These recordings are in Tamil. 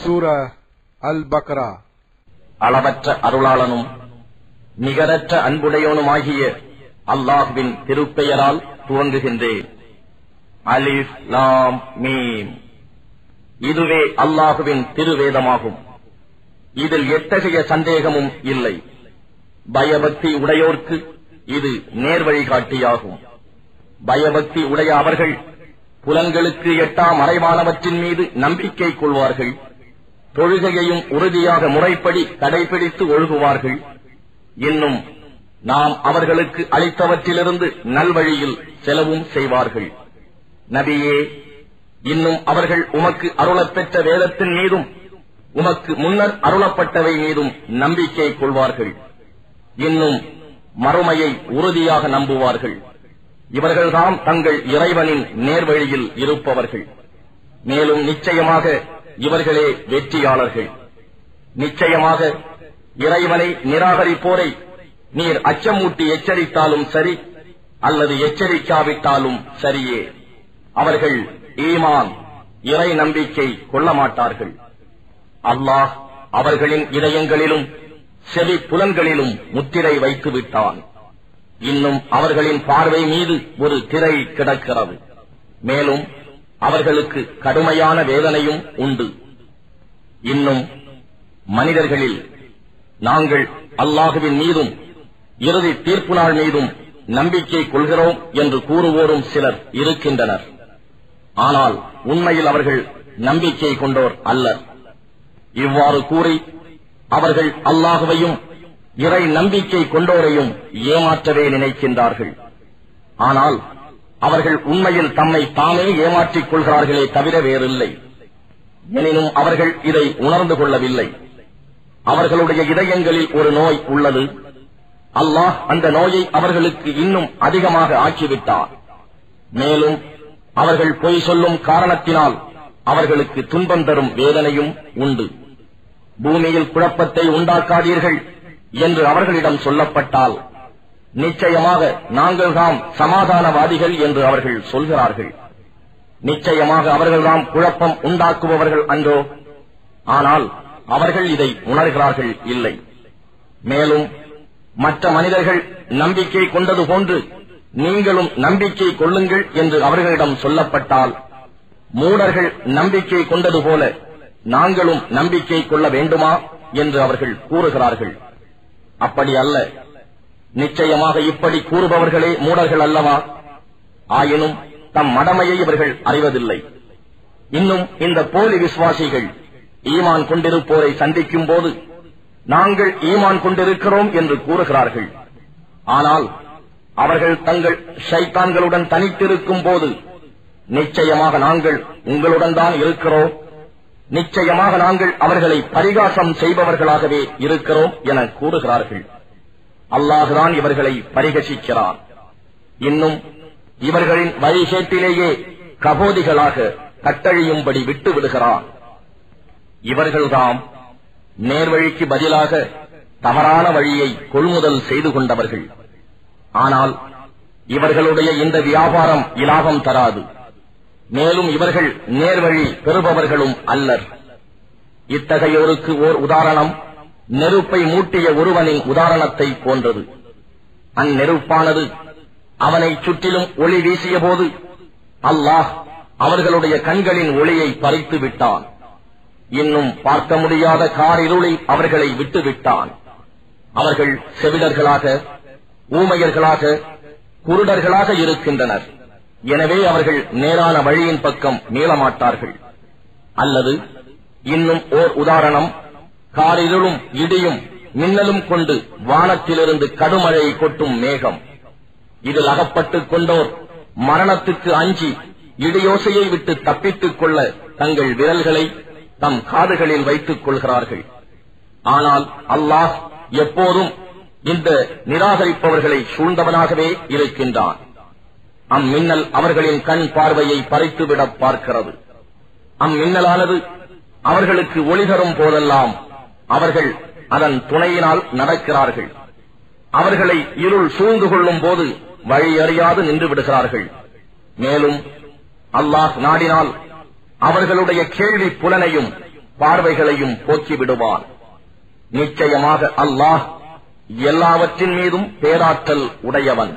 சூரா அல் பக்ரா. அளவற்ற அருளாளனும் நிகரற்ற அன்புடையோனுமாகிய அல்லாஹ்வின் திருப்பெயரால் துவங்குகின்றேன். அலிஃப் லாம் மீம். இதுவே அல்லாஹுவின் திருவேதமாகும். இதில் எத்தகைய சந்தேகமும் இல்லை. பயபக்தி உடையோர்க்கு இது நேர்வழிகாட்டியாகும். பயபக்தி உடைய அவர்கள் புலன்களுக்கு எட்டா மறைவானவற்றின் மீது நம்பிக்கை கொள்வார்கள். தொழுகையையும் உறுதியாக முறைப்படி கடைபிடித்து ஒழுகுவார்கள். இன்னும் நாம் அவர்களுக்கு அளித்தவற்றிலிருந்து நல்வழியில் செலவும் செய்வார்கள். நபியே, இன்னும் அவர்கள் உமக்கு அருளப்பெற்ற வேதத்தின் மீதும் உமக்கு முன்னர் அருளப்பட்டவை மீதும் நம்பிக்கை கொள்வார்கள். இன்னும் மறுமையை உறுதியாக நம்புவார்கள். இவர்கள்தாம் தங்கள் இறைவனின் நேர்வழியில் இருப்பவர்கள். மேலும் நிச்சயமாக இவர்களே வெற்றியாளர்கள். நிச்சயமாக இறைவனை நிராகரிப்போரை நீர் அச்சமூட்டி எச்சரித்தாலும் சரி அல்லது எச்சரிக்காவிட்டாலும் சரியே, அவர்கள் ஈமான் இறை நம்பிக்கை கொள்ள மாட்டார்கள். அல்லாஹ் அவர்களின் இதயங்களிலும் செவி புலன்களிலும் முத்திரை வைத்து விட்டான். இன்னும் அவர்களின் பார்வை மீது ஒரு திரை கிடக்கிறது. மேலும் அவர்களுக்கு கடுமையான வேதனையும் உண்டு. இன்னும் மனிதர்களில் நாங்கள் அல்லாஹுவின் மீதும் இறுதி தீர்ப்பு நாள் மீதும் நம்பிக்கை கொள்கிறோம் என்று கூறுவோரும் சிலர் இருக்கின்றனர். ஆனால் உண்மையில் அவர்கள் நம்பிக்கை கொண்டோர் அல்லர். இவ்வாறு கூறி அவர்கள் அல்லாஹுவையும் இறை நம்பிக்கை கொண்டோரையும் ஏமாற்றவே நினைக்கின்றார்கள். ஆனால் அவர்கள் உண்மையில் தம்மை தாமே ஏமாற்றிக் கொள்கிறார்களே தவிர வேறில்லை. எனினும் அவர்கள் இதை உணர்ந்து கொள்ளவில்லை. அவர்களுடைய இதயங்களில் ஒரு நோய் உள்ளது. அல்லாஹ் அந்த நோயை அவர்களுக்கு இன்னும் அதிகமாக ஆக்கிவிட்டார். மேலும் அவர்கள் பொய் சொல்லும் காரணத்தினால் அவர்களுக்கு துன்பம் தரும் வேதனையும் உண்டு. பூமியில் குழப்பத்தை உண்டாக்காதீர்கள் என்று அவர்களிடம் சொல்லப்பட்டால் நிச்சயமாக நாங்கள்தாம் சமாதானவாதிகள் என்று அவர்கள் சொல்கிறார்கள். நிச்சயமாக அவர்கள்தாம் குழப்பம் உண்டாக்குபவர்கள் அன்றோ? ஆனால் அவர்கள் இதை உணர்கிறார்கள் இல்லை. மேலும் மற்ற மனிதர்கள் நம்பிக்கை கொண்டது போன்று நீங்களும் நம்பிக்கை கொள்ளுங்கள் என்று அவர்களிடம் சொல்லப்பட்டால் மூடர்கள் நம்பிக்கை கொண்டது போல நாங்களும் நம்பிக்கை கொள்ள வேண்டுமா என்று அவர்கள் கூறுகிறார்கள். அப்படி அல்ல. நிச்சயமாக இப்படி கூறுபவர்களே மூடர்கள் அல்லவா? ஆயினும் தம் மடமையை இவர்கள் அறிவதில்லை. இன்னும் இந்த போலி விசுவாசிகள் ஈமான் கொண்டிருப்போரை சந்திக்கும் போது நாங்கள் ஈமான் கொண்டிருக்கிறோம் என்று கூறுகிறார்கள். ஆனால் அவர்கள் தங்கள் ஷைத்தான்களுடன் தனித்திருக்கும் போது நிச்சயமாக நாங்கள் உங்களுடன் தான் இருக்கிறோம், நிச்சயமாக நாங்கள் அவர்களை பரிகாசம் செய்பவர்களாகவே இருக்கிறோம் என கூறுகிறார்கள். அல்லாஹுதான் இவர்களை பரிகசிக்கிறார். இன்னும் இவர்களின் வழிகேட்டிலேயே கபோதிகளாக கட்டழியும்படி விட்டு விடுகிறார். இவர்கள்தாம் நேர்வழிக்கு பதிலாக தவறான வழியை கொள்முதல் செய்து கொண்டவர்கள். ஆனால் இவர்களுடைய இந்த வியாபாரம் இலாபம் தராது. மேலும் இவர்கள் நேர்வழி பெறுபவர்களும் அல்லர். இத்தகையோருக்கு ஓர் உதாரணம் நெருப்பை மூட்டிய ஒருவனின் உதாரணத்தை போன்றது. அந்நெருப்பானது அவனை சுற்றிலும் ஒளி வீசிய போது அல்லாஹ் அவர்களுடைய கண்களின் ஒளியை பறித்து விட்டான். இன்னும் பார்க்க முடியாத காரிருளில் அவர்களை விட்டு விட்டான். அவர்கள் செவிடர்களாக, ஊமையர்களாக, குருடர்களாக இருக்கின்றனர். எனவே அவர்கள் நேரான வழியின் பக்கம் மீளமாட்டார்கள். அல்லது இன்னும் ஓர் உதாரணம், காரிருளும் இடியும் மின்னலும் கொண்டு வானத்திலிருந்து கடுமழை கொட்டும் மேகம். இதில் அகப்பட்டுக் கொண்டோர் மரணத்துக்கு அஞ்சி இடியோசையை விட்டு தப்பித்துக் கொள்ள தங்கள் விரல்களை தம் காதுகளில் வைத்துக் கொள்கிறார்கள். ஆனால் அல்லாஹ் எப்போதும் இந்த நிராகரிப்பவர்களை சூழ்ந்தவனாகவே இருக்கின்றான். அம்மின்னல் அவர்களின் கண் பார்வையை பறித்துவிட பார்க்கிறது. அம்மின்னலானது அவர்களுக்கு ஒளி தரும் போதெல்லாம் அவர்கள் அதன் துணையினால் நடக்கிறார்கள். அவர்களை இருள் சூழ்ந்து கொள்ளும் போது வழியறியாது நின்று விடுகிறார்கள். மேலும் அல்லாஹ் நாடினால் அவர்களுடைய கேள்வி புலனையும் பார்வைகளையும் போக்கிவிடுவான். நிச்சயமாக அல்லாஹ் எல்லாவற்றின் மீதும் பேராற்றல் உடையவன்.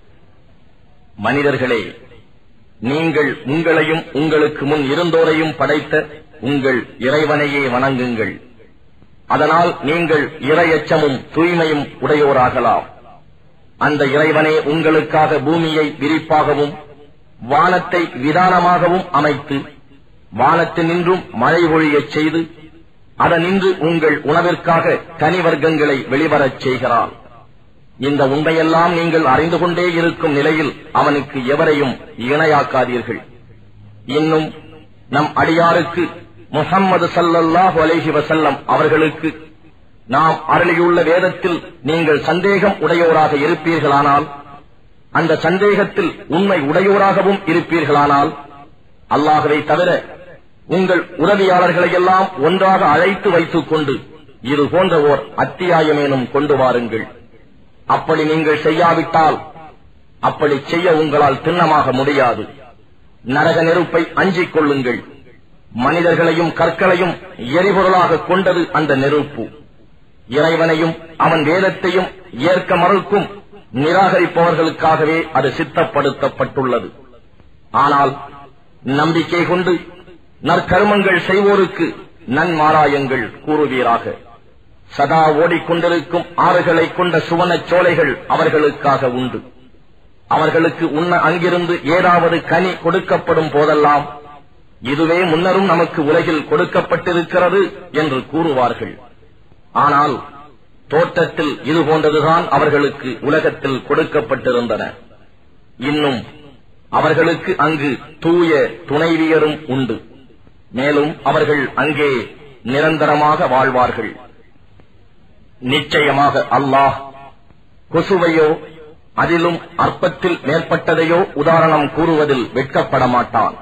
மனிதர்களே, நீங்கள் உங்களையும் உங்களுக்கு முன் இருந்தோரையும் படைத்த உங்கள் இறைவனையே வணங்குங்கள். அதனால் நீங்கள் இறையச்சமும் தூய்மையும் உடையோராகலாம். அந்த இறைவனே உங்களுக்காக பூமியை விரிப்பாகவும் வானத்தை விதானமாகவும் அமைத்து வானத்தினின்றும் மழை பொழியச் செய்து அதனின்று உங்கள் உணவிற்காக கனிவர்க்கங்களை வெளிவரச் செய்கிறான். இந்த உண்மையெல்லாம் நீங்கள் அறிந்து கொண்டே இருக்கும் நிலையில் அவனுக்கு எவரையும் இணையாக்காதீர்கள். இன்னும் நம் அடியாருக்கு முஹம்மது ஸல்லல்லாஹு அலைஹி வஸல்லம் அவர்களுக்கு நாம் அருளியுள்ள வேதத்தில் நீங்கள் சந்தேகம் உடையோராக இருப்பீர்களானால், அந்த சந்தேகத்தில் உண்மை உடையோராகவும் இருப்பீர்களானால், அல்லாஹ்வை தவிர உங்கள் உதவியாளர்களையெல்லாம் ஒன்றாக அழைத்து வைத்துக் கொண்டு இது போன்ற ஓர் அத்தியாயமேனும் கொண்டு வாருங்கள். அப்படி நீங்கள் செய்யாவிட்டால் அப்படி செய்ய உங்களால் திண்ணமாக முடியாது. நரக நெருப்பை அஞ்சிக் கொள்ளுங்கள். மனிதர்களையும் கற்களையும் எரிபொருளாக கொண்டது அந்த நெருப்பு. இறைவனையும் அவன் வேதத்தையும் ஏற்க மறுக்கும் நிராகரிப்பவர்களுக்காகவே அது சித்தப்படுத்தப்பட்டுள்ளது. ஆனால் நம்பிக்கை கொண்டு நற்கர்மங்கள் செய்வோருக்கு நன்மாராயங்கள் கூறுவீராக. சதா ஓடிக்கொண்டிருக்கும் ஆறுகளை கொண்ட சுவனச் சோலைகள் அவர்களுக்காக உண்டு. அவர்களுக்கு உண்ண அங்கிருந்து ஏதாவது கனி கொடுக்கப்படும் போதெல்லாம் இதுவே முன்னரும் நமக்கு உலகில் கொடுக்கப்பட்டிருக்கிறது என்று கூறுவார்கள். ஆனால் தோற்றத்தில் இது போன்றதுதான் அவர்களுக்கு உலகத்தில் கொடுக்கப்பட்டிருந்தன. இன்னும் அவர்களுக்கு அங்கு தூய துணைவியரும் உண்டு. மேலும் அவர்கள் அங்கே நிரந்தரமாக வாழ்வார்கள். நிச்சயமாக அல்லாஹ் கொசுவையோ அதிலும் அற்பத்தில் மேற்பட்டதையோ உதாரணம் கூறுவதில் வெட்கப்பட மாட்டான்.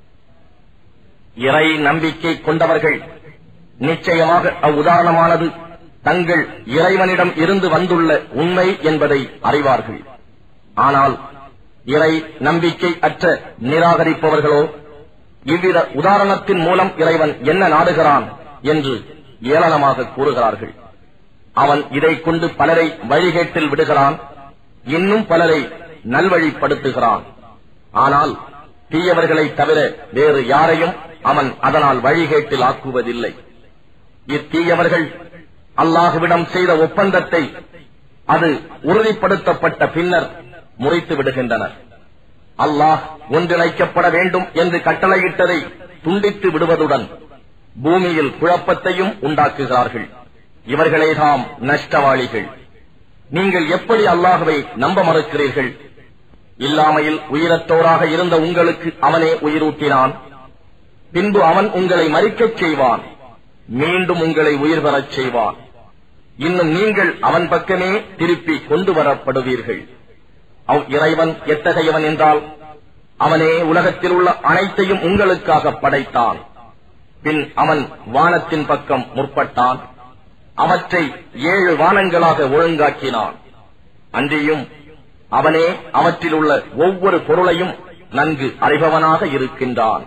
இறை நம்பிக்கை கொண்டவர்கள் நிச்சயமாக அவ்வுதாரணமானது தங்கள் இறைவனிடம் இருந்து வந்துள்ள உண்மை என்பதை அறிவார்கள். ஆனால் இறை நம்பிக்கை அற்ற நிராகரிப்பவர்களோ இவ்வித உதாரணத்தின் மூலம் இறைவன் என்ன நாடுகிறான் என்று ஏளனமாக கூறுகிறார்கள். அவன் இதை கொண்டு பலரை வழிகேட்டில் விடுகிறான், இன்னும் பலரை நல்வழிப்படுத்துகிறான். ஆனால் தீயவர்களை தவிர வேறு யாரையும் அவன் அதனால் வழிகேட்டில் ஆக்குவதில்லை. இத்தீயவர்கள் அல்லாஹ்விடம் செய்த ஒப்பந்தத்தை அது உறுதிப்படுத்தப்பட்ட பின்னர் முறித்து விடுகின்றனர். அல்லாஹ் ஒன்றிணைக்கப்பட வேண்டும் என்று கட்டளையிட்டதை துண்டித்து விடுவதுடன் பூமியில் குழப்பத்தையும் உண்டாக்குகிறார்கள். இவர்களேதாம் நஷ்டவாளிகள். நீங்கள் எப்படி அல்லாஹ்வை நம்ப மறுக்கிறீர்கள்? இல்லாமையில் உயிரற்றோராக இருந்த உங்களுக்கு அவனே உயிரூட்டினான். பின்பு அவன் உங்களை மரிக்கச் செய்வான், மீண்டும் உங்களை உயிர் பெறச் செய்வான். இன்னும் நீங்கள் அவன் பக்கமே திருப்பி கொண்டு வரப்படுவீர்கள். இறைவன் எத்தகையவன் என்றால், அவனே உலகத்தில் உள்ள அனைத்தையும் உங்களுக்காக படைத்தான். பின் அவன் வானத்தின் பக்கம் முற்பட்டான், அவற்றை 7 வானங்களாக ஒழுங்காக்கினான். அன்றியும் அவனே அவற்றில் உள்ள ஒவ்வொரு பொருளையும் நன்கு அறிபவனாக இருக்கின்றான்.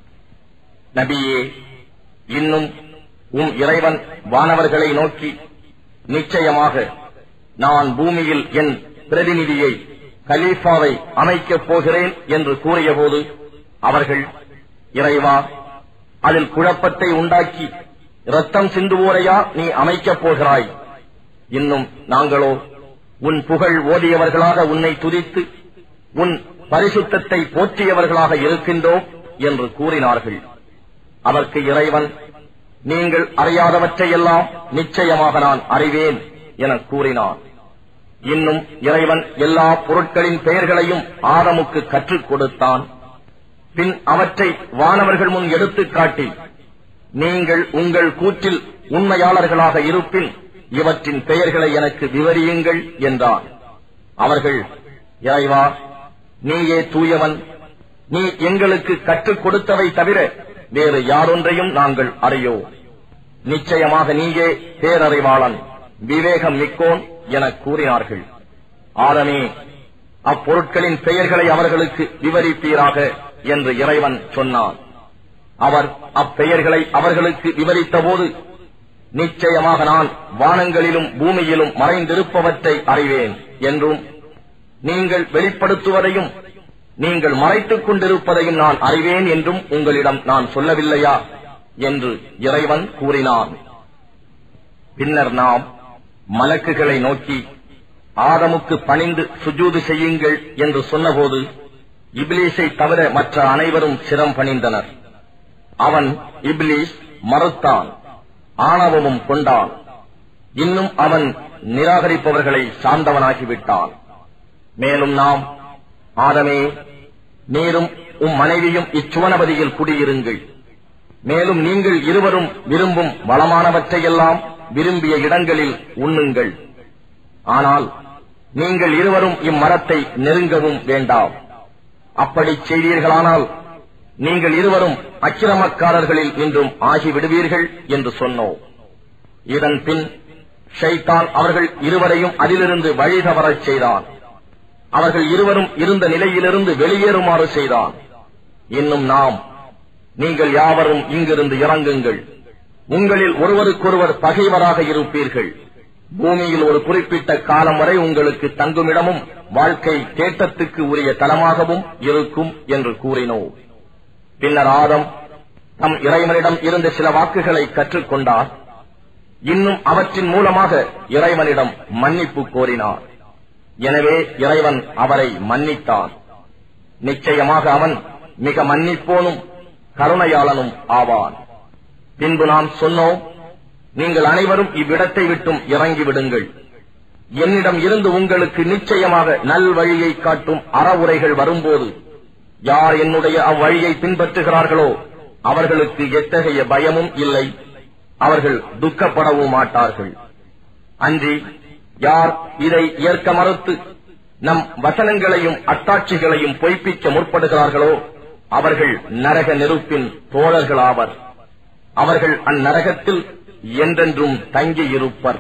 நபியே, இன்னும் இறைவன் வானவர்களை நோக்கி, நிச்சயமாக நான் பூமியில் என் பிரதிநிதியை கலீஃபாவை அமைக்கப் போகிறேன் என்று கூறியபோது அவர்கள், இறைவா, அதில் குழப்பத்தை உண்டாக்கி இரத்தம் சிந்துவோரையா நீ அமைக்கப் போகிறாய்? இன்னும் நாங்களோ உன் புகழ் ஓதியவர்களாக உன்னை துதித்து உன் பரிசுத்தத்தை போற்றியவர்களாக இருக்கின்றோம் என்று கூறினார்கள். அதற்கு இறைவன், நீங்கள் அறியாதவற்றையெல்லாம் நிச்சயமாக நான் அறிவேன் என கூறினான். இன்னும் இறைவன் எல்லா பொருட்களின் பெயர்களையும் ஆதமுக்கு கற்றுக் கொடுத்தான். பின் அவற்றை வானவர்கள் முன் எடுத்துக் காட்டி, நீங்கள் உங்கள் கூற்றில் உண்மையாளர்களாக இருப்பின் இவற்றின் பெயர்களை எனக்கு விவரியுங்கள் என்றான். அவர்கள், இறைவா, நீயே தூயவன், நீ எங்களுக்கு கற்றுக் கொடுத்தவை தவிர வேறு யாரொன்றையும் நாங்கள் அறியோ. நிச்சயமாக நீயே பேரறிவாளன், விவேகம் மிக்கோன் என கூறினார்கள். ஆதமே, அப்பொருட்களின் பெயர்களை அவர்களுக்கு விவரிப்பீராக என்று இறைவன் சொன்னான். அவர் அப்பெயர்களை அவர்களுக்கு விவரித்தபோது, நிச்சயமாக நான் வானங்களிலும் பூமியிலும் மறைந்திருப்பவற்றை அறிவேன் என்றும், நீங்கள் வெளிப்படுத்துவதையும் நீங்கள் மறைத்துக் கொண்டிருப்பதையும் நான் அறிவேன் என்றும் உங்களிடம் நான் சொல்லவில்லையா என்று இறைவன் கூறினான். பின்னர் நாம் மலக்குகளை நோக்கி ஆதமுக்கு பணிந்து சுஜூது செய்யுங்கள் என்று சொன்னபோது, இப்லீஸை தவிர மற்ற அனைவரும் சிரம் பணிந்தனர். அவன் இப்லீஸ் மறுத்தான், ஆணவமும் கொண்டான். இன்னும் அவன் நிராகரிப்பவர்களை சார்ந்தவனாகிவிட்டான். மேலும் நாம், ஆதமே, நீரும் மனைவியும் இச்சுவனபதியில் குடியிருங்கள். மேலும் நீங்கள் இருவரும் விரும்பும் வளமானவற்றையெல்லாம் விரும்பிய இடங்களில் உண்ணுங்கள். ஆனால் நீங்கள் இருவரும் இம்மரத்தை நெருங்கவும் வேண்டாம். அப்படி செய்தீர்களானால் நீங்கள் இருவரும் அக்கிரமக்காரர்களில் நின்றும் ஆகிவிடுவீர்கள் என்று சொன்னோம். இதன் பின் ஷைத்தான் அவர்கள் இருவரையும் அதிலிருந்து வழி தவறச் செய்தான். அவர்கள் இருவரும் இருந்த நிலையிலிருந்து வெளியேறுமாறு செய்தான். இன்னும் நாம், நீங்கள் யாவரும் இங்கிருந்து இறங்குங்கள். உங்களில் ஒருவருக்கொருவர் பகைவராக இருப்பீர்கள். பூமியில் ஒரு குறிப்பிட்ட காலம் வரை உங்களுக்கு தங்குமிடமும் வாழ்க்கை தேட்டத்துக்கு உரிய தலமாகவும் இருக்கும் என்று கூறினோம். பின்னர் ஆதம் தம் இறைவனிடம் இருந்த சில வாக்குகளை கற்றுக்கொண்டார். இன்னும் அவற்றின் மூலமாக இறைவனிடம் மன்னிப்பு கோரினார். எனவே இறைவன் அவரை மன்னித்தான். நிச்சயமாக அவன் மிக மன்னிப்போனும் கருணையாளனும் ஆவான். பின்பு நாம் சொன்னோம், நீங்கள் அனைவரும் இவ்விடத்தை விட்டும் இறங்கிவிடுங்கள். என்னிடம் இருந்து உங்களுக்கு நிச்சயமாக நல்வழியை காட்டும் அறவுரைகள் வரும்போது, யார் என்னுடைய அவ்வழியை பின்பற்றுகிறார்களோ அவர்களுக்கு எத்தகைய பயமும் இல்லை, அவர்கள் துக்கப்படவும் மாட்டார்கள். அன்றி யார் இதை ஏற்க மறுத்து நம் வசனங்களையும் அத்தாட்சிகளையும் பொய்ப்பிக்க முற்படுகிறார்களோ அவர்கள் நரக நெருப்பின் தோழர்களாவர். அவர்கள் அந்நரகத்தில் என்றென்றும் தங்கியிருப்பர்.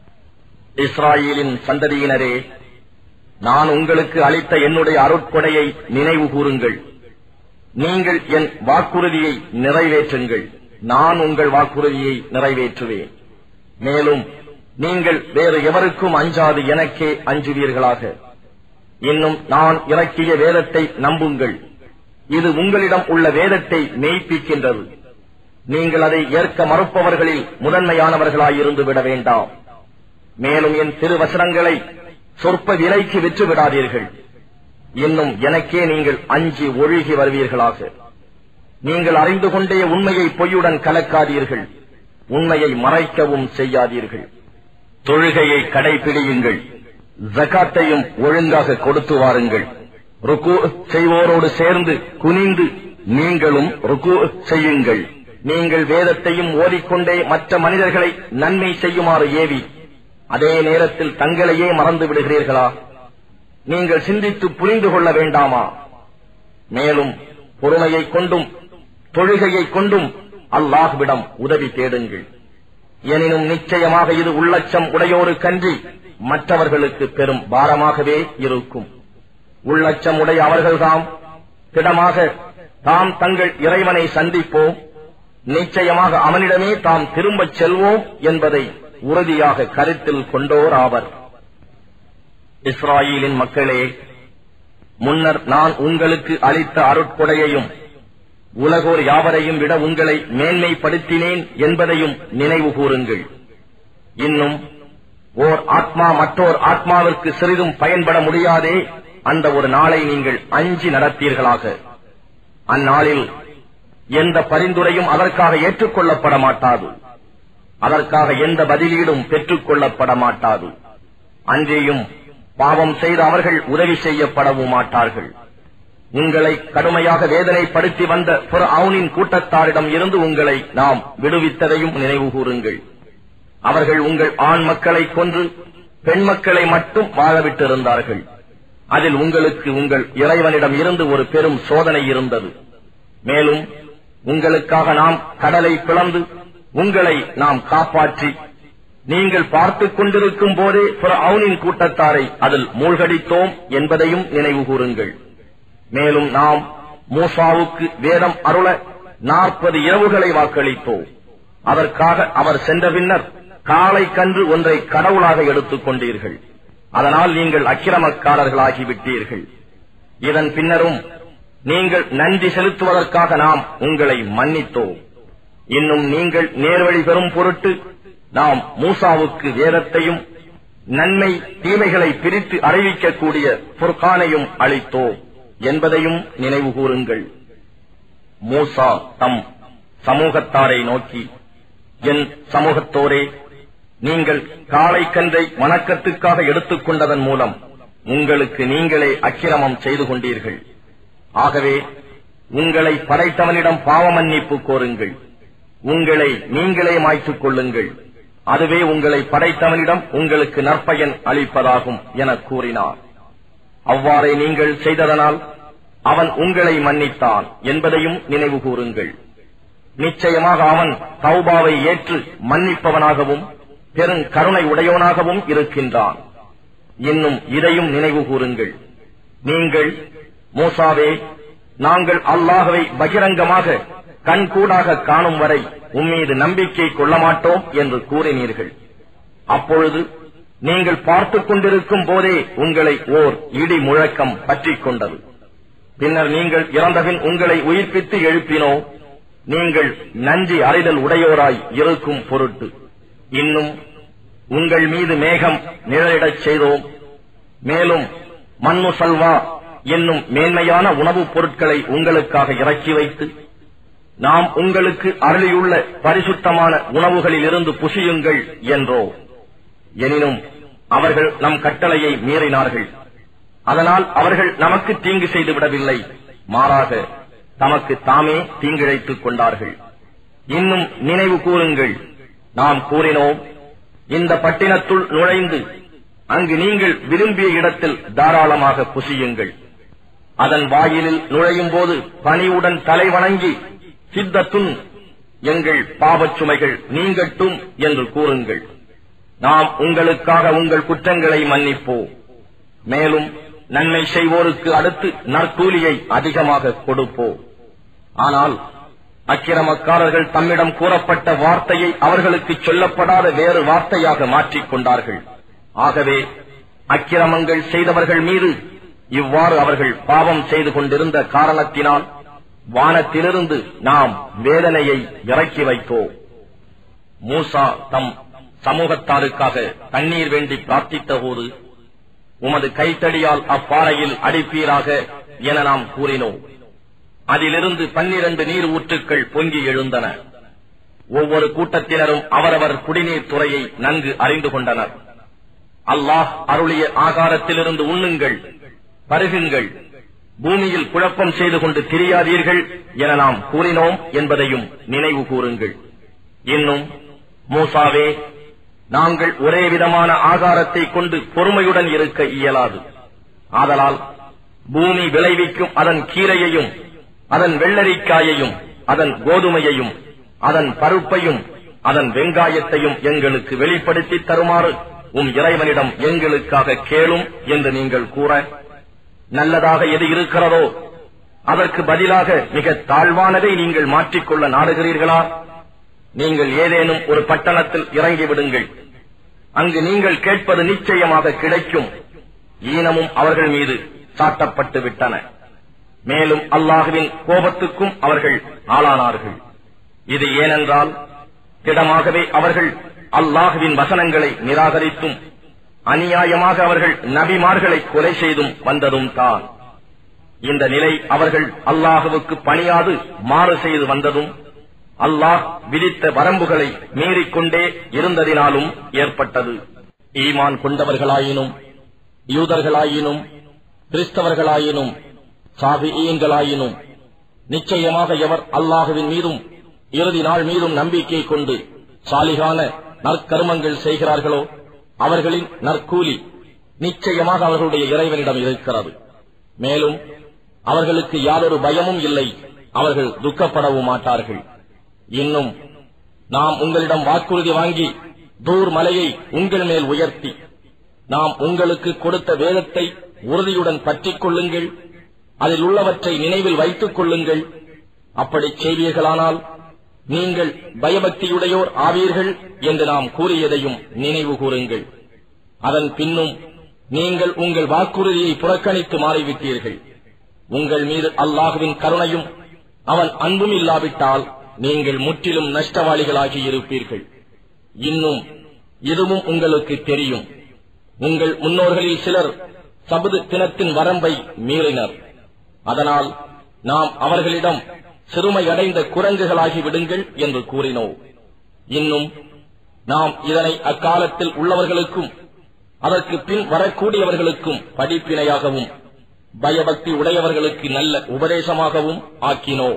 இஸ்ராயேலின் சந்ததியினரே, நான் உங்களுக்கு அளித்த என்னுடைய அருட்கொடையை நினைவு கூறுங்கள். நீங்கள் என் வாக்குறுதியை நிறைவேற்றுங்கள். நான் உங்கள் வாக்குறுதியை நிறைவேற்றுவேன். மேலும் நீங்கள் வேறு எவருக்கும் அஞ்சாது எனக்கே அஞ்சுவீர்களாக. இன்னும் நான் இறக்கிய வேதத்தை நம்புங்கள். இது உங்களிடம் உள்ள வேதத்தை மெய்ப்பிக்கின்றது. நீங்கள் அதை ஏற்க மறுப்பவர்களில் முதன்மையானவர்களாயிருந்து விட வேண்டாம். மேலும் என் திருவசனங்களை சொற்ப விலைக்கு விற்று விடாதீர்கள். இன்னும் எனக்கே நீங்கள் அஞ்சி ஒழுகி வருவீர்களாக. நீங்கள் அறிந்து கொண்டே உண்மையை பொய்யுடன் கலக்காதீர்கள். உண்மையை மறைக்கவும் செய்யாதீர்கள். தொழுகையை கடைபிடியுங்கள். ஜகாத்தையும் ஒழுங்காக கொடுத்து வாருங்கள். ருக்கு செய்வோரோடு சேர்ந்து குனிந்து நீங்களும் ருக்கு செய்யுங்கள். நீங்கள் வேதத்தையும் ஓதிக்கொண்டே மற்ற மனிதர்களை நன்மை செய்யுமாறு ஏவி அதே நேரத்தில் தங்களையே மறந்து விடுகிறீர்களா? நீங்கள் சிந்தித்து புரிந்து கொள்ள வேண்டாமா? மேலும் பொறுமையை கொண்டும் தொழுகையை கொண்டும் அல்லாஹ்விடம் உதவி தேடுங்கள். எனினும் நிச்சயமாக இது உள்ளச்சம் உடையோருக்கன்றி மற்றவர்களுக்கு பெரும் பாரமாகவே இருக்கும். உள்ளச்சம் உடைய அவர்கள்தாம் திடமாக தாம் தங்கள் இறைவனை சந்திப்போம், நிச்சயமாக அவனிடமே தாம் திரும்பச் செல்வோம் என்பதை உறுதியாக கருத்தில் கொண்டோர் ஆவர். இஸ்ராயேலின் மக்களே, முன்னர் நான் உங்களுக்கு அளித்த அருட்கொடையையும் உலகோர் யாவரையும் விட உங்களை மேன்மைப்படுத்தினேன் என்பதையும் நினைவு கூறுங்கள். இன்னும் ஓர் ஆத்மா மற்றோர் ஆத்மாவிற்கு சிறிதும் பயன்பட முடியாதே அந்த ஒரு நாளை நீங்கள் அஞ்சி நடத்தீர்களாக. அந்நாளில் எந்த பரிந்துரையும் அதற்காக ஏற்றுக்கொள்ளப்பட மாட்டாது. அதற்காக எந்த பதிலீடும் பெற்றுக் கொள்ளப்பட மாட்டாது. அன்றையும் பாவம் செய்த அவர்கள் உதவி செய்யப்படவும் மாட்டார்கள். உங்களை கடுமையாக வேதனைப்படுத்தி வந்த ஃபிர்அவுனின் கூட்டத்தாரிடம் இருந்து உங்களை நாம் விடுவித்ததையும் நினைவு கூறுங்கள். அவர்கள் உங்கள் ஆண் மக்களை கொன்று பெண் மக்களை மட்டும் வாழவிட்டிருந்தார்கள். அதில் உங்களுக்கு உங்கள் இறைவனிடம் இருந்து ஒரு பெரும் சோதனை இருந்தது. மேலும் உங்களுக்காக நாம் கடலை பிளந்து உங்களை நாம் காப்பாற்றி நீங்கள் பார்த்துக் கொண்டிருக்கும் போதே ஃபிர்அவுனின் கூட்டத்தாரை அதில் மூழ்கடித்தோம் என்பதையும் நினைவு கூறுங்கள். மேலும் நாம் மூசாவுக்கு வேதம் அருள 40 இரவுகளை வாக்களித்தோம். அதற்காக அவர் சென்ற பின்னர் காளை கன்று ஒன்றை கடவுளாக எடுத்துக் கொண்டீர்கள். அதனால் நீங்கள் அக்கிரமக்காரர்களாகிவிட்டீர்கள். இதன் பின்னரும் நீங்கள் நன்றி செலுத்துவதற்காக நாம் உங்களை மன்னித்தோம். இன்னும் நீங்கள் நேர்வழி பெறும் பொருட்டு நாம் மூசாவுக்கு வேதத்தையும் நன்மை தீமைகளை பிரித்து அறிவிக்கக்கூடிய ஃபுர்கானையும் அளித்தோம் என்பதையும் நினைவு கூறுங்கள். மூசா தம் சமூகத்தாரை நோக்கி, என் சமூகத்தோரே, நீங்கள் காளை கன்றை வணக்கத்துக்காக எடுத்துக் கொண்டதன் மூலம் உங்களுக்கு நீங்களே அக்கிரமம் செய்து கொண்டீர்கள். ஆகவே உங்களை படைத்தவனிடம் பாவ மன்னிப்பு கோருங்கள். உங்களை நீங்களே மாய்த்துக் கொள்ளுங்கள். அதுவே உங்களை படைத்தவனிடம் உங்களுக்கு நற்பயன் அளிப்பதாகும் என கூறினார். அவ்வாறே நீங்கள் செய்ததனால் அவன் உங்களை மன்னித்தான் என்பதையும் நினைவு கூறுங்கள். நிச்சயமாக அவன் தௌபாவை ஏற்று மன்னிப்பவனாகவும் பெரும் கருணை உடையவனாகவும் இருக்கின்றான். இன்னும் இதையும் நினைவு கூறுங்கள். நீங்கள், மூசாவே, நாங்கள் அல்லாஹ்வை பகிரங்கமாக கண்கூடாக காணும் வரை உம்மீது நம்பிக்கை கொள்ள மாட்டோம் என்று கூறினீர்கள். அப்பொழுது நீங்கள் பார்த்துக் கொண்டிருக்கும் போதே உங்களை ஓர் இடி முழக்கம் பற்றிக் கொண்டது. பின்னர் நீங்கள் இறந்தபின் உங்களை உயிர்ப்பித்து எழுப்பினோ, நீங்கள் நன்றி அறிதல் உடையோராய் இருக்கும் பொருட்டு. இன்னும் உங்கள் மீது மேகம் நிழலிடச் செய்தோம். மேலும் மன்னு சல்வா என்னும் மேன்மையான உணவுப் பொருட்களை உங்களுக்காக இறக்கி வைத்து நாம் உங்களுக்கு அருளியுள்ள பரிசுத்தமான உணவுகளில் இருந்து புசியுங்கள் என்றோ. எனினும் அவர்கள் நம் கட்டளையை மீறினார்கள். அதனால் அவர்கள் நமக்கு தீங்கு செய்து விடவில்லை, மாறாக தமக்கு தாமே தீங்கிழைத்துக் கொண்டார்கள். இன்னும் நினைவு கூறுங்கள், நாம் கூறினோம், இந்த பட்டினத்துள் நுழைந்து அங்கு நீங்கள் விரும்பிய இடத்தில் தாராளமாக புசியுங்கள். அதன் வாயிலில் நுழையும் போது பணிவுடன் தலை வணங்கி, சித்தத்துன், எங்கள் பாவச் சுமைகள் நீங்கட்டும் என்று கூறுங்கள். நாம் உங்களுக்காக உங்கள் குற்றங்களை மன்னிப்போம். மேலும் நன்மை செய்வோருக்கு அடுத்து நற்கூலியை அதிகமாக கொடுப்போம். ஆனால் அக்கிரமக்காரர்கள் தம்மிடம் கூறப்பட்ட வார்த்தையை அவர்களுக்கு சொல்லப்படாத வேறு வார்த்தையாக மாற்றிக் கொண்டார்கள். ஆகவே அக்கிரமங்கள் செய்தவர்கள் மீது இவ்வாறு அவர்கள் பாவம் செய்து கொண்டிருந்த காரணத்தினால் வானத்திலிருந்து நாம் வேதனையை இறக்கி வைத்தோம். மூசா தம் சமூகத்தாருக்காக தண்ணீர் வேண்டி பிரார்த்தித்த போது, உமது கைத்தடியால் அப்பாறையில் அடிப்பீராக என நாம் கூறினோம். அதிலிருந்து 12 நீர் ஊற்றுக்கள் பொங்கி எழுந்தன. ஒவ்வொரு கூட்டத்தினரும் அவரவர் குடிநீர் துறையை நன்கு அறிந்து கொண்டனர். அல்லாஹ் அருளிய ஆகாரத்திலிருந்து உண்ணுங்கள், பருகுங்கள், பூமியில் குழப்பம் செய்து கொண்டு திரியாதீர்கள் என நாம் கூறினோம் என்பதையும் நினைவு கூறுங்கள். இன்னும் மூசாவே, நாங்கள் ஒரே விதமான ஆகாரத்தை கொண்டு பொறுமையுடன் இருக்க இயலாது. ஆதலால் பூமி விளைவிக்கும் அதன் கீரையையும் அதன் வெள்ளரிக்காயையும் அதன் கோதுமையையும் அதன் பருப்பையும் அதன் வெங்காயத்தையும் எங்களுக்கு வெளிப்படுத்தி தருமாறு உம் இறைவனிடம் எங்களுக்காக கேளும் என்று நீங்கள் கூற, நல்லதாக எது இருக்கிறதோ அதற்கு பதிலாக மிக தாழ்வானதை நீங்கள் மாற்றிக்கொள்ள நாடுகிறீர்களா? நீங்கள் ஏதேனும் ஒரு பட்டணத்தில் இறங்கிவிடுங்கள். அங்கு நீங்கள் கேட்பது நிச்சயமாக கிடைக்கும். ஈனமும் அவர்கள் மீது சாட்டப்பட்டு விட்டன. மேலும் அல்லாஹுவின் கோபத்துக்கும் அவர்கள் ஆளானார்கள். இது ஏனென்றால் திடமாகவே அவர்கள் அல்லாஹுவின் வசனங்களை நிராகரித்தும் அநியாயமாக அவர்கள் நபிமார்களை கொலை செய்தும் வந்ததும் தான். இந்த நிலை அவர்கள் அல்லாஹுவுக்கு பணியாது மாறு செய்து வந்ததும் அல்லாஹ் விதித்த வரம்புகளை மீறிக்கொண்டே இருந்ததினாலும் ஏற்பட்டது. ஈமான் கொண்டவர்களாயினும் யூதர்களாயினும் கிறிஸ்தவர்களாயினும் சாபிஈன்களாயினும் நிச்சயமாக எவர் அல்லாஹுவின் மீதும் இறுதி நாள் மீதும் நம்பிக்கை கொண்டு சாலிகான நற்கர்மங்கள் செய்கிறார்களோ அவர்களின் நற்கூலி நிச்சயமாக அவர்களுடைய இறைவனிடம் இருக்கிறது. மேலும் அவர்களுக்கு யாதொரு பயமும் இல்லை, அவர்கள் துக்கப்படவும் மாட்டார்கள். இன்னும் நாம் உங்களிடம் வாக்குறுதி வாங்கி தூர் மலையை உங்கள் மேல் உயர்த்தி நாம் உங்களுக்கு கொடுத்த வேதத்தை உறுதியுடன் பற்றிக் கொள்ளுங்கள், அதில் உள்ளவற்றை நினைவில் வைத்துக் கொள்ளுங்கள், அப்படி செய்வீர்களானால் நீங்கள் பயபக்தியுடையோர் ஆவீர்கள் என்று நாம் கூறியதையும் நினைவு கூறுங்கள். அதன் பின்னும் நீங்கள் உங்கள் வாக்குறுதியை புறக்கணித்து மாறிவிட்டீர்கள். உங்கள் மீது அல்லாஹுவின் கருணையும் அவன் அன்பும் இல்லாவிட்டால் நீங்கள் முற்றிலும் நஷ்டவாளிகளாகி இருப்பீர்கள். இன்னும் இதுவும் உங்களுக்கு தெரியும், உங்கள் முன்னோர்களில் சிலர் சபது தினத்தின் வரம்பை மீறினர். அதனால் நாம் அவர்களிடம் சிறுமையடைந்த குரங்குகளாகி விடுங்கள் என்று கூறினோம். இன்னும் நாம் இதனை அக்காலத்தில் உள்ளவர்களுக்கும் அதற்கு பின் வரக்கூடியவர்களுக்கும் படிப்பினையாகவும் பயபக்தி உடையவர்களுக்கு நல்ல உபதேசமாகவும் ஆக்கினோம்.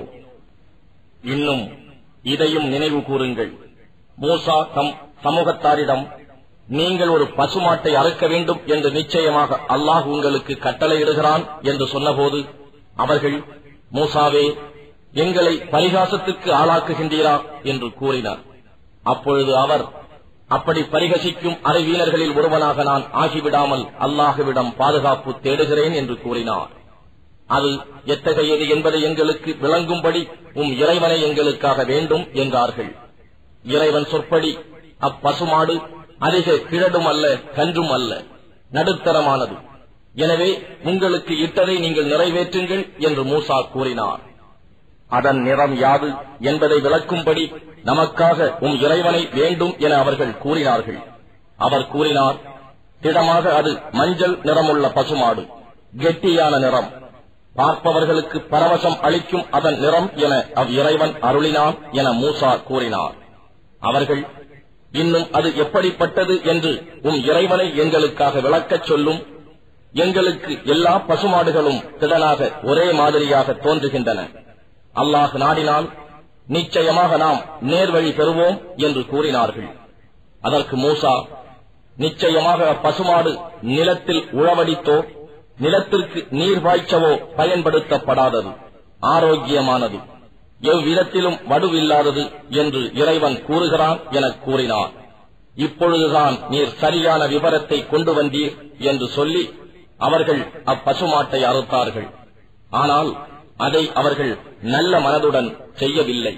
இன்னும் இதையும் நினைவு கூறுங்கள், மூசா தம் சமூகத்தாரிடம் நீங்கள் ஒரு பசுமாட்டை அறுக்க வேண்டும் என்று நிச்சயமாக அல்லாஹ் உங்களுக்கு கட்டளையிடுகிறான் என்று சொன்னபோது அவர்கள், மூசாவே, எங்களை பரிகாசத்துக்கு ஆளாக்குகின்றீரா என்று கூறினார். அப்பொழுது அவர், அப்படி பரிகசிக்கும் அறிவீனர்களில் ஒருவனாக நான் ஆகிவிடாமல் அல்லாஹுவிடம் பாதுகாப்பு தேடுகிறேன் என்று கூறினார். அது எத்தகையது என்பதை எங்களுக்கு விளங்கும்படி இறைவனை எங்களுக்காக வேண்டும் என்றார்கள். இறைவன் சொற்படி அப்பசுமாடு அதிக கிழடும் அல்ல, கன்றும் அல்ல, நடுத்தரமானது. எனவே உங்களுக்கு இட்டதை நீங்கள் நிறைவேற்றுங்கள் என்று மூசா கூறினார். அதன் நிறம் யாது என்பதை விளக்கும்படி நமக்காக இறைவனை வேண்டும் என அவர்கள் கூறினார்கள். அவர் கூறினார், திடமாக அது மஞ்சள் நிறமுள்ள பசுமாடு, கெட்டியான நிறம், பார்ப்பவர்களுக்கு பரவசம் அளிக்கும் அதன் நிறம் என இறைவன் அருளினான் என மூசா கூறினார். அவர்கள், இன்னும் அது எப்படிப்பட்டது என்று இறைவனை எங்களுக்காக விளக்கச் சொல்லும், எங்களுக்கு எல்லா பசுமாடுகளும் திடனாக ஒரே மாதிரியாக தோன்றுகின்றன. அல்லாஹ் நாடினால் நிச்சயமாக நாம் நேர்வழி பெறுவோம் என்று கூறினார்கள். அதற்கு மூசா, நிச்சயமாக அப்பசுமாடு நிலத்தில் உழவடித்தோ நிலத்திற்கு நீர் பாய்ச்சவோ பயன்படுத்தப்படாதது, ஆரோக்கியமானது, எவ்விதத்திலும் வடுவில்லாதது என்று இறைவன் கூறுகிறான் என கூறினார். இப்பொழுதுதான் நீர் சரியான விவரத்தை கொண்டு வந்தீர் என்று சொல்லி அவர்கள் அப்பசுமாட்டை அறுத்தார்கள். ஆனால் அதை அவர்கள் நல்ல மனதுடன் செய்யவில்லை.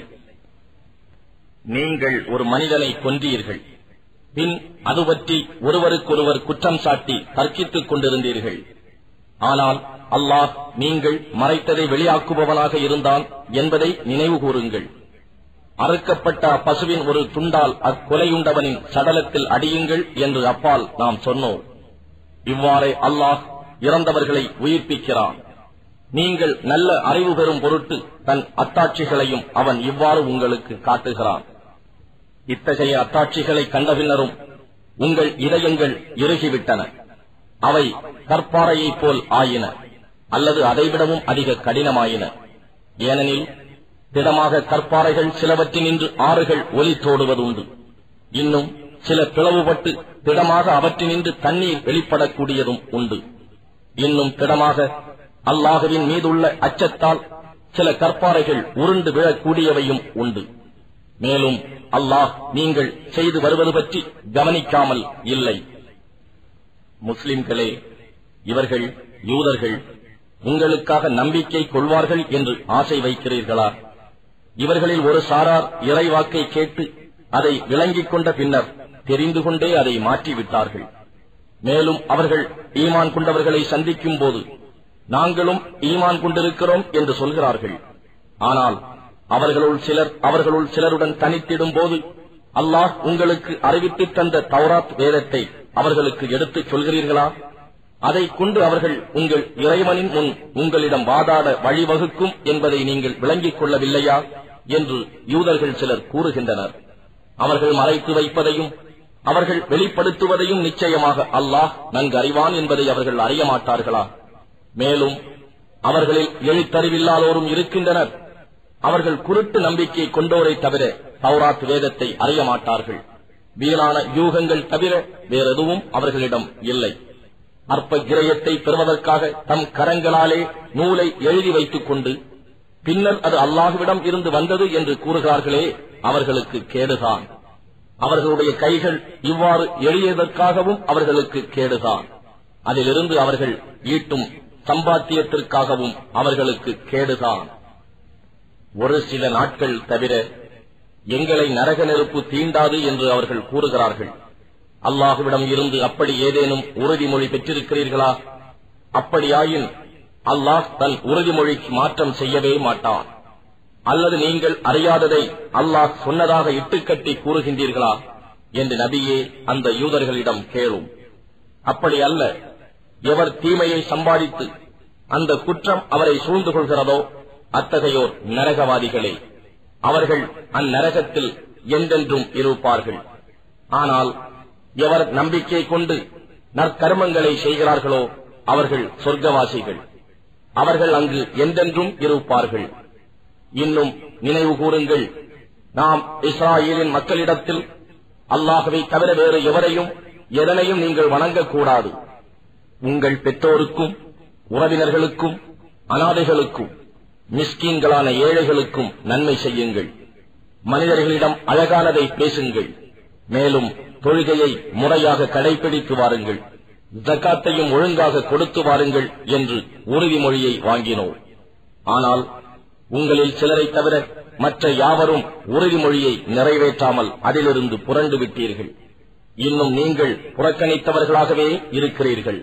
நீங்கள் ஒரு மனிதனை கொன்றீர்கள், பின் அது பற்றி ஒருவருக்கொருவர் குற்றம் சாட்டி தர்க்கித்துக் கொண்டிருந்தீர்கள். ஆனால் அல்லாஹ் நீங்கள் மறைத்ததை வெளியாக்குபவனாக இருந்தான் என்பதை நினைவு கூறுங்கள். அறுக்கப்பட்ட பசுவின் ஒரு துண்டால் அக்கொலையுண்டவனின் சடலத்தில் அடியுங்கள் என்று அப்பால் நாம் சொன்னோம். இவ்வாறே அல்லாஹ் இறந்தவர்களை உயிர்ப்பிக்கிறான். நீங்கள் நல்ல அறிவு பெறும் பொருட்டு தன் அத்தாட்சிகளையும் அவன் இவ்வாறு உங்களுக்கு காட்டுகிறான். இத்தகைய அத்தாட்சிகளை கண்டபின்னரும் உங்கள் இதயங்கள் இறுகிவிட்டன. அவை கற்பாறையைப் போல் ஆயின, அல்லது அதைவிடவும் அதிக கடினமாயின. ஏனெனில் திடமாக கற்பாறைகள் சிலவற்றினின்று ஆறுகள் ஒலித்தோடுவதுண்டு. இன்னும் சில பிளவுபட்டு திடமாக அவற்றினின்று தண்ணீர் வெளிப்படக்கூடியதும் உண்டு. இன்னும் திடமாக அல்லாஹுவின் மீதுள்ள அச்சத்தால் சில கற்பாறைகள் உருண்டு விழக்கூடியவையும் உண்டு. மேலும் அல்லாஹ் நீங்கள் செய்து வருவது பற்றி கவனிக்காமல் இல்லை. முஸ்லிம்களே, இவர்கள் யூதர்கள் உங்களுக்காக நம்பிக்கை கொள்வார்கள் என்று ஆசை வைக்கிறீர்களா? இவர்களில் ஒரு சாரார் இறைவாக்கை கேட்டு அதை விளங்கிக் கொண்ட பின்னர் தெரிந்து கொண்டே அதை மாற்றிவிட்டார்கள். மேலும் அவர்கள் ஈமான் கொண்டவர்களை சந்திக்கும் போது நாங்களும் ஈமான் கொண்டிருக்கிறோம் என்று சொல்கிறார்கள். ஆனால் அவர்களுள் சிலருடன் தனித்திடும் போது அல்லாஹ் உங்களுக்கு அறிவித்து தந்த தௌராத் வேதத்தை அவர்களுக்கு எடுத்துச் சொல்கிறீர்களா? அதை கொண்டு அவர்கள் உங்கள் இறைவனின் முன் உங்களிடம் வாதாட வழிவகுக்கும் என்பதை நீங்கள் விளங்கிக் கொள்ளவில்லையா என்று யூதர்கள் சிலர் கூறுகின்றனர். அவர்கள் மறைத்து வைப்பதையும் அவர்கள் வெளிப்படுத்துவதையும் நிச்சயமாக அல்லாஹ் நன்கு அறிவான் என்பதை அவர்கள் அறிய மாட்டார்களா? மேலும் அவர்களில் எழுத்தறிவில்லாதோரும் இருக்கின்றனர். அவர்கள் குருட்டு நம்பிக்கை கொண்டோரை தவிர தௌராத் வேதத்தை அறிய மாட்டார்கள். வீணான யூகங்கள் தவிர வேறெதுவும் அவர்களிடம் இல்லை. அற்ப கிரயத்தை பெறுவதற்காக தம் கரங்களாலே நூலை எழுதி வைத்துக் கொண்டு பின்னர் அது அல்லாஹுவிடம் இருந்து வந்தது என்று கூறுகிறார்களே, அவர்களுக்கு கேடுதான். அவர்களுடைய கைகள் இவ்வாறு எளியதற்காகவும் அவர்களுக்கு கேடுதான். அதிலிருந்து அவர்கள் ஈட்டும் சம்பாத்தியத்திற்காகவும் அவர்களுக்கு கேடுதான். ஒரு சில நாட்கள் தவிர எங்களை நரக நெருப்பு தீண்டாது என்று அவர்கள் கூறுகிறார்கள். அல்லாஹுவிடம் இருந்து அப்படி ஏதேனும் உறுதிமொழி பெற்றிருக்கிறீர்களா? அப்படியாயின் அல்லாஹ் தன் உறுதிமொழிக்கு மாற்றம் செய்யவே மாட்டான். அல்லது நீங்கள் அறியாததை அல்லாஹ் சொன்னதாக இட்டுக்கட்டி கூறுகின்றீர்களா என்று நபியே அந்த யூதர்களிடம் கேளும். அப்படி அல்ல. எவர் தீமையை சம்பாதித்து அந்த குற்றம் அவரை சூழ்ந்து கொள்கிறதோ அத்தகையோர் நரகவாதிகளே. அவர்கள் அந்நரகத்தில் என்றென்றும் இருப்பார்கள். ஆனால் எவர் நம்பிக்கை கொண்டு நற்கர்மங்களை செய்கிறார்களோ அவர்கள் சொர்க்கவாசிகள். அவர்கள் அங்கு என்றென்றும் இருப்பார்கள். இன்னும் நினைவு கூறுங்கள், நாம் இஸ்ராயேலின் மக்களிடத்தில் அல்லாஹ்வை தவிர வேறு எவரையும் எதனையும் நீங்கள் வணங்கக்கூடாது. உங்கள் பெற்றோருக்கும் உறவினர்களுக்கும் அனாதைகளுக்கும் மிஸ்கீன்களான ஏழைகளுக்கும் நன்மை செய்யுங்கள். மனிதர்களிடம் அழகானதை பேசுங்கள். மேலும் தொழுகையை முறையாக கடைபிடித்து வாருங்கள். ஜக்காத்தையும் ஒழுங்காக கொடுத்து வாருங்கள் என்று உறுதிமொழியை வாங்கினோம். ஆனால் உங்களில் சிலரை தவிர மற்ற யாவரும் உறுதிமொழியை நிறைவேற்றாமல் அதிலிருந்து புரண்டு விட்டீர்கள். இன்னும் நீங்கள் புறக்கணித்தவர்களாகவே இருக்கிறீர்கள்.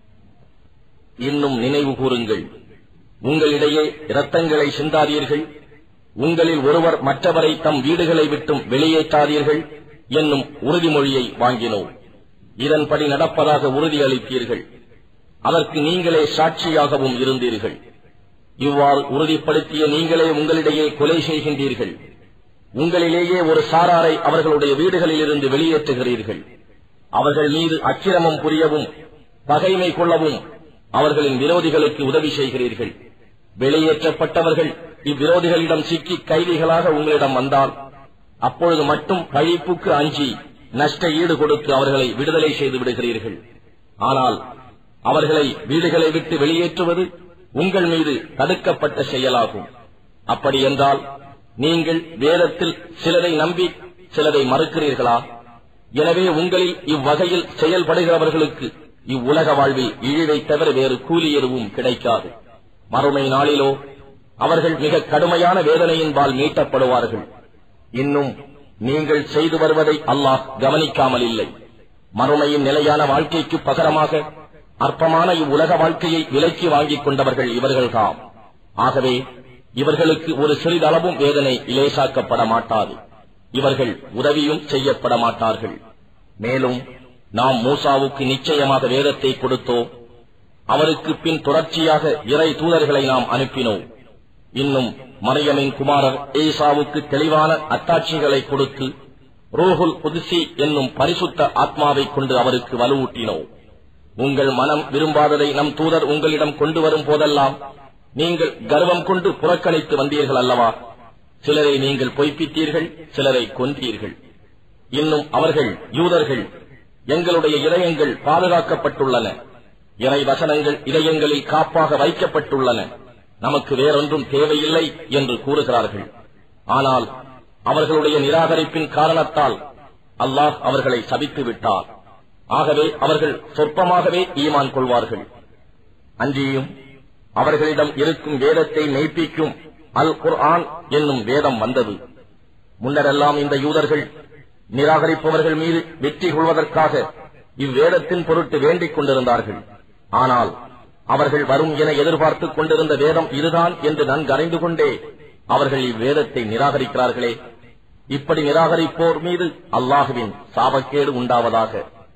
இன்னும் நினைவு கூறுங்கள், உங்களிடையே இரத்தங்களை சிந்தாதீர்கள், உங்களில் ஒருவர் மற்றவரை தம் வீடுகளை விட்டும் வெளியேற்றாதீர்கள் என்னும் உறுதிமொழியை வாங்கினோம். இதன்படி நடப்பதாக உறுதியளித்தீர்கள். அதற்கு நீங்களே சாட்சியாகவும் இருந்தீர்கள். இவ்வாறு உறுதிப்படுத்திய நீங்களே உங்களிடையே கொலை செய்கின்றீர்கள். உங்களிலேயே ஒரு சாராரை அவர்களுடைய வீடுகளில் இருந்து வெளியேற்றுகிறீர்கள். அவர்கள் மீது அக்கிரமம் புரியவும் பகைமை கொள்ளவும் அவர்களின் விரோதிகளுக்கு உதவி செய்கிறீர்கள். வெளியேற்றப்பட்டவர்கள் இவ்விரோதிகளிடம் சிக்கி கைதிகளாக உங்களிடம் வந்தால் அப்பொழுது மட்டும் பழிப்புக்கு அஞ்சி நஷ்ட ஈடு கொடுத்து அவர்களை விடுதலை செய்து விடுகிறீர்கள். ஆனால் அவர்களை வீடுகளை விட்டு வெளியேற்றுவது உங்கள் மீது தடுக்கப்பட்ட செயலாகும். அப்படி என்றால் நீங்கள் வேதத்தில் சிலரை நம்பி சிலரை மறுக்கிறீர்களா? எனவே உங்களில் இவ்வகையில் செயல்படுகிறவர்களுக்கு இவ்வுலக வாழ்வில் இழிவை தவிர வேறு கூலி எதுவும் கிடைக்காது. மறுமை நாளிலோ அவர்கள் மிக கடுமையான வேதனையின்பால் மீட்டப்படுவார்கள். இன்னும் நீங்கள் செய்து வருவதை அல்லாஹ் கவனிக்காமல் இல்லை. மறுமையின் நிலையான வாழ்க்கைக்கு பகரமாக அற்பமான இவ்வுலக வாழ்க்கையை விலைக்கு வாங்கிக் கொண்டவர்கள் இவர்கள்தாம். ஆகவே இவர்களுக்கு ஒரு சிறிதளவும் வேதனை இலேசாக்கப்பட மாட்டாது. இவர்கள் உதவியும் செய்யப்பட மாட்டார்கள். மேலும் நாம் மூசாவுக்கு நிச்சயமாக வேதத்தை கொடுத்தோம். அவருக்கு பின் தொடர்ச்சியாக இறை தூதர்களை நாம் அனுப்பினோம். இன்னும் மரியமின் குமாரர் ஈசாவுக்கு தெளிவான அத்தாட்சிகளை கொடுத்து ரூஹுல் குத்ஸி என்னும் பரிசுத்த ஆத்மாவை கொண்டு அவருக்கு வலுவூட்டினோம். உங்கள் மனம் விரும்பாததை நம் தூதர் உங்களிடம் கொண்டு வரும் போதெல்லாம் நீங்கள் கர்வம் கொண்டு புறக்கணித்து வந்தீர்கள் அல்லவா? சிலரை நீங்கள் பொய்ப்பித்தீர்கள், சிலரை கொன்றீர்கள். இன்னும் அவர்கள் யூதர்கள் எங்களுடைய இதயங்கள் பாதுகாக்கப்பட்டுள்ளன, இறை வசனங்கள் இதயங்களில் காப்பாக வைக்கப்பட்டுள்ளன, நமக்கு வேறொன்றும் தேவையில்லை என்று கூறுகிறார்கள். ஆனால் அவர்களுடைய நிராகரிப்பின் காரணத்தால் அல்லாஹ் அவர்களை சபித்து விட்டார். ஆகவே அவர்கள் சொற்பமாகவே ஈமான் கொள்வார்கள். அன்றியும் அவர்களிடம் இருக்கும் வேதத்தை மெய்ப்பிக்கும் அல் குர்ஆன் என்னும் வேதம் வந்தது. முன்னரெல்லாம் இந்த யூதர்கள் நிராகரிப்பவர்கள் மீது வெற்றி கொள்வதற்காக இவ்வேதத்தின் பொருட்டு வேண்டிக் கொண்டிருந்தார்கள். ஆனால் அவர்கள் வரும் என எதிர்பார்த்துக் கொண்டிருந்த வேதம் இதுதான் என்று நன்கு அறிந்து கொண்டே அவர்கள் இவ்வேதத்தை நிராகரிக்கிறார்களே. இப்படி நிராகரிப்போர் மீது அல்லாஹுவின் சாபக்கேடு உண்டாவதாக.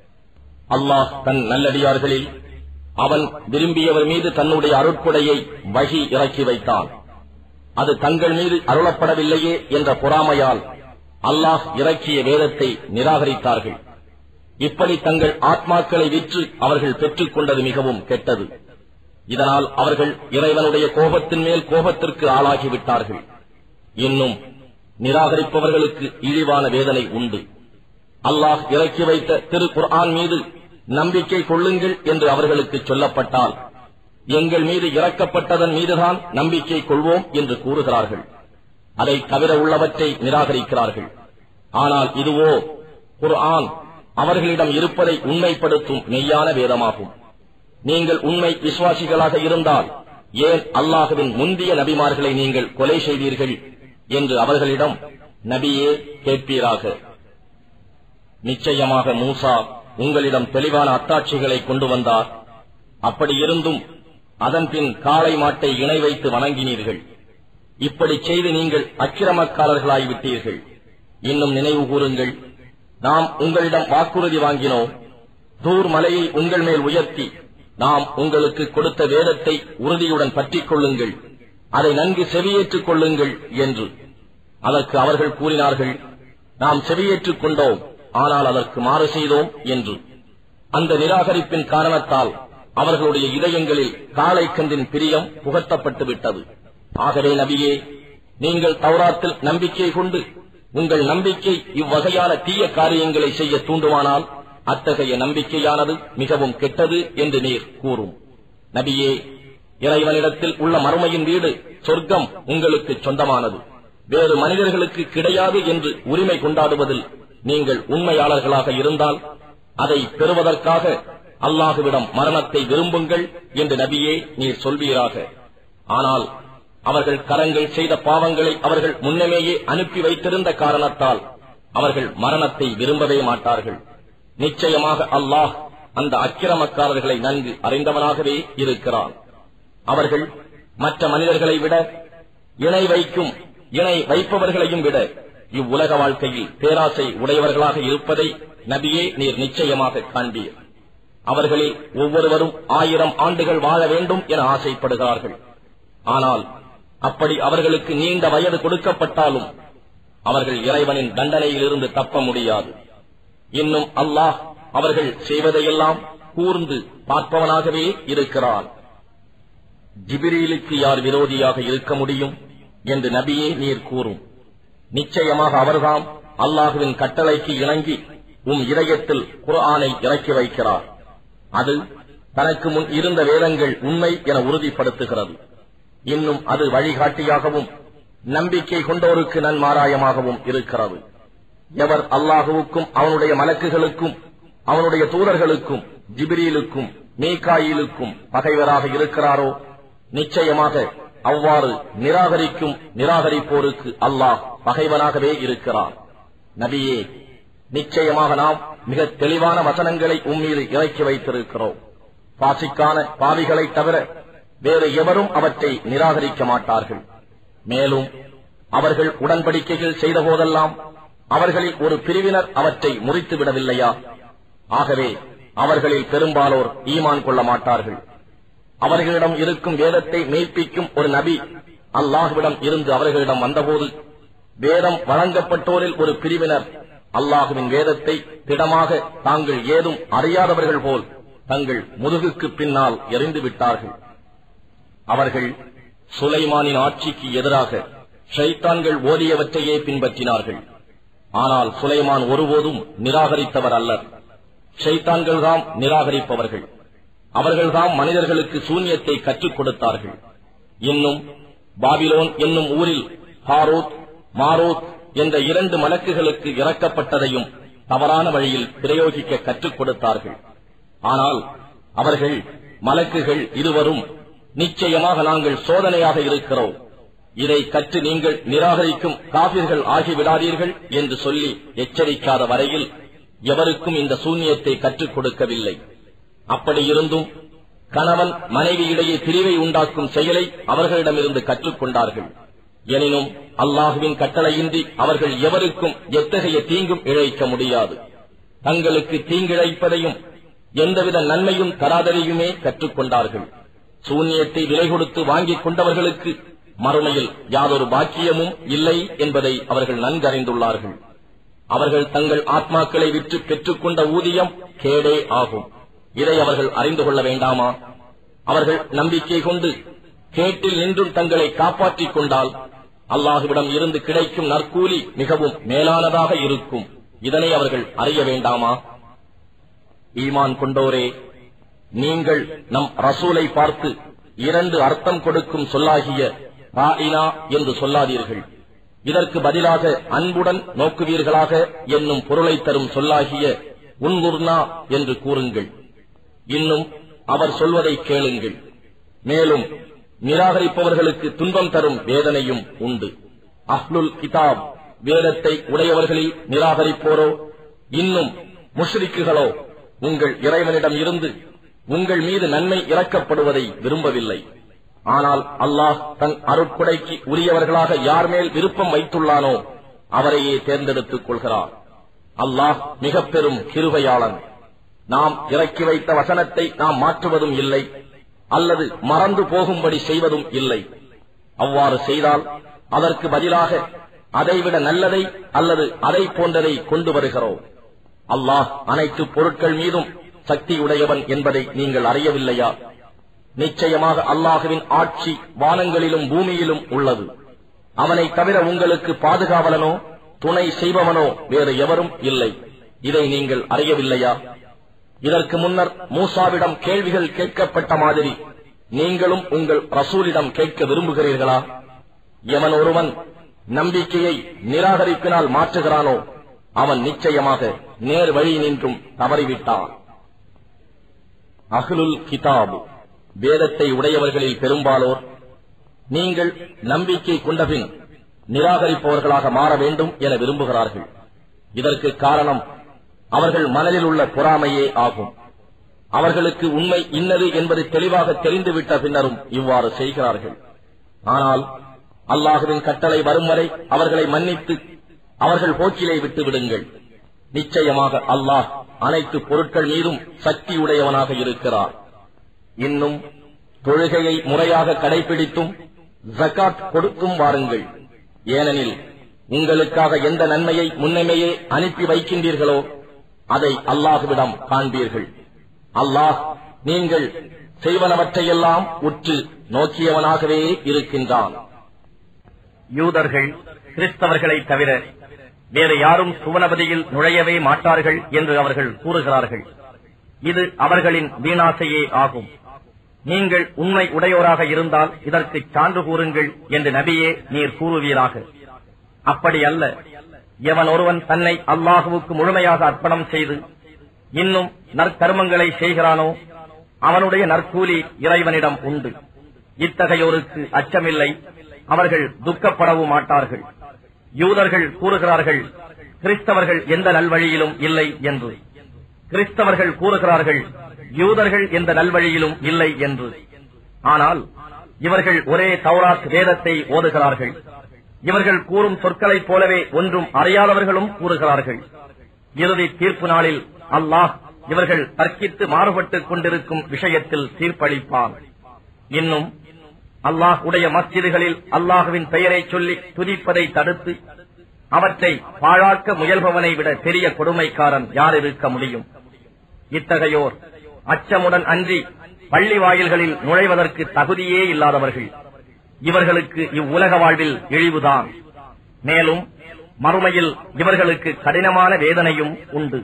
அல்லாஹ் தன் நல்லடியார்களில் அவன் விரும்பியவர் மீது தன்னுடைய அருட்கொடையை வஹி இறக்கி வைத்தான். அது தங்கள் மீது அருளப்படவில்லையே என்ற பொறாமையால் அல்லாஹ் இறக்கிய வேதத்தை நிராகரித்தார்கள். இப்படி தங்கள் ஆத்மாக்களை விற்று அவர்கள் பெற்றுக் கொண்டது மிகவும் கெட்டது. இதனால் அவர்கள் இறைவனுடைய கோபத்தின் மேல் கோபத்திற்கு ஆளாகிவிட்டார்கள். இன்னும் நிராகரிப்பவர்களுக்கு இழிவான வேதனை உண்டு. அல்லாஹ் இறக்கி வைத்த திரு குர்ஆன் மீது நம்பிக்கை கொள்ளுங்கள் என்று அவர்களுக்கு சொல்லப்பட்டால் எங்கள் மீது இறக்கப்பட்டதன் மீதுதான் நம்பிக்கை கொள்வோம் என்று கூறுகிறார்கள். அதை தவிர உள்ளவற்றை நிராகரிக்கிறார்கள். ஆனால் இதுவோ குர்ஆன் அவர்களிடம் இருப்பதை உண்மைப்படுத்தும் மெய்யான வேதமாகும். நீங்கள் உண்மை விசுவாசிகளாக இருந்தால் ஏன் அல்லாஹுவின் முந்திய நபிமார்களை நீங்கள் கொலை செய்தீர்கள் என்று அவர்களிடம் நபியே கேட்பீராக. நிச்சயமாக மூசா உங்களிடம் தெளிவான அத்தாட்சிகளை கொண்டு வந்தார். அப்படியிருந்தும் அதன்பின் காளை மாட்டை இணை வைத்து வணங்கினீர்கள். இப்படி செய்து நீங்கள் அக்கிரமக்காரர்களாய்விட்டீர்கள். இன்னும் நினைவு கூறுங்கள், நாம் உங்களிடம் வாக்குறுதி வாங்கினோம். தூர் மலையை உங்கள் மேல் உயர்த்தி நாம் உங்களுக்கு கொடுத்த வேதத்தை உறுதியுடன் பற்றிக் கொள்ளுங்கள், அதை நன்கு செவியேற்றுக் கொள்ளுங்கள் என்று. அதற்கு அவர்கள் கூறினார்கள், நாம் செவியேற்றுக் கொண்டோம், ஆனால் அதற்கு மாறு செய்தோம் என்று. அந்த நிராகரிப்பின் காரணத்தால் அவர்களுடைய இதயங்களில் காளைக்கன்றின் பிரியம் புகட்டப்பட்டு விட்டது. ஆகவே நபியே, நீங்கள் தௌராத்தில் நம்பிக்கை கொண்டு உங்கள் நம்பிக்கை இவ்வகையான தீய காரியங்களை செய்ய தூண்டுவானால் அத்தகைய நம்பிக்கையானது மிகவும் கெட்டது என்று நீர் கூறும். நபியே, இறைவனிடத்தில் உள்ள மறுமையின் வீடு சொர்க்கம் உங்களுக்கு சொந்தமானது, வேறு மனிதர்களுக்கு கிடையாது என்று உரிமை கொண்டாடுவதில் நீங்கள் உண்மையாளர்களாக இருந்தால் அதை பெறுவதற்காக அல்லாஹுவிடம் மரணத்தை விரும்புங்கள் என்று நபியே நீர் சொல்வீராக. ஆனால் அவர்கள் கரங்கள் செய்த பாவங்களை அவர்கள் முன்னமேயே அனுப்பி வைத்திருந்த காரணத்தால் அவர்கள் மரணத்தை விரும்பவே மாட்டார்கள். நிச்சயமாக அல்லாஹ் அந்த அக்கிரமக்காரர்களை நன்கு அறிந்தவனாகவே இருக்கிறான். அவர்கள் மற்ற மனிதர்களை விட இணை வைப்பவர்களையும் விட இவ்வுலக வாழ்க்கையில் பேராசை உடையவர்களாக இருப்பதை நபியே நீர் நிச்சயமாக காண்பீர். அவர்களில் ஒவ்வொருவரும் 1000 ஆண்டுகள் வாழ வேண்டும் என ஆசைப்படுகிறார்கள். ஆனால் அப்படி அவர்களுக்கு நீண்ட வயது கொடுக்கப்பட்டாலும் அவர்கள் இறைவனின் தண்டனையிலிருந்து தப்ப முடியாது. இன்னும் அல்லாஹ் அவர்கள் செய்வதையெல்லாம் கூர்ந்து பார்ப்பவனாகவே இருக்கிறான். ஜிப்ரீலுக்கு யார் விரோதியாக இருக்க முடியும் என்று நபியே நீர் கூறும். நிச்சயமாக அவர்தாம் அல்லாஹுவின் கட்டளைக்கு இணங்கி இதயத்தில் குர்ஆனை இறக்கி வைக்கிறார். அது தனக்கு முன் இருந்த வேதங்கள் உண்மை என உறுதிப்படுத்துகிறது. இன்னும் அது வழிகாட்டியாகவும் நம்பிக்கை கொண்டோருக்கு நன்மாராயமாகவும் இருக்கிறது. எவர் அல்லாஹுவுக்கும் அவனுடைய மலக்குகளுக்கும் அவனுடைய தூதர்களுக்கும் ஜிப்ரீலுக்கும் மீகாயிலுக்கும் பகைவராக இருக்கிறாரோ, நிச்சயமாக அவ்வாறு நிராகரிப்போருக்கு அல்லாஹ் பகைவனாகவே இருக்கிறார். நபியே, நிச்சயமாக நாம் மிக தெளிவான வசனங்களை உம்மீது இறக்கி வைத்திருக்கிறோம். பாசிக்கான பாவிகளை தவிர வேறு எவரும் அவற்றை நிராகரிக்க மாட்டார்கள். மேலும் அவர்கள் உடன்படிக்கைகள் செய்த போதெல்லாம் அவர்களில் ஒரு பிரிவினர் அவற்றை முறித்து விடவில்லையா? ஆகவே அவர்களில் பெரும்பாலோர் ஈமான் கொள்ள மாட்டார்கள். அவர்களிடம் இருக்கும் வேதத்தை மெய்ப்பிக்கும் ஒரு நபி அல்லாஹுவிடம் இருந்து அவர்களிடம் வந்தபோது வேதம் வழங்கப்பட்டோரில் ஒரு பிரிவினர் அல்லாஹுவின் வேதத்தை திடமாக தாங்கள் ஏதும் அறியாதவர்கள் போல் தங்கள் முதுகுக்கு பின்னால் எறிந்து விட்டார்கள். அவர்கள் சுலைமானின் ஆட்சிக்கு எதிராக ஷைத்தான்கள் ஓதியவற்றையே பின்பற்றினார்கள். ஆனால் சுலைமான் ஒருபோதும் நிராகரித்தவர் அல்லர். ஷைத்தான்கள் தாம் நிராகரிப்பவர்கள். அவர்கள்தாம் மனிதர்களுக்கு சூன்யத்தை கற்றுக் கொடுத்தார்கள். இன்னும் பாபிலோன் என்னும் ஊரில் ஹாரூத் மாரூத் என்ற 2 மலக்குகளுக்கு இறக்கப்பட்டதையும் தவறான வழியில் பிரயோகிக்க கற்றுக் கொடுத்தார்கள். ஆனால் அவர்கள் மலக்குகள் இருவரும், நிச்சயமாக நாங்கள் சோதனையாக இருக்கிறோம், இதை கற்று நீங்கள் நிராகரிக்கும் காபிர்கள் ஆகிவிடாதீர்கள் என்று சொல்லி எச்சரிக்காத வரையில் எவருக்கும் இந்த சூன்யத்தை கற்றுக் கொடுக்கவில்லை. அப்படியிருந்தும் கணவன் மனைவியிடையே பிரிவை உண்டாக்கும் செயலை அவர்களிடமிருந்து கற்றுக்கொண்டார்கள். எனினும் அல்லாஹுவின் கட்டளையின்றி அவர்கள் எவருக்கும் எத்தகைய தீங்கும் இழைக்க முடியாது. தங்களுக்கு தீங்கிழைப்பதையும் எந்தவித நன்மையும் தராதரையுமே கற்றுக்கொண்டார்கள். சூன்யத்தை விலை கொடுத்து வாங்கிக் கொண்டவர்களுக்கு மறுமையில் யாதொரு பாக்கியமும் இல்லை என்பதை அவர்கள் நன்கறிந்துள்ளார்கள். அவர்கள் தங்கள் ஆத்மாக்களை விற்று பெற்றுக்கொண்ட ஊதியம் கேடே ஆகும். இதை அவர்கள் அறிந்து கொள்ள வேண்டாமா? அவர்கள் நம்பிக்கை கொண்டு கேட்டில் நின்றும் தங்களை காப்பாற்றிக் கொண்டால் அல்லாஹுவிடம் இருந்து கிடைக்கும் நற்கூலி மிகவும் மேலானதாக இருக்கும். இதனை அவர்கள் அறிய வேண்டாமா? ஈமான் கொண்டோரே, நீங்கள் நம் ரசூலை பார்த்து 2 அர்த்தம் கொடுக்கும் சொல்லாகிய ராயினா என்று சொல்லாதீர்கள். இதற்கு பதிலாக அன்புடன் நோக்குவீர்களாக என்னும் பொருளை தரும் சொல்லாகிய உன்குர்னா என்று கூறுங்கள். இன்னும் அவர் சொல்வதை கேளுங்கள். மேலும் நிராகரிப்பவர்களுக்கு துன்பம் தரும் வேதனையும் உண்டு. அஹ்லுல் கிதாப் வேதத்தை உடையவர்களில் நிராகரிப்போரோ இன்னும் முஷ்ரிக்குகளோ உங்கள் இறைவனிடம் இருந்து உங்கள் மீது நன்மை இறக்கப்படுவதை விரும்பவில்லை. ஆனால் அல்லாஹ் தன் அருட்கொடைக்கு உரியவர்களாக யார் மேல் விருப்பம் வைத்துள்ளானோ அவரையே தேர்ந்தெடுத்துக் கொள்கிறார். அல்லாஹ் மிக பெரும் கிருபையாளன். நாம் இறக்கி வைத்த வசனத்தை நாம் மாற்றுவதும் இல்லை, அல்லது மறந்து போகும்படி செய்வதும் இல்லை. அவ்வாறு செய்தால் அதற்கு பதிலாக அதைவிட நல்லதை அல்லது அதை போன்றதை கொண்டு வருகிறோம். அல்லாஹ் அனைத்து பொருட்கள் மீதும் சக்தியுடையவன் என்பதை நீங்கள் அறியவில்லையா? நிச்சயமாக அல்லாஹுவின் ஆட்சி வானங்களிலும் பூமியிலும் உள்ளது. அவனை தவிர உங்களுக்கு பாதுகாவலனோ துணை செய்பவனோ வேறு எவரும் இல்லை. இதை நீங்கள் அறியவில்லையா? இதற்கு முன்னர் மூசாவிடம் கேள்விகள் கேட்கப்பட்ட மாதிரி நீங்களும் உங்கள் ரசூலிடம் கேட்க விரும்புகிறீர்களா? எவன் ஒருவன் நம்பிக்கையை நிராகரிப்பினால் மாற்றுகிறானோ அவன் நிச்சயமாக நேர் வழி நின்றும் தவறிவிட்டான். அஹ்லுல் கிதாப் வேதத்தை உடையவர்களில் பெரும்பாலோர் நீங்கள் நம்பிக்கை கொண்டபின் நிராகரிப்பவர்களாக மாற வேண்டும் என விரும்புகிறார்கள். இதற்கு காரணம் அவர்கள் மனதில் உள்ள பொறாமையே ஆகும். அவர்களுக்கு உண்மை இன்னது என்பது தெளிவாக தெரிந்துவிட்ட பின்னரும் இவ்வாறு செய்கிறார்கள். ஆனால் அல்லாஹுவின் கட்டளை வரும் வரை அவர்களை மன்னித்து அவர்கள் போக்கிலே விட்டு விடுங்கள். நிச்சயமாக அல்லாஹ் அனைத்து பொருட்கள் மீதும் சக்தியுடையவனாக இருக்கிறார். இன்னும் தொழுகையை முறையாக கடைபிடித்தும் ஜகாத் கொடுத்தும் வாருங்கள். ஏனெனில் உங்களுக்காக எந்த நன்மையை முன்னமேயே அனுப்பி வைக்கின்றீர்களோ அதை அல்லாஹுவிடம் காண்பீர்கள். அல்லாஹ் நீங்கள் செய்வனவற்றையெல்லாம் உற்று நோக்கியவனாகவே இருக்கின்றான். யூதர்கள் கிறிஸ்தவர்களை தவிர வேறு யாரும் சுவனபதியில் நுழையவே மாட்டார்கள் என்று அவர்கள் கூறுகிறார்கள். இது அவர்களின் வீணாசையே ஆகும். நீங்கள் உண்மை உடையோராக இருந்தால் இதற்கு சான்று கூறுங்கள் என்று நபியே நீர் கூறுவீராக. அப்படி அல்ல. எவன் ஒருவன் தன்னை அல்லாஹுவுக்கு முழுமையாக அர்ப்பணம் செய்து இன்னும் நற்கர்மங்களை செய்கிறானோ அவனுடைய நற்கூலி இறைவனிடம் உண்டு. இத்தகையோருக்கு அச்சமில்லை, அவர்கள் துக்கப்படவும் மாட்டார்கள். யூதர்கள் கூறுகிறார்கள் கிறிஸ்தவர்கள் எந்த நல்வழியிலும் இல்லை என்று. கிறிஸ்தவர்கள் கூறுகிறார்கள் யூதர்கள் எந்த நல்வழியிலும் இல்லை என்று. ஆனால் இவர்கள் ஒரே தௌராத் வேதத்தை ஓதுகிறார்கள். இவர்கள் கூறும் சொற்களைப் போலவே ஒன்றும் அறியாதவர்களும் கூறுகிறார்கள். இறுதி தீர்ப்பு நாளில் அல்லாஹ் இவர்கள் தர்க்கித்து மாறுபட்டுக் கொண்டிருக்கும் விஷயத்தில் தீர்ப்பளிப்பான். இன்னும் அல்லாஹ் உடைய மஸ்ஜிதுகளில் அல்லாஹுவின் பெயரை சொல்லி துதிப்பதை தடுத்து அவற்றை பாழாக்க முயல்பவனை விட பெரிய கொடுமைக்காரன் யார் இருக்க முடியும்? இத்தகையோர் அச்சமுடன் அன்றி பள்ளி வாயில்களில் நுழைவதற்கு தகுதியே இல்லாதவர்கள். இவர்களுக்கு இவ்வுலக வாழ்வில் இழிவுதான். மேலும் மறுமையில் இவர்களுக்கு கடினமான வேதனையும் உண்டு.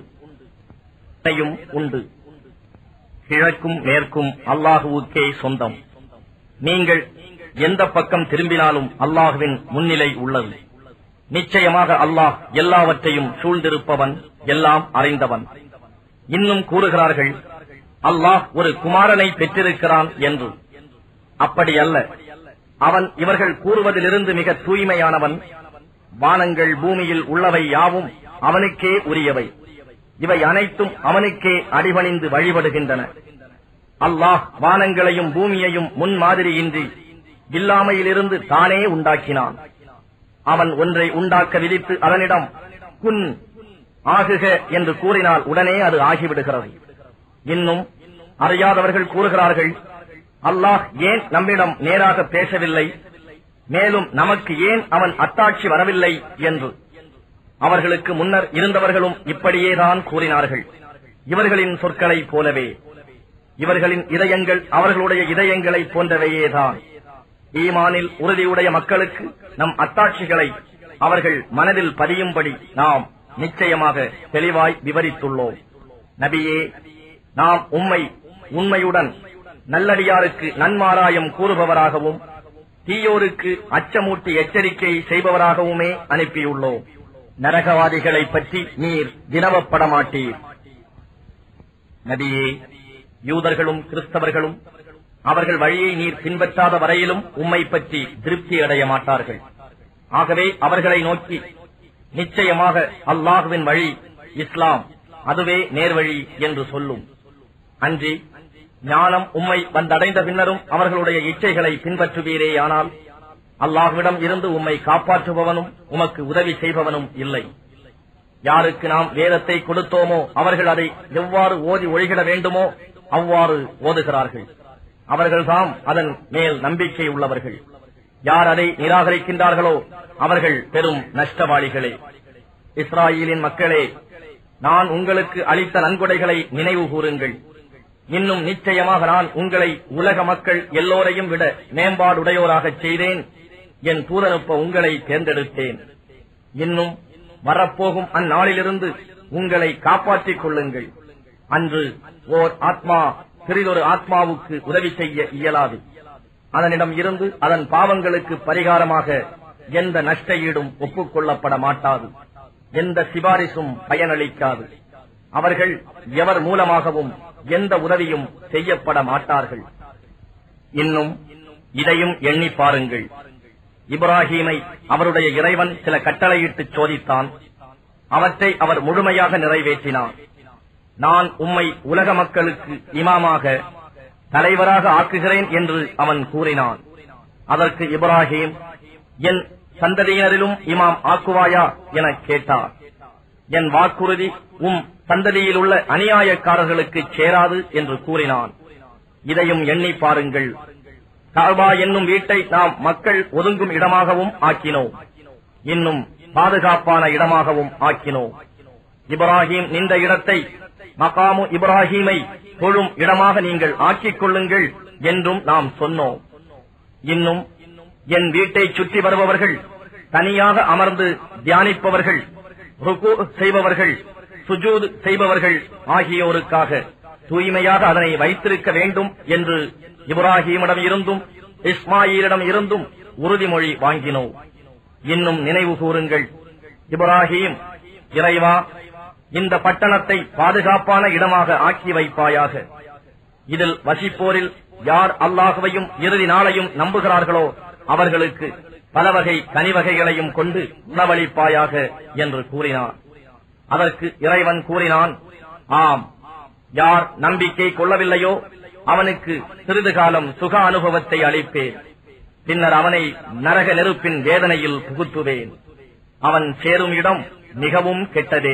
கிழக்கும் மேற்கும் அல்லாஹுவுக்கே சொந்தம். நீங்கள் எந்த பக்கம் திரும்பினாலும் அல்லாஹுவின் முன்னிலை உள்ளது. நிச்சயமாக அல்லாஹ் எல்லாவற்றையும் சூழ்ந்திருப்பவன், எல்லாம் அறிந்தவன். இன்னும் கூறுகிறார்கள் அல்லாஹ் ஒரு குமாரனை பெற்றிருக்கிறான் என்று. அப்படி அல்ல. அவன் இவர்கள் கூறுவதிலிருந்து மிக தூய்மையானவன். வானங்கள் பூமியில் உள்ளவை யாவும் அவனுக்கே உரியவை. இவை அனைத்தும் அவனுக்கே அடிபணிந்து வழிபடுகின்றன. அல்லாஹ் வானங்களையும் பூமியையும் முன்மாதிரியின்றி இல்லாமையிலிருந்து தானே உண்டாக்கினான். அவன் ஒன்றை உண்டாக்க விதித்து அதனிடம் குன் ஆகுக என்று கூறினால் உடனே அது ஆகிவிடுகிறது. இன்னும் அறியாதவர்கள் கூறுகிறார்கள் அல்லாஹ் ஏன் நம்மிடம் நேராக பேசவில்லை, மேலும் நமக்கு ஏன் அவன் அத்தாட்சி வரவில்லை என்று. அவர்களுக்கு முன்னர் இருந்தவர்களும் இப்படியேதான் கூறினார்கள். இவர்களின் சொற்களைப் போலவே இவர்களின் இதயங்கள் அவர்களுடைய இதயங்களைப் போன்றவையேதான். ஈமானில் உறுதியுடைய மக்களுக்கு நம் அத்தாட்சிகளை அவர்கள் மனதில் பதியும்படி நாம் நிச்சயமாக தெளிவாய் விவரித்துள்ளோம். நபியே, நாம் உண்மையுடன் நல்லடியாருக்கு நன்மாராயம் கூறுபவராகவும் தீயோருக்கு அச்சமூட்டி எச்சரிக்கை செய்பவராகவுமே அனுப்பியுள்ளோம். நரகவாதிகளை பற்றி நீர் வினவப்பட மாட்டீர். நபியே, யூதர்களும் கிறிஸ்தவர்களும் அவர்கள் வழியை நீர் பின்பற்றாத வரையிலும் உம்மை பற்றி திருப்தி அடைய மாட்டார்கள். ஆகவே அவர்களை நோக்கி, நிச்சயமாக அல்லாஹுவின் வழி இஸ்லாம், அதுவே நேர்வழி என்று சொல்லும். அன்றி ஞானம் உம்மை வந்தடைந்த பின்னரும் அவர்களுடைய இச்சைகளை பின்பற்றுவீரேயானால் அல்லாஹ்விடம் இருந்து உம்மை காப்பாற்றுபவனும் உமக்கு உதவி செய்பவனும் இல்லை. யாருக்கு நாம் வேதத்தை கொடுத்தோமோ அவர்கள் அதை எவ்வாறு ஓதி ஒழிகிட வேண்டுமோ அவ்வாறு ஓதுகிறார்கள். அவர்கள்தாம் அதன் மேல் நம்பிக்கை உள்ளவர்கள். யார் அதை நிராகரிக்கின்றார்களோ அவர்கள் பெரும் நஷ்டவாளிகளே. இஸ்ராயேலின் மக்களே, நான் உங்களுக்கு அளித்த நன்கொடைகளை நினைவு கூறுங்கள். இன்னும் நிச்சயமாக நான் உங்களை உலக மக்கள் எல்லோரையும் விட மேம்பாடுடையோராகச் செய்தேன். என் தூதனுப்ப உங்களை தேர்ந்தெடுத்தேன். இன்னும் வரப்போகும் அந்நாளிலிருந்து உங்களை காப்பாற்றிக் கொள்ளுங்கள். அன்று ஓர் ஆத்மா சிறிதொரு ஆத்மாவுக்கு உதவி செய்ய இயலாது. அதனிடம் இருந்து அதன் பாவங்களுக்கு பரிகாரமாக எந்த நஷ்ட ஈடும் ஒப்புக்கொள்ளப்பட மாட்டாது. எந்த சிபாரிசும் பயனளிக்காது. அவர்கள் எவர் மூலமாகவும் எந்த உதவியும் செய்யப்பட மாட்டார்கள். இன்னும் இதையும் எண்ணி பாருங்கள். இப்ராஹீமை அவருடைய இறைவன் சில கட்டளையிட்டு சோதித்தான். அவற்றை அவர் முழுமையாக நிறைவேற்றினார். நான் உம்மை உலக மக்களுக்கு இமாமாக, தலைவராக ஆக்குகிறேன் என்று அவன் கூறினான். அதற்கு இப்ராஹீம், என் சந்ததியினரிலும் இமாம் ஆக்குவாயா என கேட்டார். என் வாக்குறுதி சந்ததியில் உள்ள அநியாயக்காரர்களுக்கு சேராது என்று கூறினான். இதையும் எண்ணி பாருங்கள். கஅபா என்னும் வீட்டை நாம் மக்கள் ஒதுங்கும் இடமாகவும் ஆக்கினோம். இன்னும் பாதுகாப்பான இடமாகவும் ஆக்கினோம். இப்ராஹீம் நின்ற இடத்தை மகாமு இப்ராஹீமை தொழும் இடமாக நீங்கள் ஆக்கிக் கொள்ளுங்கள் என்றும் நாம் சொன்னோம். இன்னும் என் வீட்டை சுற்றி வருபவர்கள், தனியாக அமர்ந்து தியானிப்பவர்கள், ருக்கு செய்பவர்கள், சுஜூத் செய்பவர்கள் ஆகியோருக்காக தூய்மையாக அதனை வைத்திருக்க வேண்டும் என்று இப்ராஹீமிடம் இருந்தும் இஸ்மாயிலிடம் இருந்தும் உறுதிமொழி வாங்கினோம். இன்னும் நினைவு கூறுங்கள். இப்ராஹீம், இறைவா, இந்த பட்டணத்தை பாதுகாப்பான இடமாக ஆக்கி வைப்பாயாக. இதில் வசிப்போரில் யார் அல்லாஹுவையும் இறுதி நாளையும் நம்புகிறார்களோ அவர்களுக்கு பல வகை கனிவகைகளையும் கொண்டு உணவளிப்பாயாக என்று கூறினார். அதற்கு இறைவன் கூறினான், ஆம், யார் நம்பிக்கை கொள்ளவில்லையோ அவனுக்கு சிறிது காலம் சுக அனுபவத்தை அளிப்பேன். பின்னர் அவனை நரக நெருப்பின் வேதனையில் புகுத்துவேன். அவன் சேரும் இடம் மிகவும் கெட்டதே.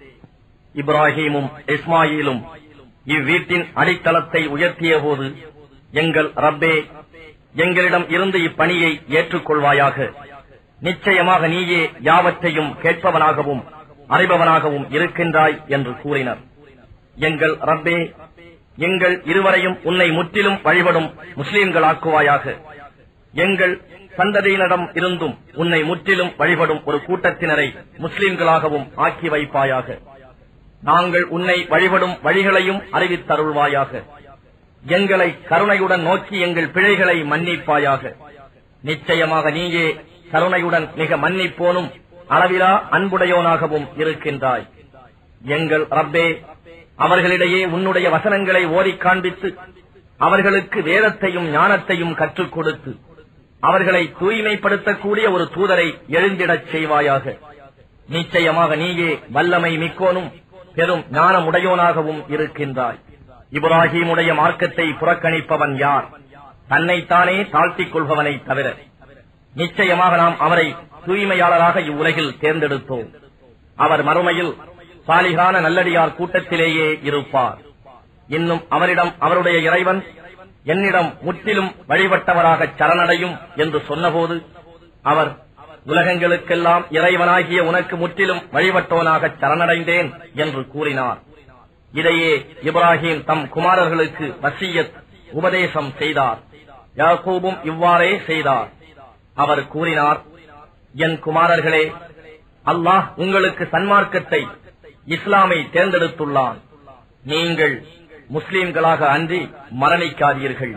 இப்ராஹீமும் இஸ்மாயிலும் இவ்வீட்டின் அடித்தளத்தை உயர்த்திய போது, எங்கள் ரப்பே, எங்களிடம் இருந்து இப்பணியை ஏற்றுக்கொள்வாயாக. நிச்சயமாக நீயே யாவற்றையும் கேட்பவனாகவும் அறிபவனாகவும் இருக்கின்றாய் என்று கூறினர். எங்கள் ரப்பே, எங்கள் இருவரையும் உன்னை முற்றிலும் வழிபடும் முஸ்லிம்களாக்குவாயாக. எங்கள் சந்ததியினரிடம் இருந்தும் உன்னை முற்றிலும் வழிபடும் ஒரு கூட்டத்தினரை முஸ்லிம்களாகவும் ஆக்கி வைப்பாயாக. நாங்கள் உன்னை வழிபடும் வழிகளையும் அறிவித்தருள்வாயாக. எங்களை கருணையுடன் நோக்கி எங்கள் பிழைகளை மன்னிப்பாயாக. நிச்சயமாக நீயே கருணையுடன் மிக மன்னிப்போனும் அளவிலா அன்புடையோனாகவும் இருக்கின்றாய். எங்கள் ரப்பே, அவர்களிடையே உன்னுடைய வசனங்களை ஓதிக் காண்பித்து அவர்களுக்கு வேதத்தையும் ஞானத்தையும் கற்றுக் கொடுத்து அவர்களை தூய்மைப்படுத்தக்கூடிய ஒரு தூதரை எழுந்திடச் செய்வாயாக. நிச்சயமாக நீயே வல்லமை மிக்கோனும் பெரும் ஞானமுடையோனாகவும் இருக்கின்றாய். இப்ராஹீமுடைய மார்க்கத்தை புறக்கணிப்பவன் யார்? தன்னைத்தானே தாழ்த்திக் கொள்பவனை தவிர. நிச்சயமாக நாம் அவரை தூய்மையாளராக இவ்வுலகில் தேர்ந்தெடுத்தோம். அவர் மறுமையில் சாலிகான நல்லடியார் கூட்டத்திலேயே இருப்பார். இன்னும் அவரிடம் அவருடைய இறைவன், என்னிடம் முற்றிலும் வழிபட்டவராக சரணடையும் என்று சொன்னபோது அவர், உலகங்களுக்கெல்லாம் இறைவனாகிய உனக்கு முற்றிலும் வழிபட்டவனாக சரணடைந்தேன் என்று கூறினார். இதையே இப்ராஹீம் தம் குமாரர்களுக்கு வசியத் உபதேசம் செய்தார். யாக்கூபும் இவ்வாறே செய்தார். அவர் கூறினார், என் குமாரர்களே, அல்லாஹ் உங்களுக்கு சன்மார்க்கத்தை இஸ்லாமை தேர்ந்தெடுத்துள்ளான். நீங்கள் முஸ்லிம்களாக அன்றி மரணிக்காதீர்கள்.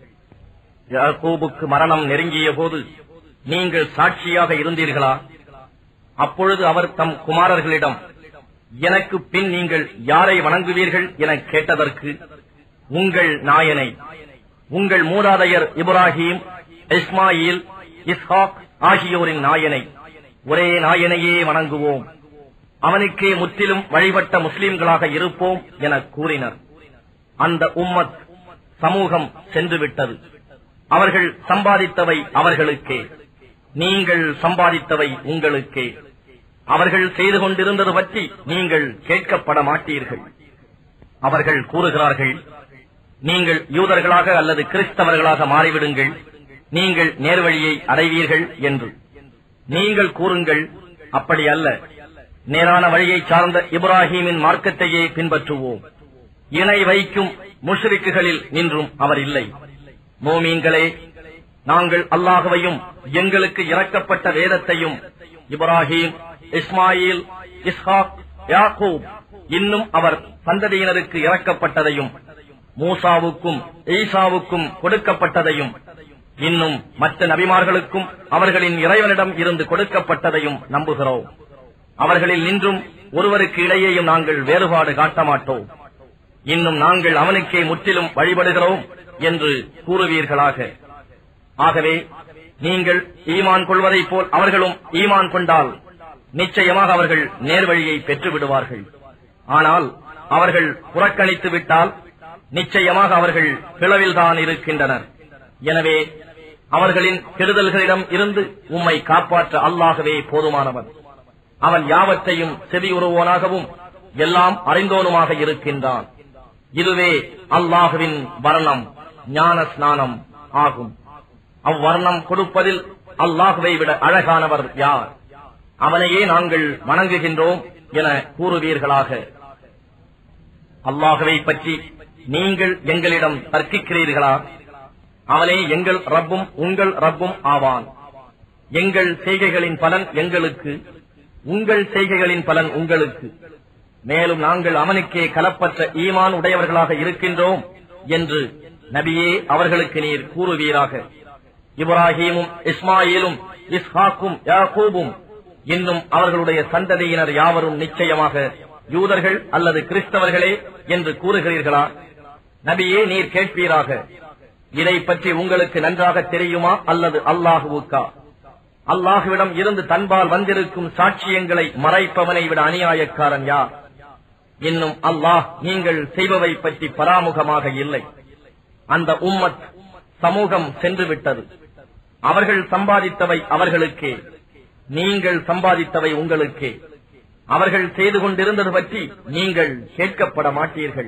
யாக்கூபுக்கு மரணம் நெருங்கிய போது நீங்கள் சாட்சியாக இருந்தீர்களா? அப்பொழுது அவர் தம் குமாரர்களிடம், எனக்கு பின் நீங்கள் யாரை வணங்குவீர்கள் என கேட்டதற்கு, உங்கள் நாயனை, உங்கள் மூதாதையர் இப்ராஹிம், இஸ்மாயில், இஸ்ஹாக் ஆகியோரின் நாயனை, ஒரே நாயனையே வணங்குவோம், அவனுக்கே முற்றிலும் வழிபட்ட முஸ்லிம்களாக இருப்போம் என கூறினர். அந்த உம்மத் சமூகம் சென்றுவிட்டது. அவர்கள் சம்பாதித்தவை அவர்களுக்கே, நீங்கள் சம்பாதித்தவை உங்களுக்கே. அவர்கள் செய்து கொண்டிருந்தது பற்றி நீங்கள் கேட்கப்பட மாட்டீர்கள். அவர்கள் கூறுகிறார்கள், நீங்கள் யூதர்களாக அல்லது கிறிஸ்தவர்களாக மாறிவிடுங்கள், நீங்கள் நேர்வழியை அடைவீர்கள் என்று. நீங்கள் கூறுங்கள், அப்படி அல்ல, நேரான வழியை சார்ந்த இப்ராஹீமின் மார்க்கத்தையே பின்பற்றுவோம். இணை வைக்கும் முஷ்ரிக்குகளில் நின்றும் அவர் இல்லை. மோமீன்களே, நாங்கள் அல்லாஹ்வையும் எங்களுக்கு இறக்கப்பட்ட வேதத்தையும் இப்ராஹிம், இஸ்மாயில், இஸ்ஹாக், யாக்கூப் இன்னும் அவர் சந்ததியினருக்கு இறக்கப்பட்டதையும், மூசாவுக்கும் ஈசாவுக்கும் கொடுக்கப்பட்டதையும், இன்னும் மற்ற நபிமார்களுக்கும் அவர்களின் இறைவனிடம் இருந்து கொடுக்கப்பட்டதையும் நம்புகிறோம். அவர்களில் நின்றும் ஒருவருக்கு இடையேயும் நாங்கள் வேறுபாடு காட்ட மாட்டோம். இன்னும் நாங்கள் அவனுக்கே முற்றிலும் வழிபடுகிறோம் என்று கூறுவீர்களாக. ஆகவே நீங்கள் ஈமான் கொள்வதைப் போல் அவர்களும் ஈமான் கொண்டால் நிச்சயமாக அவர்கள் நேர்வழியை பெற்று விடுவார்கள். ஆனால் அவர்கள் புறக்கணித்து விட்டால் நிச்சயமாக அவர்கள் பிளவில்தான் இருக்கின்றனர். எனவே அவர்களின் கெடுதல்களிடம் இருந்து உம்மை காப்பாற்ற அல்லாஹ்வே போதுமானவன். அவன் யாவற்றையும் செவியுறுவோனாகவும் எல்லாம் அறிந்தோனுமாக இருக்கின்றான். இதுவே அல்லாஹுவின் வர்ணம், ஞான ஸ்நானம் ஆகும். அவ்வர்ணம் கொடுப்பதில் அல்லாஹுவை விட அழகானவர் யார்? அவனையே நாங்கள் வணங்குகின்றோம் என கூறுவீர்களாக. அல்லாஹுவை பற்றி நீங்கள் எங்களிடம் தர்க்கிக்கிறீர்களா? அவனே எங்கள் ரப்பும் உங்கள் ரப்பும் ஆவான். எங்கள் செய்கைகளின் பலன் எங்களுக்கு, உங்கள் செய்கைகளின் பலன் உங்களுக்கு. மேலும் நாங்கள் அவனுக்கே கலப்பற்ற ஈமான் உடையவர்களாக இருக்கின்றோம் என்று நபியே அவர்களுக்கு நீர் கூறுவீராக. இப்ராஹீமும் இஸ்மாயிலும் இஸ்ஹாக்கும் யாக்கூபும் இன்னும் அவர்களுடைய சந்ததியினர் யாவரும் நிச்சயமாக யூதர்கள் அல்லது கிறிஸ்தவர்களே என்று கூறுகிறீர்களா? நபியே நீர் கேட்பீராக, இதை பற்றி உங்களுக்கு நன்றாக தெரியுமா அல்லது அல்லாஹுவுக்கா? அல்லாஹுவிடம் இருந்து தன்பால் வந்திருக்கும் சாட்சியங்களை மறைப்பவனை விட அநியாயக்காரன் யார்? இன்னும் அல்லாஹ் நீங்கள் செய்பவை பற்றி பராமுகமாக இல்லை. அந்த உம்மத் சமூகம் சென்று விட்டது. அவர்கள் சம்பாதித்தவை அவர்களுக்கே, நீங்கள் சம்பாதித்தவை உங்களுக்கே. அவர்கள் செய்து கொண்டிருந்தது பற்றி நீங்கள் கேட்கப்பட மாட்டீர்கள்.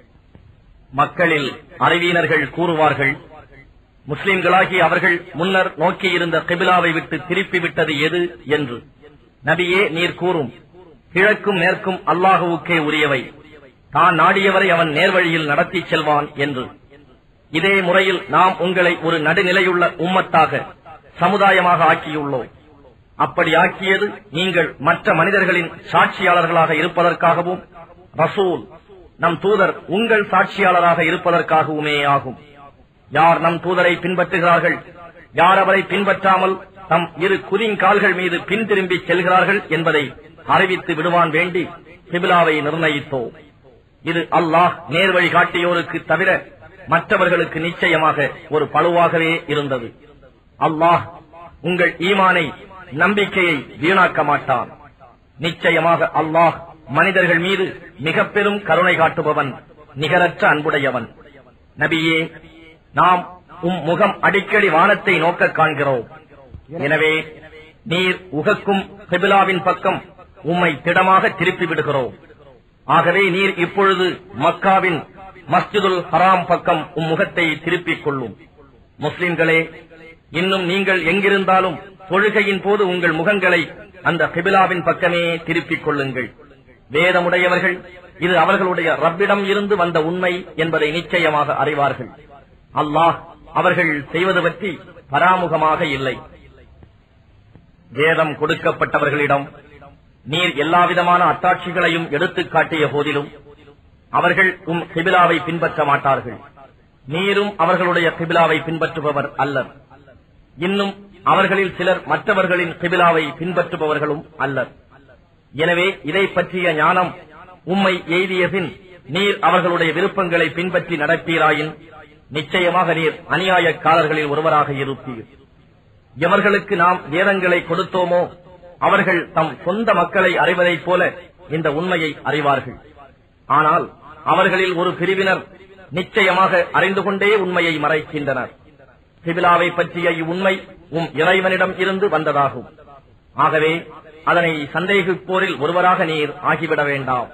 மக்களில் அறிவியினர்கள் கூறுவார்கள், முஸ்லிம்களாகி அவர்கள் முன்னர் நோக்கியிருந்த கிபிலாவை விட்டு திருப்பிவிட்டது எது என்று. நபியே நீர் கூறும், கிழக்கும் மேற்கும் அல்லாஹுவுக்கே உரியவை, தான் நாடியவரை அவன் நேர்வழியில் நடத்தி செல்வான் என்று. இதே முறையில் நாம் உங்களை ஒரு நடுநிலையுள்ள உம்மத்தாக, சமுதாயமாக ஆக்கியுள்ளோம். அப்படி ஆக்கியது நீங்கள் மற்ற மனிதர்களின் சாட்சியாளர்களாக இருப்பதற்காகவும், ரசூல் நம் தூதர் உங்கள் சாட்சியாளராக இருப்பதற்காகவுமே ஆகும். யார் நம் தூதரை பின்பற்றுகிறார்கள், யார் அவரை பின்பற்றாமல் தம் இரு குதிங்கால்கள் மீது பின்திரும்பி செல்கிறார்கள் என்பதை அறிவித்து விடுவான் வேண்டி கிபிலாவை நிர்ணயித்தோம். இது அல்லாஹ் நேர்வழி காட்டியோருக்கு தவிர மற்றவர்களுக்கு நிச்சயமாக ஒரு பழுவாகவே இருந்தது. அல்லாஹ் உங்கள் ஈமானை, நம்பிக்கையை வீணாக்க மாட்டான். நிச்சயமாக அல்லாஹ் மனிதர்கள் மீது மிக பெரும் கருணை காட்டுபவன், நிகரற்ற அன்புடையவன். நபியே, நாம் முகம் அடிக்கடி வானத்தை நோக்க காண்கிறோம். எனவே நீர் உகக்கும் கிபிலாவின் பக்கம் உம்மை திடமாக திருப்பி விடுகிறோம். ஆகவே நீர் இப்பொழுது மக்காவின் மஸ்ஜிதுல் ஹராம் பக்கம் முகத்தை திருப்பிக் கொள்ளும். முஸ்லிம்களே, இன்னும் நீங்கள் எங்கிருந்தாலும் தொழுகையின் போது உங்கள் முகங்களை அந்த கிபிலாவின் பக்கமே திருப்பிக் கொள்ளுங்கள். வேதமுடையவர்கள் இது அவர்களுடைய ரப்பிடம் இருந்து வந்த உண்மை என்பதை நிச்சயமாக அறிவார்கள். அல்லாஹ் அவர்கள் செய்வது பற்றி பராமுகமாக இல்லை. வேதம் கொடுக்கப்பட்டவர்களிடம் நீர் எல்லாவிதமான அத்தாட்சிகளையும் எடுத்துக் காட்டிய போதிலும் அவர்கள் கிபிலாவை பின்பற்ற மாட்டார்கள். நீரும் அவர்களுடைய கிபிலாவை பின்பற்றுபவர் அல்லர். இன்னும் அவர்களில் சிலர் மற்றவர்களின் கிபிலாவை பின்பற்றுபவர்களும் அல்லர். எனவே இதை பற்றிய ஞானம் உம்மை எய்திய பின் நீர் அவர்களுடைய விருப்பங்களை பின்பற்றி நடப்பீராயின் நிச்சயமாக நீர் அநியாயக்காரர்களில் ஒருவராக இருப்பீர். எவர்களுக்கு நாம் வேதங்களை கொடுத்தோமோ அவர்கள் தம் சொந்த மக்களை அறிவதைப் போல இந்த உண்மையை அறிவார்கள். ஆனால் அவர்களில் ஒரு பிரிவினர் நிச்சயமாக அறிந்து கொண்டே உண்மையை மறைக்கின்றனர். கிபிலாவை பற்றிய இவ்வுண்மை இறைவனிடம் இருந்து வந்ததாகும். ஆகவே அதனை சந்தேகிப்போரில் ஒருவராக நீர் ஆகிவிட வேண்டாம்.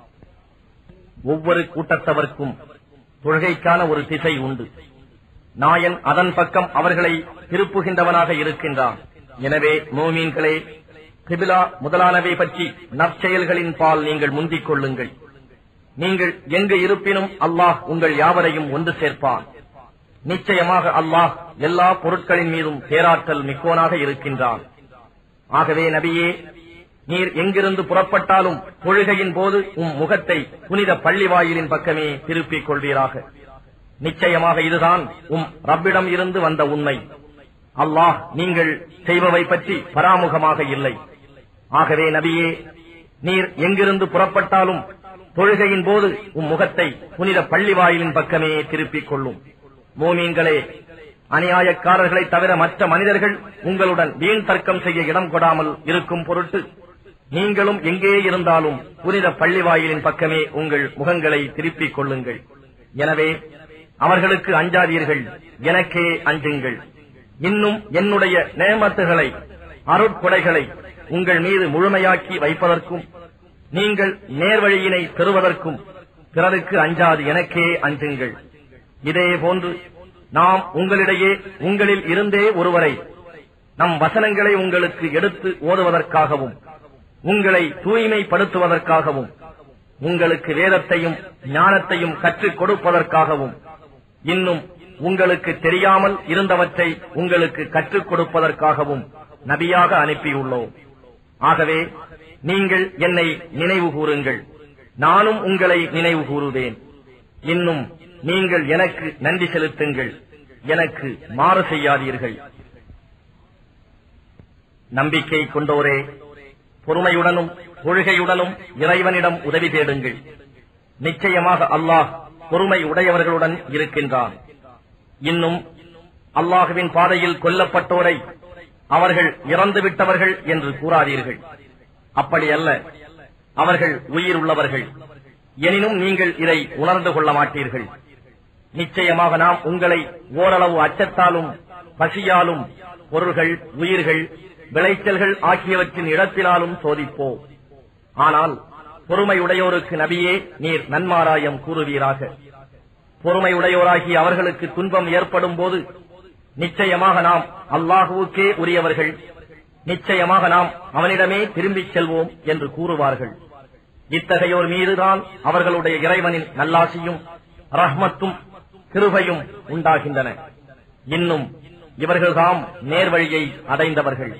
ஒவ்வொரு கூட்டத்தவர்க்கும் தொழுகைக்கான ஒரு திசை உண்டு. நாயன் அதன் பக்கம் அவர்களை திருப்புகின்றவனாக இருக்கின்றான். எனவே மோமீன்களே, கிபிலா முதலானவை பற்றி நற்செயல்களின் பால் நீங்கள் முந்திக் கொள்ளுங்கள். நீங்கள் எங்கு இருப்பினும் அல்லாஹ் உங்கள் யாவரையும் ஒன்று சேர்ப்பான். நிச்சயமாக அல்லாஹ் எல்லா பொருட்களின் மீதும் பேராற்றல் மிக்கோனாக இருக்கின்றான். ஆகவே நபியே, நீர் எங்கிருந்து புறப்பட்டாலும் தொழுகையின் போது முகத்தை புனித பள்ளி வாயிலின் பக்கமே திருப்பிக் கொள்வீராக. நிச்சயமாக இதுதான் ரப்பிடம் இருந்து வந்த உண்மை. அல்லாஹ் நீங்கள் செய்பவை பற்றி பராமுகமாக இல்லை. ஆகவே நபியே, நீர் எங்கிருந்து புறப்பட்டாலும் தொழுகையின் போது முகத்தை புனித பள்ளி வாயிலின் பக்கமே திருப்பிக் கொள்ளும். மோமீன்களே, அநியாயக்காரர்களை தவிர மற்ற மனிதர்கள் உங்களுடன் வீண் தர்க்கம் செய்ய இடம் கொடாமல் இருக்கும் பொருட்டு நீங்களும் எங்கே இருந்தாலும் புனித பள்ளி வாயிலின் பக்கமே உங்கள் முகங்களை திருப்பிக் கொள்ளுங்கள். எனவே அவர்களுக்கு அஞ்சாதீர்கள், எனக்கே அஞ்சுங்கள். இன்னும் என்னுடைய நேமத்துகளை, அருட்கொடைகளை உங்கள் மீது முழுமையாக்கி வைப்பதற்கும் நீங்கள் நேர்வழியினை பெறுவதற்கும் பிறருக்கு அஞ்சாது எனக்கே அஞ்சுங்கள். இதே போன்று நாம் உங்களில் இருந்தே ஒருவரை நம் வசனங்களை உங்களுக்கு எடுத்து ஓதுவதற்காகவும் உங்களை தூய்மைப்படுத்துவதற்காகவும் உங்களுக்கு வேதத்தையும் ஞானத்தையும் கற்றுக் கொடுப்பதற்காகவும் இன்னும் உங்களுக்கு தெரியாமல் இருந்தவற்றை உங்களுக்கு கற்றுக் கொடுப்பதற்காகவும் நபியாக அனுப்பியுள்ளோம். ஆகவே நீங்கள் என்னை நினைவு கூறுங்கள், நானும் உங்களை நினைவு கூறுவேன். இன்னும் நீங்கள் எனக்கு நன்றி செலுத்துங்கள், எனக்கு மாறு செய்யாதீர்கள். நம்பிக்கை கொண்டோரே, பொறுமையுடனும் தொழுகையுடனும் இறைவனிடம் உதவி தேடுங்கள். நிச்சயமாக அல்லாஹ் பொறுமை உடையவர்களுடன் இருக்கின்றான். இன்னும் அல்லாஹுவின் பாதையில் கொல்லப்பட்டோரை அவர்கள் இறந்துவிட்டவர்கள் என்று கூறாதீர்கள். அப்படி அல்ல, அவர்கள் உயிர் உள்ளவர்கள். எனினும் நீங்கள் இதை உணர்ந்து கொள்ள மாட்டீர்கள். நிச்சயமாக நாம் உங்களை ஓரளவு அச்சத்தாலும் பசியாலும் பொருள்கள், உயிர்கள், விளைச்சல்கள் ஆகியவற்றின் இடத்தினாலும் சோதிப்போம். ஆனால் பொறுமையுடையோருக்கு நபியே, நீர் நன்மாராயம் கூறுவீராக. பொறுமையுடையோராகி அவர்களுக்கு துன்பம் ஏற்படும் போது நிச்சயமாக நாம் அல்லாஹுவுக்கே உரியவர்கள், நிச்சயமாக நாம் அவனிடமே திரும்பிச் செல்வோம் என்று கூறுவார்கள். இத்தகையோர் மீதுதான் அவர்களுடைய இறைவனின் நல்லாசியும் ரஹ்மத்தும் கிருபையும் உண்டாகின்றன. இன்னும் இவர்கள்தாம் நேர்வழியை அடைந்தவர்கள்.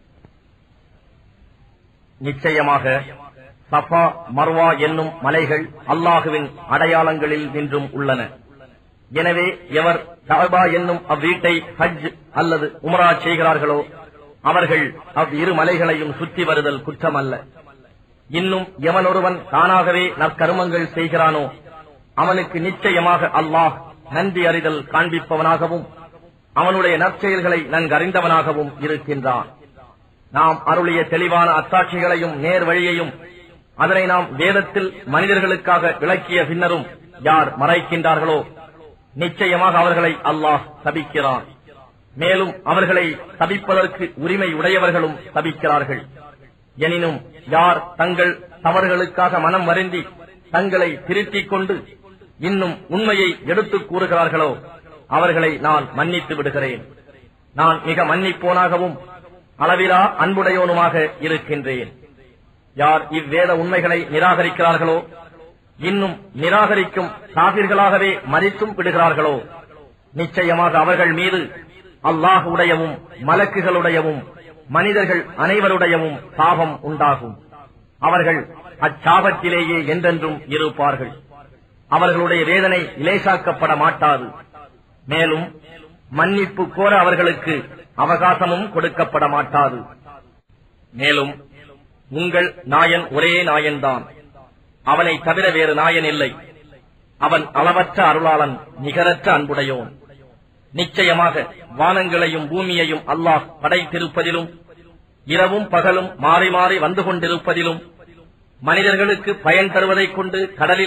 நிச்சயமாக சஃபா, மர்வா என்னும் மலைகள் அல்லாஹுவின் அடையாளங்களில் நின்றும் உள்ளன. எனவே எவர் கஅபா என்னும் அவ்வீட்டை ஹஜ் அல்லது உம்ரா செய்கிறார்களோ அவர்கள் அவ்விரு மலைகளையும் சுற்றி வருதல் குற்றமல்ல. இன்னும் எவனொருவன் தானாகவே நற்கருமங்கள் செய்கிறானோ அவனுக்கு நிச்சயமாக அல்லாஹ் நன்றி அறிதல் காண்பிப்பவனாகவும் அவனுடைய நற்செயல்களை நன்கறிந்தவனாகவும் இருக்கின்றான். நாம் அருளிய தெளிவான அத்தாட்சிகளையும் நேர் வழியையும் அதனை நாம் வேதத்தில் மனிதர்களுக்காக விளக்கிய பின்னரும் யார் மறைக்கின்றார்களோ நிச்சயமாக அவர்களை அல்லாஹ் சபிக்கிறான். மேலும் அவர்களை சபிப்பதற்கு உரிமை உடையவர்களும் சபிக்கிறார்கள். எனினும் யார் தங்கள் தவறுகளுக்காக மனம் வருந்தி தங்களை திருத்திக் கொண்டு இன்னும் உண்மையை எடுத்துக் கூறுகிறார்களோ அவர்களை நான் மன்னித்து விடுகிறேன். நான் மிக மன்னிப்போனாகவும் அளவிலா அன்புடையோனுமாக இருக்கின்றேன். யார் இவ்வேத உண்மைகளை நிராகரிக்கிறார்களோ இன்னும் நிராகரிக்கும் காபிர்களாகவே மரித்தும் விடுகிறார்களோ நிச்சயமாக அவர்கள் மீது அல்லாஹுடையவும் மலக்குகளுடையவும் மனிதர்கள் அனைவருடையவும் சாபம் உண்டாகும். அவர்கள் அச்சாபத்திலேயே என்றென்றும் இருப்பார்கள். அவர்களுடைய வேதனை இலேசாக்கப்பட மாட்டாது. மேலும் மன்னிப்பு கோர அவர்களுக்கு அவகாசமும் கொடுக்கப்பட மாட்டாது. மேலும் உங்கள் நாயன் ஒரே நாயன்தான், அவனை தவிர வேறு நாயன் இல்லை. அவன் அளவற்ற அருளாளன், நிகரற்ற அன்புடையோன். நிச்சயமாக வானங்களையும் பூமியையும் அல்லாஹ் படைத்திருப்பதிலும் இரவும் பகலும் மாறி மாறி வந்து கொண்டிருப்பதிலும் மனிதர்களுக்கு பயன் தருவதைக் கொண்டு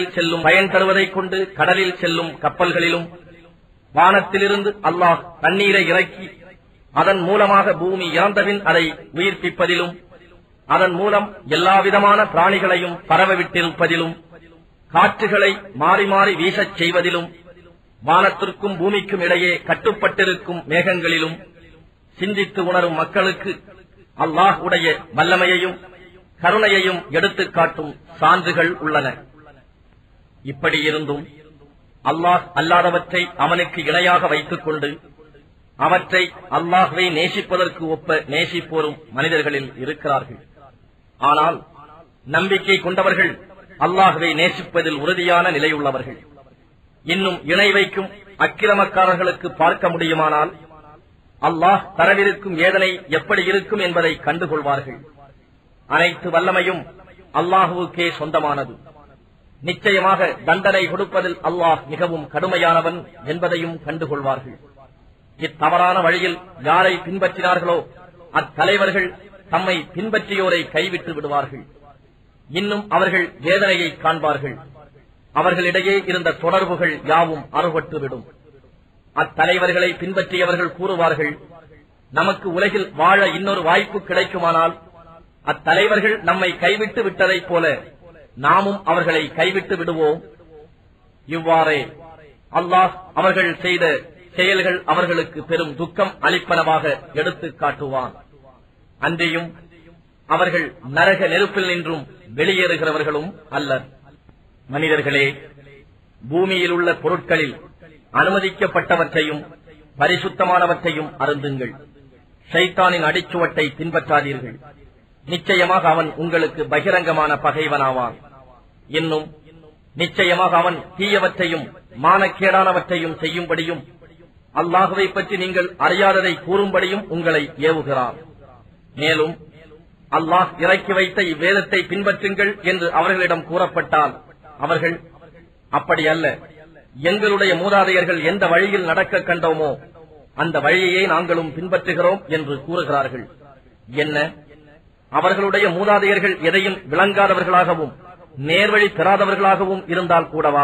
கடலில் செல்லும் கப்பல்களிலும் வானத்திலிருந்து அல்லாஹ் தண்ணீரை இறக்கி அதன் மூலமாக பூமி இறந்தபின் அதை உயிர்ப்பிப்பதிலும் அதன் மூலம் எல்லாவிதமான பிராணிகளையும் பரவவிட்டிருப்பதிலும் காற்றுகளை மாறி மாறி வீசச் செய்வதிலும் வானத்திற்கும் பூமிக்கும் இடையே கட்டுப்பட்டிருக்கும் மேகங்களிலும் சிந்தித்து உணரும் மக்களுக்கு அல்லாஹ் உடைய வல்லமையையும் கருணையையும் எடுத்துக் காட்டும் சான்றுகள் உள்ளன. இப்படியிருந்தும் அல்லாஹ் அல்லாதவற்றை அவனுக்கு இணையாக வைத்துக் கொண்டு அவற்றை அல்லாஹ்வை நேசிப்பதற்கு ஒப்ப நேசிப்போரும் மனிதர்களில் இருக்கிறார்கள். ஆனால் நம்பிக்கை கொண்டவர்கள் அல்லாஹ்வை நேசிப்பதில் உறுதியான நிலையுள்ளவர்கள். இன்னும் இணை வைக்கும் அக்கிரமக்காரர்களுக்கு பார்க்க முடியுமானால் அல்லாஹ் தரவிருக்கும் வேதனை எப்படி இருக்கும் என்பதை கண்டுகொள்வார்கள். அனைத்து வல்லமையும் அல்லாஹுவுக்கே சொந்தமானது. நிச்சயமாக தண்டனை கொடுப்பதில் அல்லாஹ் மிகவும் கடுமையானவன் என்பதையும் கண்டுகொள்வார்கள். இத்தவறான வழியில் யாரை பின்பற்றினார்களோ அத்தலைவர்கள் தம்மை பின்பற்றியோரை கைவிட்டு விடுவார்கள். இன்னும் அவர்கள் வேதனையை காண்பார்கள். அவர்களிடையே இருந்த தொடர்புகள் யாவும் அறுபட்டுவிடும். அத்தலைவர்களை பின்பற்றியவர்கள் கூறுவார்கள், நமக்கு உலகில் வாழ இன்னொரு வாய்ப்பு கிடைக்குமானால் அத்தலைவர்கள் நம்மை கைவிட்டு விட்டதைப் போல நாமும் அவர்களை கைவிட்டு விடுவோம். இவ்வாறே அல்லாஹ் அவர்கள் செய்த செயல்கள் அவர்களுக்கு பெரும் துக்கம் அளிப்பனவாக எடுத்துக் காட்டுவான். அன்றியும் அவர்கள் நரக நெருப்பில் நின்றும் வெளியேறுகிறவர்களும் அல்லர். மனிதர்களே, பூமியில் உள்ள பொருட்களில் அனுமதிக்கப்பட்டவற்றையும் பரிசுத்தமானவற்றையும் அருந்துங்கள். ஷைத்தானின் அடிச்சுவட்டை பின்பற்றாதீர்கள். நிச்சயமாக அவன் உங்களுக்கு பகிரங்கமான பகைவனாவான். இன்னும் நிச்சயமாக அவன் தீயவற்றையும் மானக்கேடானவற்றையும் செய்யும்படியும் அல்லாஹுவை பற்றி நீங்கள் அறியாததை கூறும்படியும் உங்களை ஏவுகிறான். மேலும் அல்லாஹ் இறக்கி வைத்த இவ்வேதத்தை பின்பற்றுங்கள் என்று அவர்களிடம் கூறப்பட்டால் அவர்கள் அப்படி அல்ல, எங்களுடைய மூதாதையர்கள் எந்த வழியில் நடக்க கண்டோமோ அந்த வழியையே நாங்களும் பின்பற்றுகிறோம் என்று கூறுகிறார்கள். என்ன, அவர்களுடைய மூதாதையர்கள் எதையும் விளங்காதவர்களாகவும் நேர்வழி பெறாதவர்களாகவும் இருந்தால் கூடவா?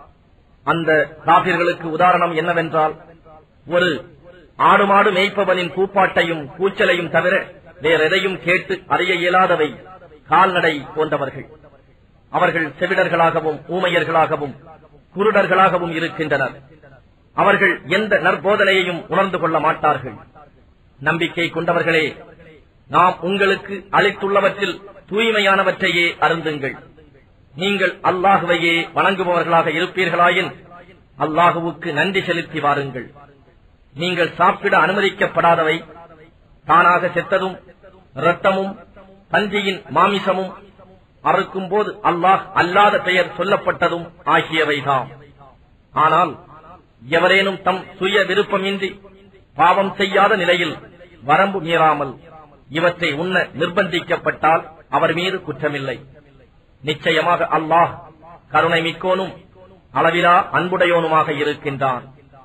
அந்த காபிர்களுக்கு உதாரணம் என்னவென்றால், ஒரு ஆடு மாடு மேய்ப்பவனின் கூப்பாட்டையும் கூச்சலையும் தவிர வேறெதையும் கேட்டு அறிய இயலாதவை கால்நடை போன்றவர்கள். அவர்கள் செவிடர்களாகவும் ஊமையர்களாகவும் குருடர்களாகவும் இருக்கின்றனர். அவர்கள் எந்த நற்போதனையையும் உணர்ந்து கொள்ள மாட்டார்கள். நம்பிக்கை கொண்டவர்களே, நாம் உங்களுக்கு அளித்துள்ளவற்றில் தூய்மையானவற்றையே அருந்துங்கள். நீங்கள் அல்லாஹுவையே வணங்குபவர்களாக இருப்பீர்களாயின் அல்லாஹுவுக்கு நன்றி செலுத்தி வாருங்கள். நீங்கள் சாப்பிட அனுமதிக்கப்படாதவை தானாக செத்ததும் இரத்தமும் பன்றியின் மாமிசமும் அறுக்கும் போது அல்லாஹ் அல்லாத பெயர் சொல்லப்பட்டதும் ஆகியவைதாம். ஆனால் எவரேனும் தம் சுய விருப்பமின்றி பாவம் செய்யாத நிலையில் வரம்பு மீறாமல் இவற்றை உண்ண நிர்பந்திக்கப்பட்டால் அவர் மீது குற்றமில்லை. நிச்சயமாக அல்லாஹ் கருணை மிக்கோனும் அளவிலா அன்புடையோனுமாக இருக்கின்றான்.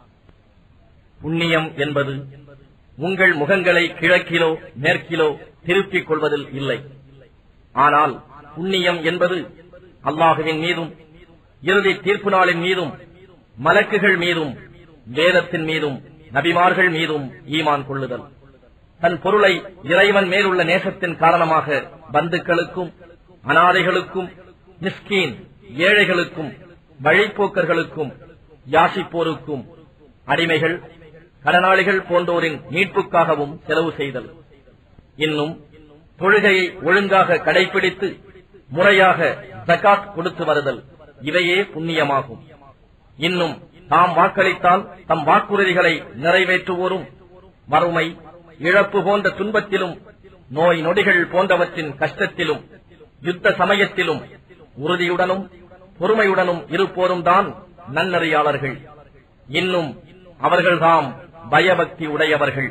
புண்ணியம் என்பது உங்கள் முகங்களை கிழக்கிலோ மேற்கிலோ திருப்பிக் கொள்வதில் இல்லை. ஆனால் புண்ணியம் என்பது அல்லாஹுவின் மீதும் இறுதி தீர்ப்பு நாளின் மீதும் மலக்குகள் மீதும் வேதத்தின் மீதும் நபிமார்கள் மீதும் ஈமான் கொள்ளுதல். தன் பொருளை இறைவன் மேலுள்ள நேசத்தின் காரணமாக பந்துக்களுக்கும் அனாதைகளுக்கும் மிஸ்கீன் ஏழைகளுக்கும் வழிப்போக்கர்களுக்கும் யாசிப்போருக்கும் அடிமைகள் கடனாளிகள் போன்றோரின் மீட்புக்காகவும் செலவு செய்தல். இன்னும் தொழுகையை ஒழுங்காக கடைபிடித்து முறையாக ஜகாத் கொடுத்து வருதல், இவையே புண்ணியமாகும். இன்னும் தாம் வாக்களித்தால் தம் வாக்குறுதிகளை நிறைவேற்றுவோரும் வறுமை இழப்பு போன்ற துன்பத்திலும் நோய் நொடிகள் போன்றவற்றின் கஷ்டத்திலும் யுத்த சமயத்திலும் உறுதியுடனும் பொறுமையுடனும் இருப்போரும் தான் நன்னறியாளர்கள். இன்னும் அவர்கள்தாம் பயபக்தி உடையவர்கள்.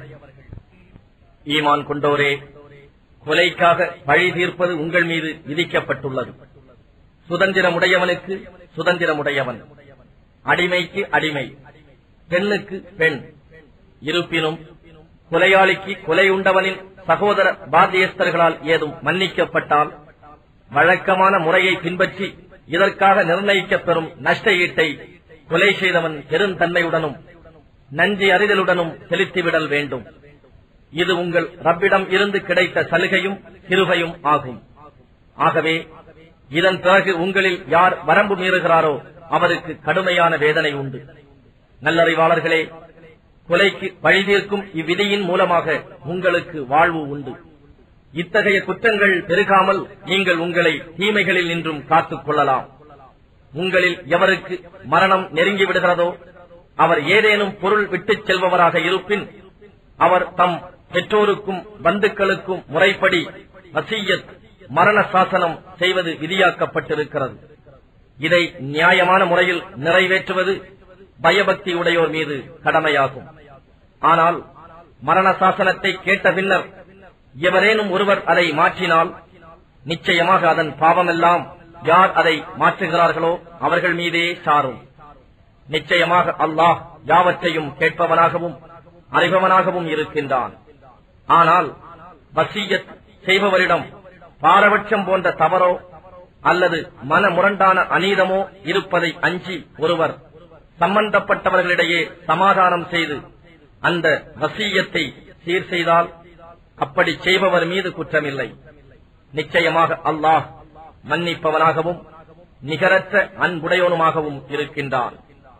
ஈமான் கொண்டோரே, கொலைக்காக பழி தீர்ப்பது உங்கள் மீது விதிக்கப்பட்டுள்ளது. சுதந்திரமுடையவனுக்கு சுதந்திரமுடையவன், அடிமைக்கு அடிமை, பெண்ணுக்கு பெண். இருப்பினும் கொலையாளிக்கு கொலையுண்டவனின் சகோதர பாத்தியஸ்தர்களால் ஏதும் மன்னிக்கப்பட்டால் வழக்கமான முறையை பின்பற்றி இதற்காக நிர்ணயிக்கப்பெறும் நஷ்ட ஈட்டை கொலை செய்தவன் பெருந்தன்மையுடனும் நன்றி அறிதலுடனும் செலுத்திவிடல் வேண்டும். இது உங்கள் ரப்பிடம் இருந்து கிடைத்த சலுகையும் கிருபையும் ஆகும். ஆகவே இதன் பிறகு உங்களில் யார் வரம்பு மீறுகிறாரோ அவருக்கு கடுமையான வேதனை உண்டு. நல்லறிவாளர்களே, கொலைக்கு பழிதீர்க்கும் இவ்விதியின் மூலமாக உங்களுக்கு வாழ்வு உண்டு. இத்தகைய குற்றங்கள் பெருகாமல் நீங்கள் உங்களை தீமைகளில் நின்றும் காத்துக் கொள்ளலாம். உங்களில் எவருக்கு மரணம் நெருங்கி விடுகிறதோ அவர் ஏதேனும் பொருள் விட்டுச் செல்பவராக இருப்பின் அவர் தம் பெற்றோருக்கும் பந்துக்களுக்கும் முறைப்படி வசியத் மரண சாசனம் செய்வது விதியாக்கப்பட்டிருக்கிறது. இதை நியாயமான முறையில் நிறைவேற்றுவது பயபக்தியுடையோர் மீது கடமையாகும். ஆனால் மரண சாசனத்தை கேட்ட பின்னர் எவரேனும் ஒருவர் அதை மாற்றினால் நிச்சயமாக அதன் பாவமெல்லாம் யார் அதை மாற்றுகிறார்களோ அவர்கள் மீதே சாரும். நிச்சயமாக அல்லாஹ் யாவற்றையும் கேட்பவனாகவும் அறிபவனாகவும் இருக்கின்றான். ஆனால் வசியத் செய்பவரிடம் பாரபட்சம் போன்ற தவறோ அல்லது மனமுரண்டான அநீதமோ இருப்பதை அஞ்சி ஒருவர் சம்பந்தப்பட்டவர்களிடையே சமாதானம் செய்து அந்த வசியத்தை சீர் செய்தால் அப்படி செய்பவர் மீது குற்றமில்லை. நிச்சயமாக அல்லாஹ் மன்னிப்பவனாகவும் நிகரற்ற அன்புடையவனுமாகவும் இருக்கின்றான்.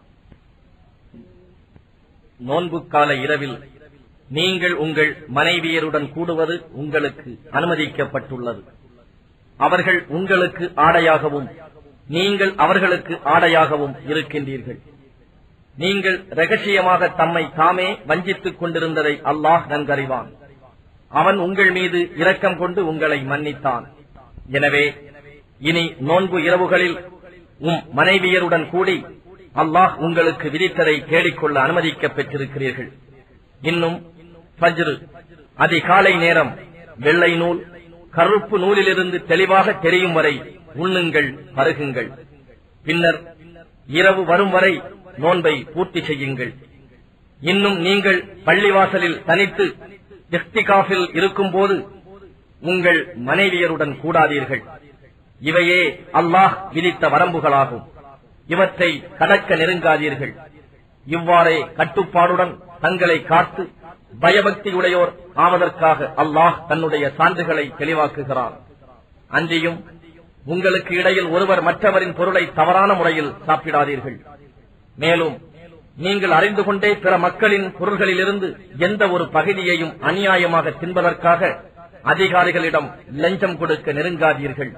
நோன்பு கால இரவில் நீங்கள் உங்கள் மனைவியருடன் கூடுவது உங்களுக்கு அனுமதிக்கப்பட்டுள்ளது. அவர்கள் உங்களுக்கு ஆடையாகவும் நீங்கள் அவர்களுக்கு ஆடையாகவும் இருக்கின்றீர்கள். நீங்கள் இரகசியமாக தம்மை தாமே வஞ்சித்துக் கொண்டிருந்ததை அல்லாஹ் நன்கறிவான். அவன் உங்கள் மீது இரக்கம் கொண்டு உங்களை மன்னித்தான். எனவே இனி நோன்பு இரவுகளில் மனைவியருடன் கூடி அல்லாஹ் உங்களுக்கு விதித்ததை தேடிக்கொள்ள அனுமதிக்கப் பெற்றிருக்கிறீர்கள். இன்னும் ஃபஜ்ர் அதிகாலை நேரம் வெள்ளை நூல் கருப்பு நூலிலிருந்து தெளிவாக தெரியும் வரை உண்ணுங்கள், பருகுங்கள். பின்னர் இரவு வரும் வரை நோன்பை பூர்த்தி செய்யுங்கள். இன்னும் நீங்கள் பள்ளிவாசலில் தனித்து இஃப்திகாஃபில் இருக்கும் போது உங்கள் மனைவியருடன் கூடாதீர்கள். இவையே அல்லாஹ் விதித்த வரம்புகளாகும். இவற்றை கடக்க நெருங்காதீர்கள். இவ்வாறே கட்டுப்பாடுடன் தங்களை காத்து பயபக்தியுடையோர் ஆவதற்காக அல்லாஹ் தன்னுடைய சான்றுகளை தெளிவாக்குகிறார். அன்றியும் உங்களுக்கு இடையில் ஒருவர் மற்றவரின் பொருளை தவறான முறையில் சாப்பிடாதீர்கள். மேலும் நீங்கள் அறிந்து கொண்டே பிற மக்களின் பொருள்களிலிருந்து எந்த ஒரு பகுதியையும் அநியாயமாக தின்பதற்காக அதிகாரிகளிடம் லஞ்சம் கொடுக்க நெருங்காதீர்கள்.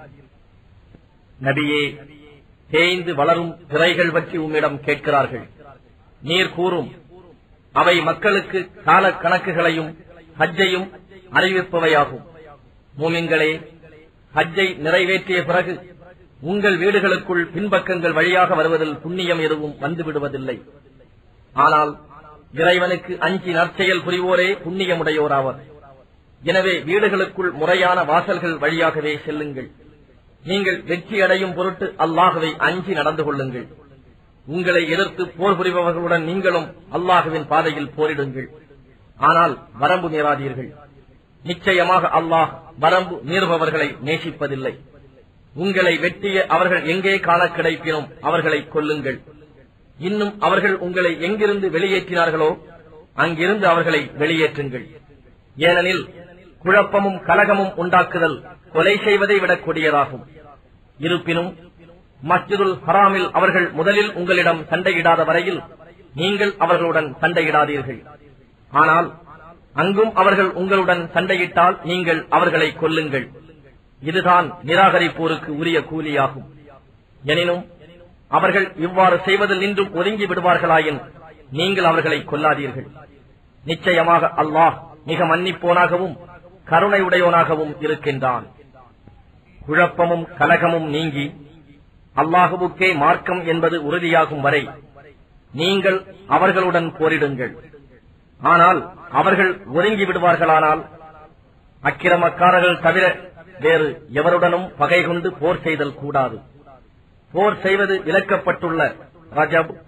நபியே, தேய்ந்து வளரும் திரைகள் பற்றி உம்மிடம் கேட்கிறார்கள். நீர் கூறும், அவை மக்களுக்கு கால கணக்குகளையும் ஹஜ்ஜையும் அறிவிப்பவையாகும். மூமின்களே, ஹஜ்ஜை நிறைவேற்றிய பிறகு உங்கள் வீடுகளுக்குள் பின்பக்கங்கள் வழியாக வருவதில் புண்ணியம் எதுவும் வந்துவிடுவதில்லை. ஆனால் இறைவனுக்கு அஞ்சி நற்செயல் புரிவோரே புண்ணியமுடையோராவர். எனவே வீடுகளுக்குள் முறையான வாசல்கள் வழியாகவே செல்லுங்கள். நீங்கள் வெற்றி அடையும் பொருட்டு அல்லாஹுவை அஞ்சி நடந்து கொள்ளுங்கள். உங்களை எதிர்த்து போர் புரிபவர்களுடன் நீங்களும் அல்லாஹுவின் பாதையில் போரிடுங்கள். ஆனால் வரம்பு மீறாதீர்கள். நிச்சயமாக அல்லாஹ் வரம்பு மீறுபவர்களை நேசிப்பதில்லை. உங்களை வெட்டிய அவர்கள் எங்கே காண கிடைப்பினும் அவர்களை கொல்லுங்கள். இன்னும் அவர்கள் உங்களை எங்கிருந்து வெளியேற்றினார்களோ அங்கிருந்து அவர்களை வெளியேற்றுங்கள். ஏனெனில் குழப்பமும் கலகமும் உண்டாக்குதல் கொலை செய்வதை விட கொடியதாகும். இருப்பினும் மஸ்ஜிதுல் ஹராமில் அவர்கள் முதலில் உங்களிடம் சண்டையிடாத வரையில் நீங்கள் அவர்களுடன் சண்டையிடாதீர்கள். ஆனால் அங்கும் அவர்கள் உங்களுடன் சண்டையிட்டால் நீங்கள் அவர்களை கொல்லுங்கள். இதுதான் நிராகரிப்போருக்கு உரிய கூலியாகும். எனினும் அவர்கள் இவ்வாறு செய்வதில் நின்றும் ஒதுங்கி விடுவார்களாயின் நீங்கள் அவர்களை கொல்லாதீர்கள். நிச்சயமாக அல்லாஹ் மிக மன்னிப்போனாகவும் கருணையுடையோனாகவும் இருக்கின்றான். குழப்பமும் கலகமும் நீங்கி அல்லாஹுவுக்கே மார்க்கம் என்பது உறுதியாகும் வரை நீங்கள் அவர்களுடன் போரிடுங்கள். ஆனால் அவர்கள் ஒதுங்கி விடுவார்களானால் அக்கிரமக்காரர்கள் தவிர வேறு எவருடனும் பகை கொண்டு போர் செய்தல் கூடாது. போர் செய்வது விலக்கப்பட்டுள்ள ரஜப்,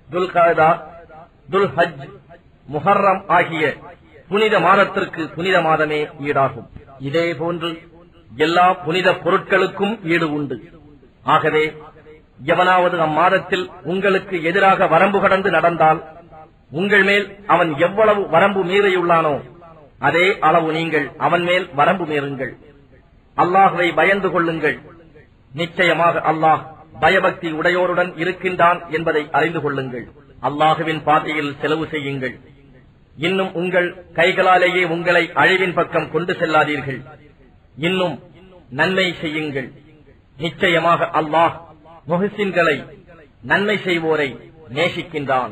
துல்கஅதா, துல்ஹஜ், முஹர்ரம் ஆகிய புனித மாதத்திற்கு புனித மாதமே ஈடாகும். இதேபோன்று எல்லா புனித பொருட்களுக்கும் ஈடு உண்டு. ஆகவே எவனாவது அம்மாதத்தில் உங்களுக்கு எதிராக வரம்பு கடந்து நடந்தால் உங்கள் மேல் அவன் எவ்வளவு வரம்பு மீறியுள்ளானோ அதே அளவு நீங்கள் அவன் மேல் வரம்பு மீறுங்கள். அல்லாஹ்வை பயந்து கொள்ளுங்கள். நிச்சயமாக அல்லாஹ் பயபக்தி உடையோருடன் இருக்கின்றான் என்பதை அறிந்து கொள்ளுங்கள். அல்லாஹுவின் பாதையில் செலவு செய்யுங்கள். இன்னும் உங்கள் கைகளாலேயே உங்களை அழிவின் பக்கம் கொண்டு செல்லாதீர்கள். இன்னும் நன்மை செய்யுங்கள். நிச்சயமாக அல்லாஹ் முஹ்சின்களை, நன்மை செய்வோரை நேசிக்கின்றான்.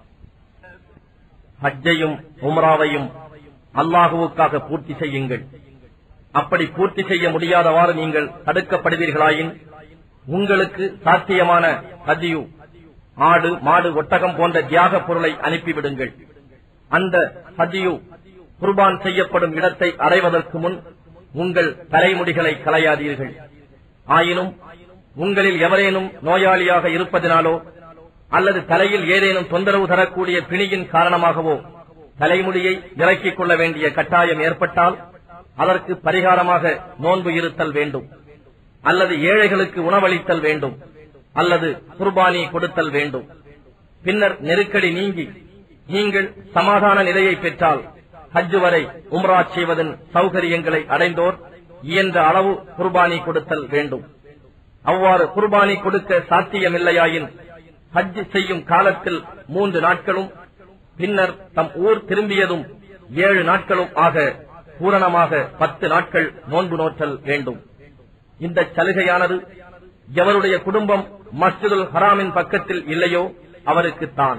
ஹஜ்ஜையும் உம்ராவையும் அல்லாஹுவுக்காக பூர்த்தி செய்யுங்கள். அப்படி பூர்த்தி செய்ய முடியாதவாறு நீங்கள் தடுக்கப்படுவீர்களாயின் உங்களுக்கு சாத்தியமான ஹதியு, ஆடு, மாடு, ஒட்டகம் போன்ற தியாக பொருளை அனுப்பிவிடுங்கள். அந்த ஹதியு குர்பான் செய்யப்படும் இடத்தை அடைவதற்கு முன் உங்கள் தலைமுடிகளை களையாதீர்கள். ஆயினும் உங்களில் எவரேனும் நோயாளியாக இருப்பதினாலோ அல்லது தலையில் ஏதேனும் தொந்தரவு தரக்கூடிய பிணியின் காரணமாகவோ தலைமுடியை இறக்கிக் கொள்ள வேண்டிய கட்டாயம் ஏற்பட்டால் அதற்கு பரிகாரமாக நோன்பு இருத்தல் வேண்டும், அல்லது ஏழைகளுக்கு உணவளித்தல் வேண்டும், அல்லது குர்பானி கொடுத்தல் வேண்டும். பின்னர் நெருக்கடி நீங்கி நீங்கள் சமாதான நிலையை பெற்றால் ஹஜ் வரை உம்ரா செய்வதன் சௌகரியங்களை அடைந்தோர் இயன்ற அளவு குர்பானி கொடுத்தல் வேண்டும். அவ்வாறு குர்பானி கொடுக்க சாத்தியமில்லையாயின் ஹஜ் செய்யும் காலத்தில் 3 நாட்களும் பின்னர் தம் ஊர் திரும்பியதும் 7 நாட்களும் ஆக பூரணமாக 10 நாட்கள் நோன்பு நோற்றல் வேண்டும். இந்த சலுகையானது எவருடைய குடும்பம் மஸ்ஜிதுல் ஹராமின் பக்கத்தில் இல்லையோ அவருக்குத்தான்.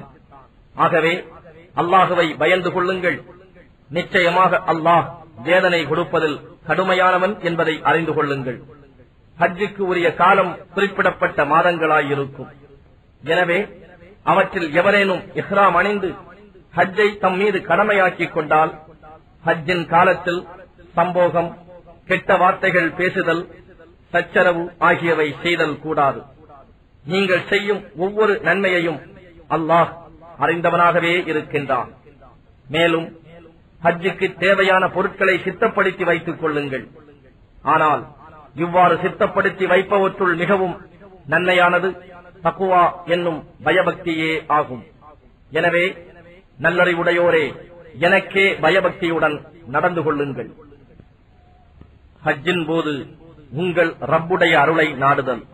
ஆகவே அல்லாஹுவை பயந்து கொள்ளுங்கள். நிச்சயமாக அல்லாஹ் வேதனை கொடுப்பதில் கடுமையானவன் என்பதை அறிந்து கொள்ளுங்கள். ஹஜ்ஜுக்கு உரிய காலம் குறிப்பிடப்பட்ட மாதங்களாயிருக்கும். எனவே அவற்றில் எவரேனும் இஹ்ராம் அணிந்து ஹஜ்ஜை தம் மீது கடமையாக்கிக் கொண்டால் ஹஜ்ஜின் காலத்தில் சம்போகம், கெட்ட வார்த்தைகள் பேசுதல், சச்சரவு ஆகியவை செய்தல் கூடாது. நீங்கள் செய்யும் ஒவ்வொரு நன்மையையும் அல்லாஹ் அறிந்தவனாகவே இருக்கின்றான். மேலும் ஹஜ்ஜுக்கு தேவையான பொருட்களை சித்தப்படுத்தி வைத்துக் கொள்ளுங்கள். ஆனால் இவ்வாறு சித்தப்படுத்தி வைப்பவற்றுள் மிகவும் நன்மையானது தக்வா என்னும் பயபக்தியே ஆகும். எனவே நல்லறிவுடையோரே, எனக்கே பயபக்தியுடன் நடந்து கொள்ளுங்கள். ஹஜ்ஜின் போது உங்கள் ரப்புடைய அருளை நாடுதல்,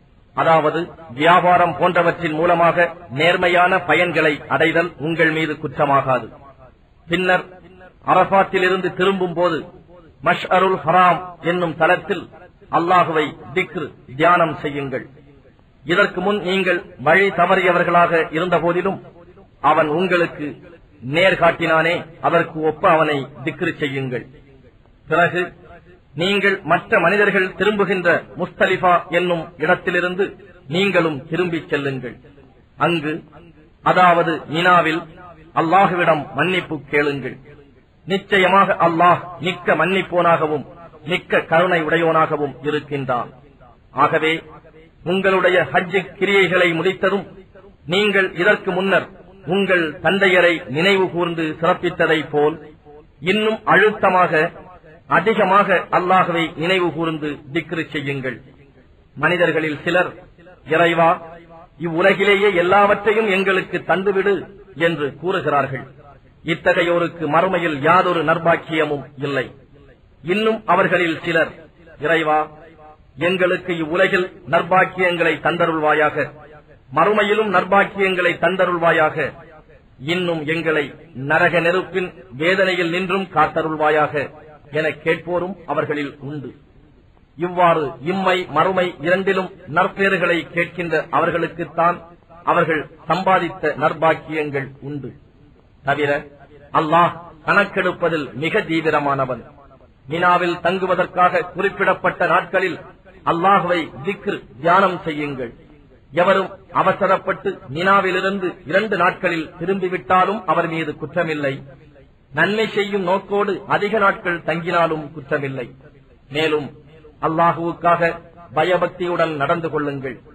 அதாவது வியாபாரம் போன்றவற்றின் மூலமாக நேர்மையான பயன்களை அடைதல் உங்கள் மீது குற்றமாகாது. பின்னர் அரபாத்திலிருந்து திரும்பும் போது மஷ்அருல் ஹராம் என்னும் தலத்தில் அல்லாஹுவை திக்ர், தியானம் செய்யுங்கள். இதற்கு முன் நீங்கள் வழி தவறியவர்களாக இருந்த போதிலும் அவன் உங்களுக்கு நேர்காட்டினானே, அதற்கு ஒப்ப அவனை திக்ர் செய்யுங்கள். பிறகு நீங்கள் மற்ற மனிதர்கள் திரும்புகின்ற முஸ்தலிஃபா என்னும் இடத்திலிருந்து நீங்களும் திரும்பிச் செல்லுங்கள். அங்கு, அதாவது மினாவில் அல்லாஹுவிடம் மன்னிப்பு கேளுங்கள். நிச்சயமாக அல்லாஹ் மிக்க மன்னிப்போனாகவும் மிக்க கருணை உடையோனாகவும் இருக்கின்றான். ஆகவே உங்களுடைய ஹஜ் கிரியைகளை முடித்ததும் நீங்கள் இதற்கு முன்னர் உங்கள் தந்தையரை நினைவு கூர்ந்து சிறப்பித்ததைப் போல் இன்னும் அழுத்தமாக, அதிகமாக அல்லாஹ்வை நினைவு கூர்ந்து திக்ரு செய்யுங்கள். மனிதர்களில் சிலர், இறைவா, இவ்வுலகிலேயே எல்லாவற்றையும் எங்களுக்கு தந்துவிடு என்று கூறுகிறார்கள். இத்தகையோருக்கு மறுமையில் யாதொரு நற்பாக்கியமும் இல்லை. இன்னும் அவர்களில் சிலர், இறைவா, எங்களுக்கு இவ்வுலகில் நற்பாக்கியங்களை தந்தருள்வாயாக, மறுமையிலும் நற்பாக்கியங்களை தந்தருள்வாயாக, இன்னும் எங்களை நரக நெருப்பின் வேதனையில் நின்றும் காத்தருள்வாயாக என கேட்போரும் அவர்களில் உண்டு. இவ்வாறு இம்மை மறுமை இரண்டிலும் நற்பேறுகளை கேட்கின்ற அவர்களுக்குத்தான் அவர்கள் சம்பாதித்த நற்பாக்கியங்கள் உண்டு. தவிர அல்லாஹ் கணக்கெடுப்பதில் மிக தீவிரமானவன். மினாவில் தங்குவதற்காக குறிப்பிடப்பட்ட நாட்களில் அல்லாஹுவை திக்ர், தியானம் செய்யுங்கள். எவரும் அவசரப்பட்டு மினாவிலிருந்து 2 நாட்களில் திரும்பிவிட்டாலும் அவர் மீது குற்றமில்லை. நன்மை செய்யும் நோக்கோடு அதிக நாட்கள் தங்கினாலும் குற்றமில்லை. மேலும் அல்லாஹுவுக்காக பயபக்தியுடன் நடந்து கொள்ளுங்கள்.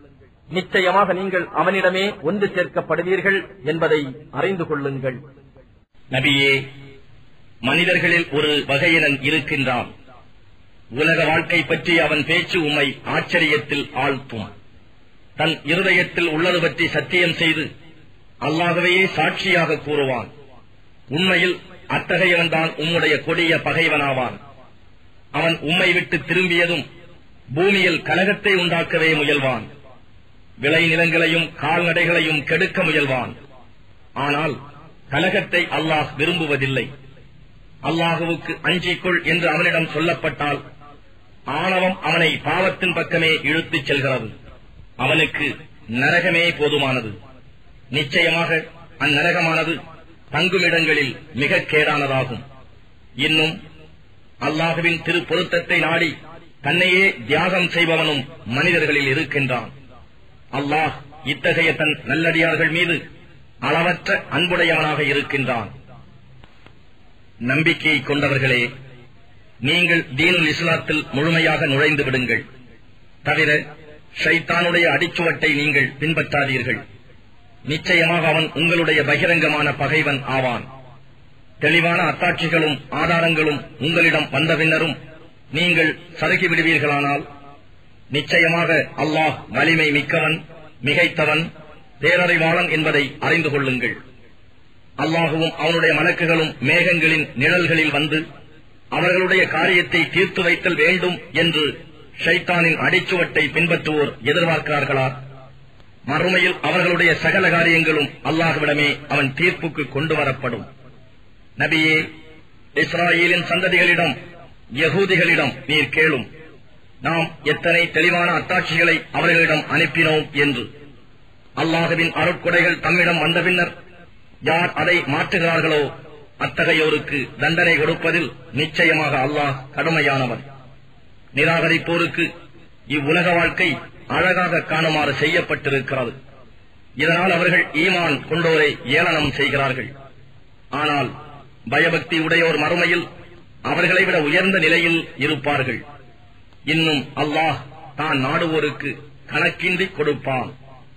நிச்சயமாக நீங்கள் அவனிடமே ஒன்று சேர்க்கப்படுவீர்கள் என்பதை அறிந்து கொள்ளுங்கள். நபியே, மனிதர்களில் ஒரு வகையினன் இருக்கின்றான். உலக வாழ்க்கை பற்றி அவன் பேச்சு உம்மை ஆச்சரியத்தில் ஆழ்த்தும். தன் இருதயத்தில் உள்ளது பற்றி சத்தியம் செய்து அல்லாஹ்வையே சாட்சியாக கூறுவான். உண்மையில் அத்தகையவன்தான் உம்முடைய கொடிய பகைவனாவான். அவன் உம்மை விட்டு திரும்பியதும் பூமியில் கலகத்தை உண்டாக்கவே முயல்வான். விளைநிலங்களையும் கால்நடைகளையும் கெடுக்க முயல்வான். ஆனால் கலகத்தை அல்லாஹ் விரும்புவதில்லை. அல்லாஹுவுக்கு அஞ்சிக்கொள் என்று அவனிடம் சொல்லப்பட்டால் ஆணவம் அவனை பாவத்தின் பக்கமே இழுத்துச் செல்கிறது. அவனுக்கு நரகமே போதுமானது. நிச்சயமாக அந்நரகமானது தங்குமிடங்களில் மிக கேடானதாகும். இன்னும் அல்லாஹுவின் திருப்பொருத்தத்தை நாடி தன்னையே தியாகம் செய்பவனும் மனிதர்களில் இருக்கின்றான். அல்லாஹ் இத்தகைய தன் நல்லடியார்கள் மீது அளவற்ற அன்புடையவனாக இருக்கின்றான். நம்பிக்கையை கொண்டவர்களே, நீங்கள் தீனுல் இஸ்லாத்தில் முழுமையாக நுழைந்து விடுங்கள். தவிர ஷைத்தானுடைய அடிச்சுவட்டை நீங்கள் பின்பற்றாதீர்கள். நிச்சயமாக அவன் உங்களுடைய பகிரங்கமான பகைவன் ஆவான். தெளிவான அத்தாட்சிகளும் ஆதாரங்களும் உங்களிடம் வந்த பின்னரும் நீங்கள் சறுக்கிவிடுவீர்களானால் நிச்சயமாக அல்லாஹ் வலிமை மிக்கவன், மிகைத்தவன், பேரறிவாளன் என்பதை அறிந்து கொள்ளுங்கள். அல்லாஹுவும் அவனுடைய மலக்குகளும் மேகங்களின் நிழல்களில் வந்து அவர்களுடைய காரியத்தை தீர்த்து வைத்தல் வேண்டும் என்று ஷைத்தானின் அடிச்சுவட்டை பின்பற்றுவோர் எதிர்பார்க்கிறார்களா? மறுமையில் அவர்களுடைய சகல காரியங்களும் அல்லாஹ்விடமே அவன் தீர்ப்புக்கு கொண்டு வரப்படும். நபியே, இஸ்ராயேலின் சந்ததிகளிடம், யகூதிகளிடம் நீர் கேளும், நாம் எத்தனை தெளிவான அத்தாட்சிகளை அவர்களிடம் அனுப்பினோம் என்று. அல்லாஹுவின் அருட்கொடைகள் தம்மிடம் வந்த பின்னர் யார் அதை மாற்றுகிறார்களோ அத்தகையோருக்கு தண்டனை கொடுப்பதில் நிச்சயமாக அல்லாஹ் கடுமையானவன். நிராகரிப்போருக்கு இவ்வுலக வாழ்க்கை அழகாக காணுமாறு செய்யப்பட்டிருக்கிறது. இதனால் அவர்கள் ஈமான் கொண்டோரை ஏளனம் செய்கிறார்கள். ஆனால் பயபக்தி உடையோர் மறுமையில் அவர்களை விட உயர்ந்த நிலையில் இருப்பார்கள். இன்னும் அல்லாஹ் தான் நாடுவோருக்கு கணக்கின்றி கொடுப்பான்.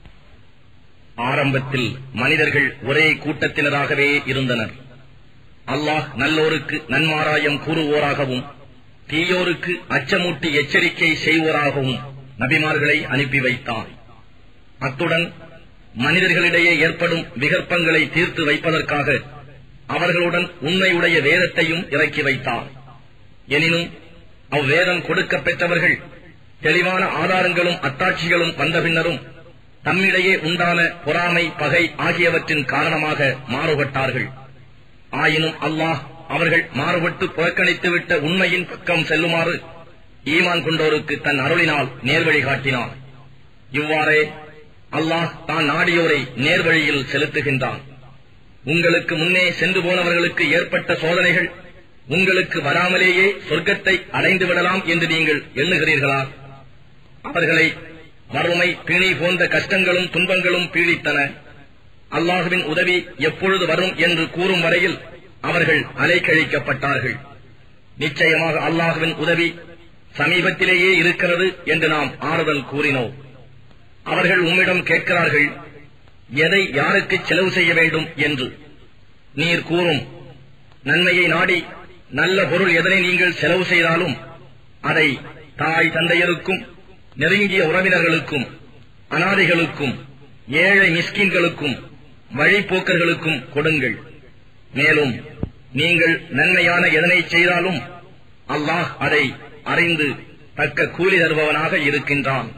ஆரம்பத்தில் மனிதர்கள் ஒரே கூட்டத்தினராகவே இருந்தனர். அல்லாஹ் நல்லோருக்கு நன்மாராயம் கூறுவோராகவும் தீயோருக்கு அச்சமூட்டி எச்சரிக்கை செய்வோராகவும் நபிமார்களை அனுப்பி வைத்தான். அத்துடன் மனிதர்களிடையே ஏற்படும் விகற்பங்களை தீர்த்து வைப்பதற்காக அவர்களுடன் உண்மையுடைய வேதத்தையும் இறக்கி வைத்தான். எனினும் அவ்வேதம் கொடுக்கப் பெற்றவர்கள் தெளிவான ஆதாரங்களும் அத்தாட்சிகளும் வந்த பின்னரும் தம்மிடையே உண்டான பொறாமை, பகை ஆகியவற்றின் காரணமாக மாறுபட்டார்கள். ஆயினும் அல்லாஹ் அவர்கள் மாறுபட்டு புறக்கணித்துவிட்ட உண்மையின் பக்கம் செல்லுமாறு ஈமான் கொண்டோருக்கு தன் அருளினால் நேர்வழி காட்டினான். இவ்வாறே அல்லாஹ் தான் நாடியோரை நேர்வழியில் செலுத்துகின்றான். உங்களுக்கு முன்னே சென்று போனவர்களுக்கு ஏற்பட்ட சோதனைகள் உங்களுக்கு வராமலேயே சொர்க்கத்தை அடைந்து விடலாம் என்று நீங்கள் எண்ணுகிறீர்களா? அவர்களை வறுமை, பிணி போன்ற கஷ்டங்களும் துன்பங்களும் பீடித்தன. அல்லாஹுவின் உதவி எப்பொழுது வரும் என்று கூறும் வரையில் அவர்கள் அலைக்கழிக்கப்பட்டார்கள். நிச்சயமாக அல்லாஹுவின் உதவி சமீபத்திலேயே இருக்கிறது என்று நாம் ஆறுதல் கூறினோம். அவர்கள் உம்மிடம் கேட்கிறார்கள், எதை யாருக்கு செலவு செய்ய வேண்டும் என்று. நீர் கூறும், நன்மையை நாடி நல்ல பொருள் எதனை நீங்கள் செலவு செய்தாலும் அதை தாய் தந்தையருக்கும், நெருங்கிய உறவினர்களுக்கும், அனாதைகளுக்கும், ஏழை மிஸ்கின்களுக்கும், வழிப்போக்கர்களுக்கும் கொடுங்கள். மேலும் நீங்கள் நன்மையான எதனை செய்தாலும் அல்லாஹ் அதை அறிந்து தக்க கூலி தருபவனாக இருக்கின்றான்.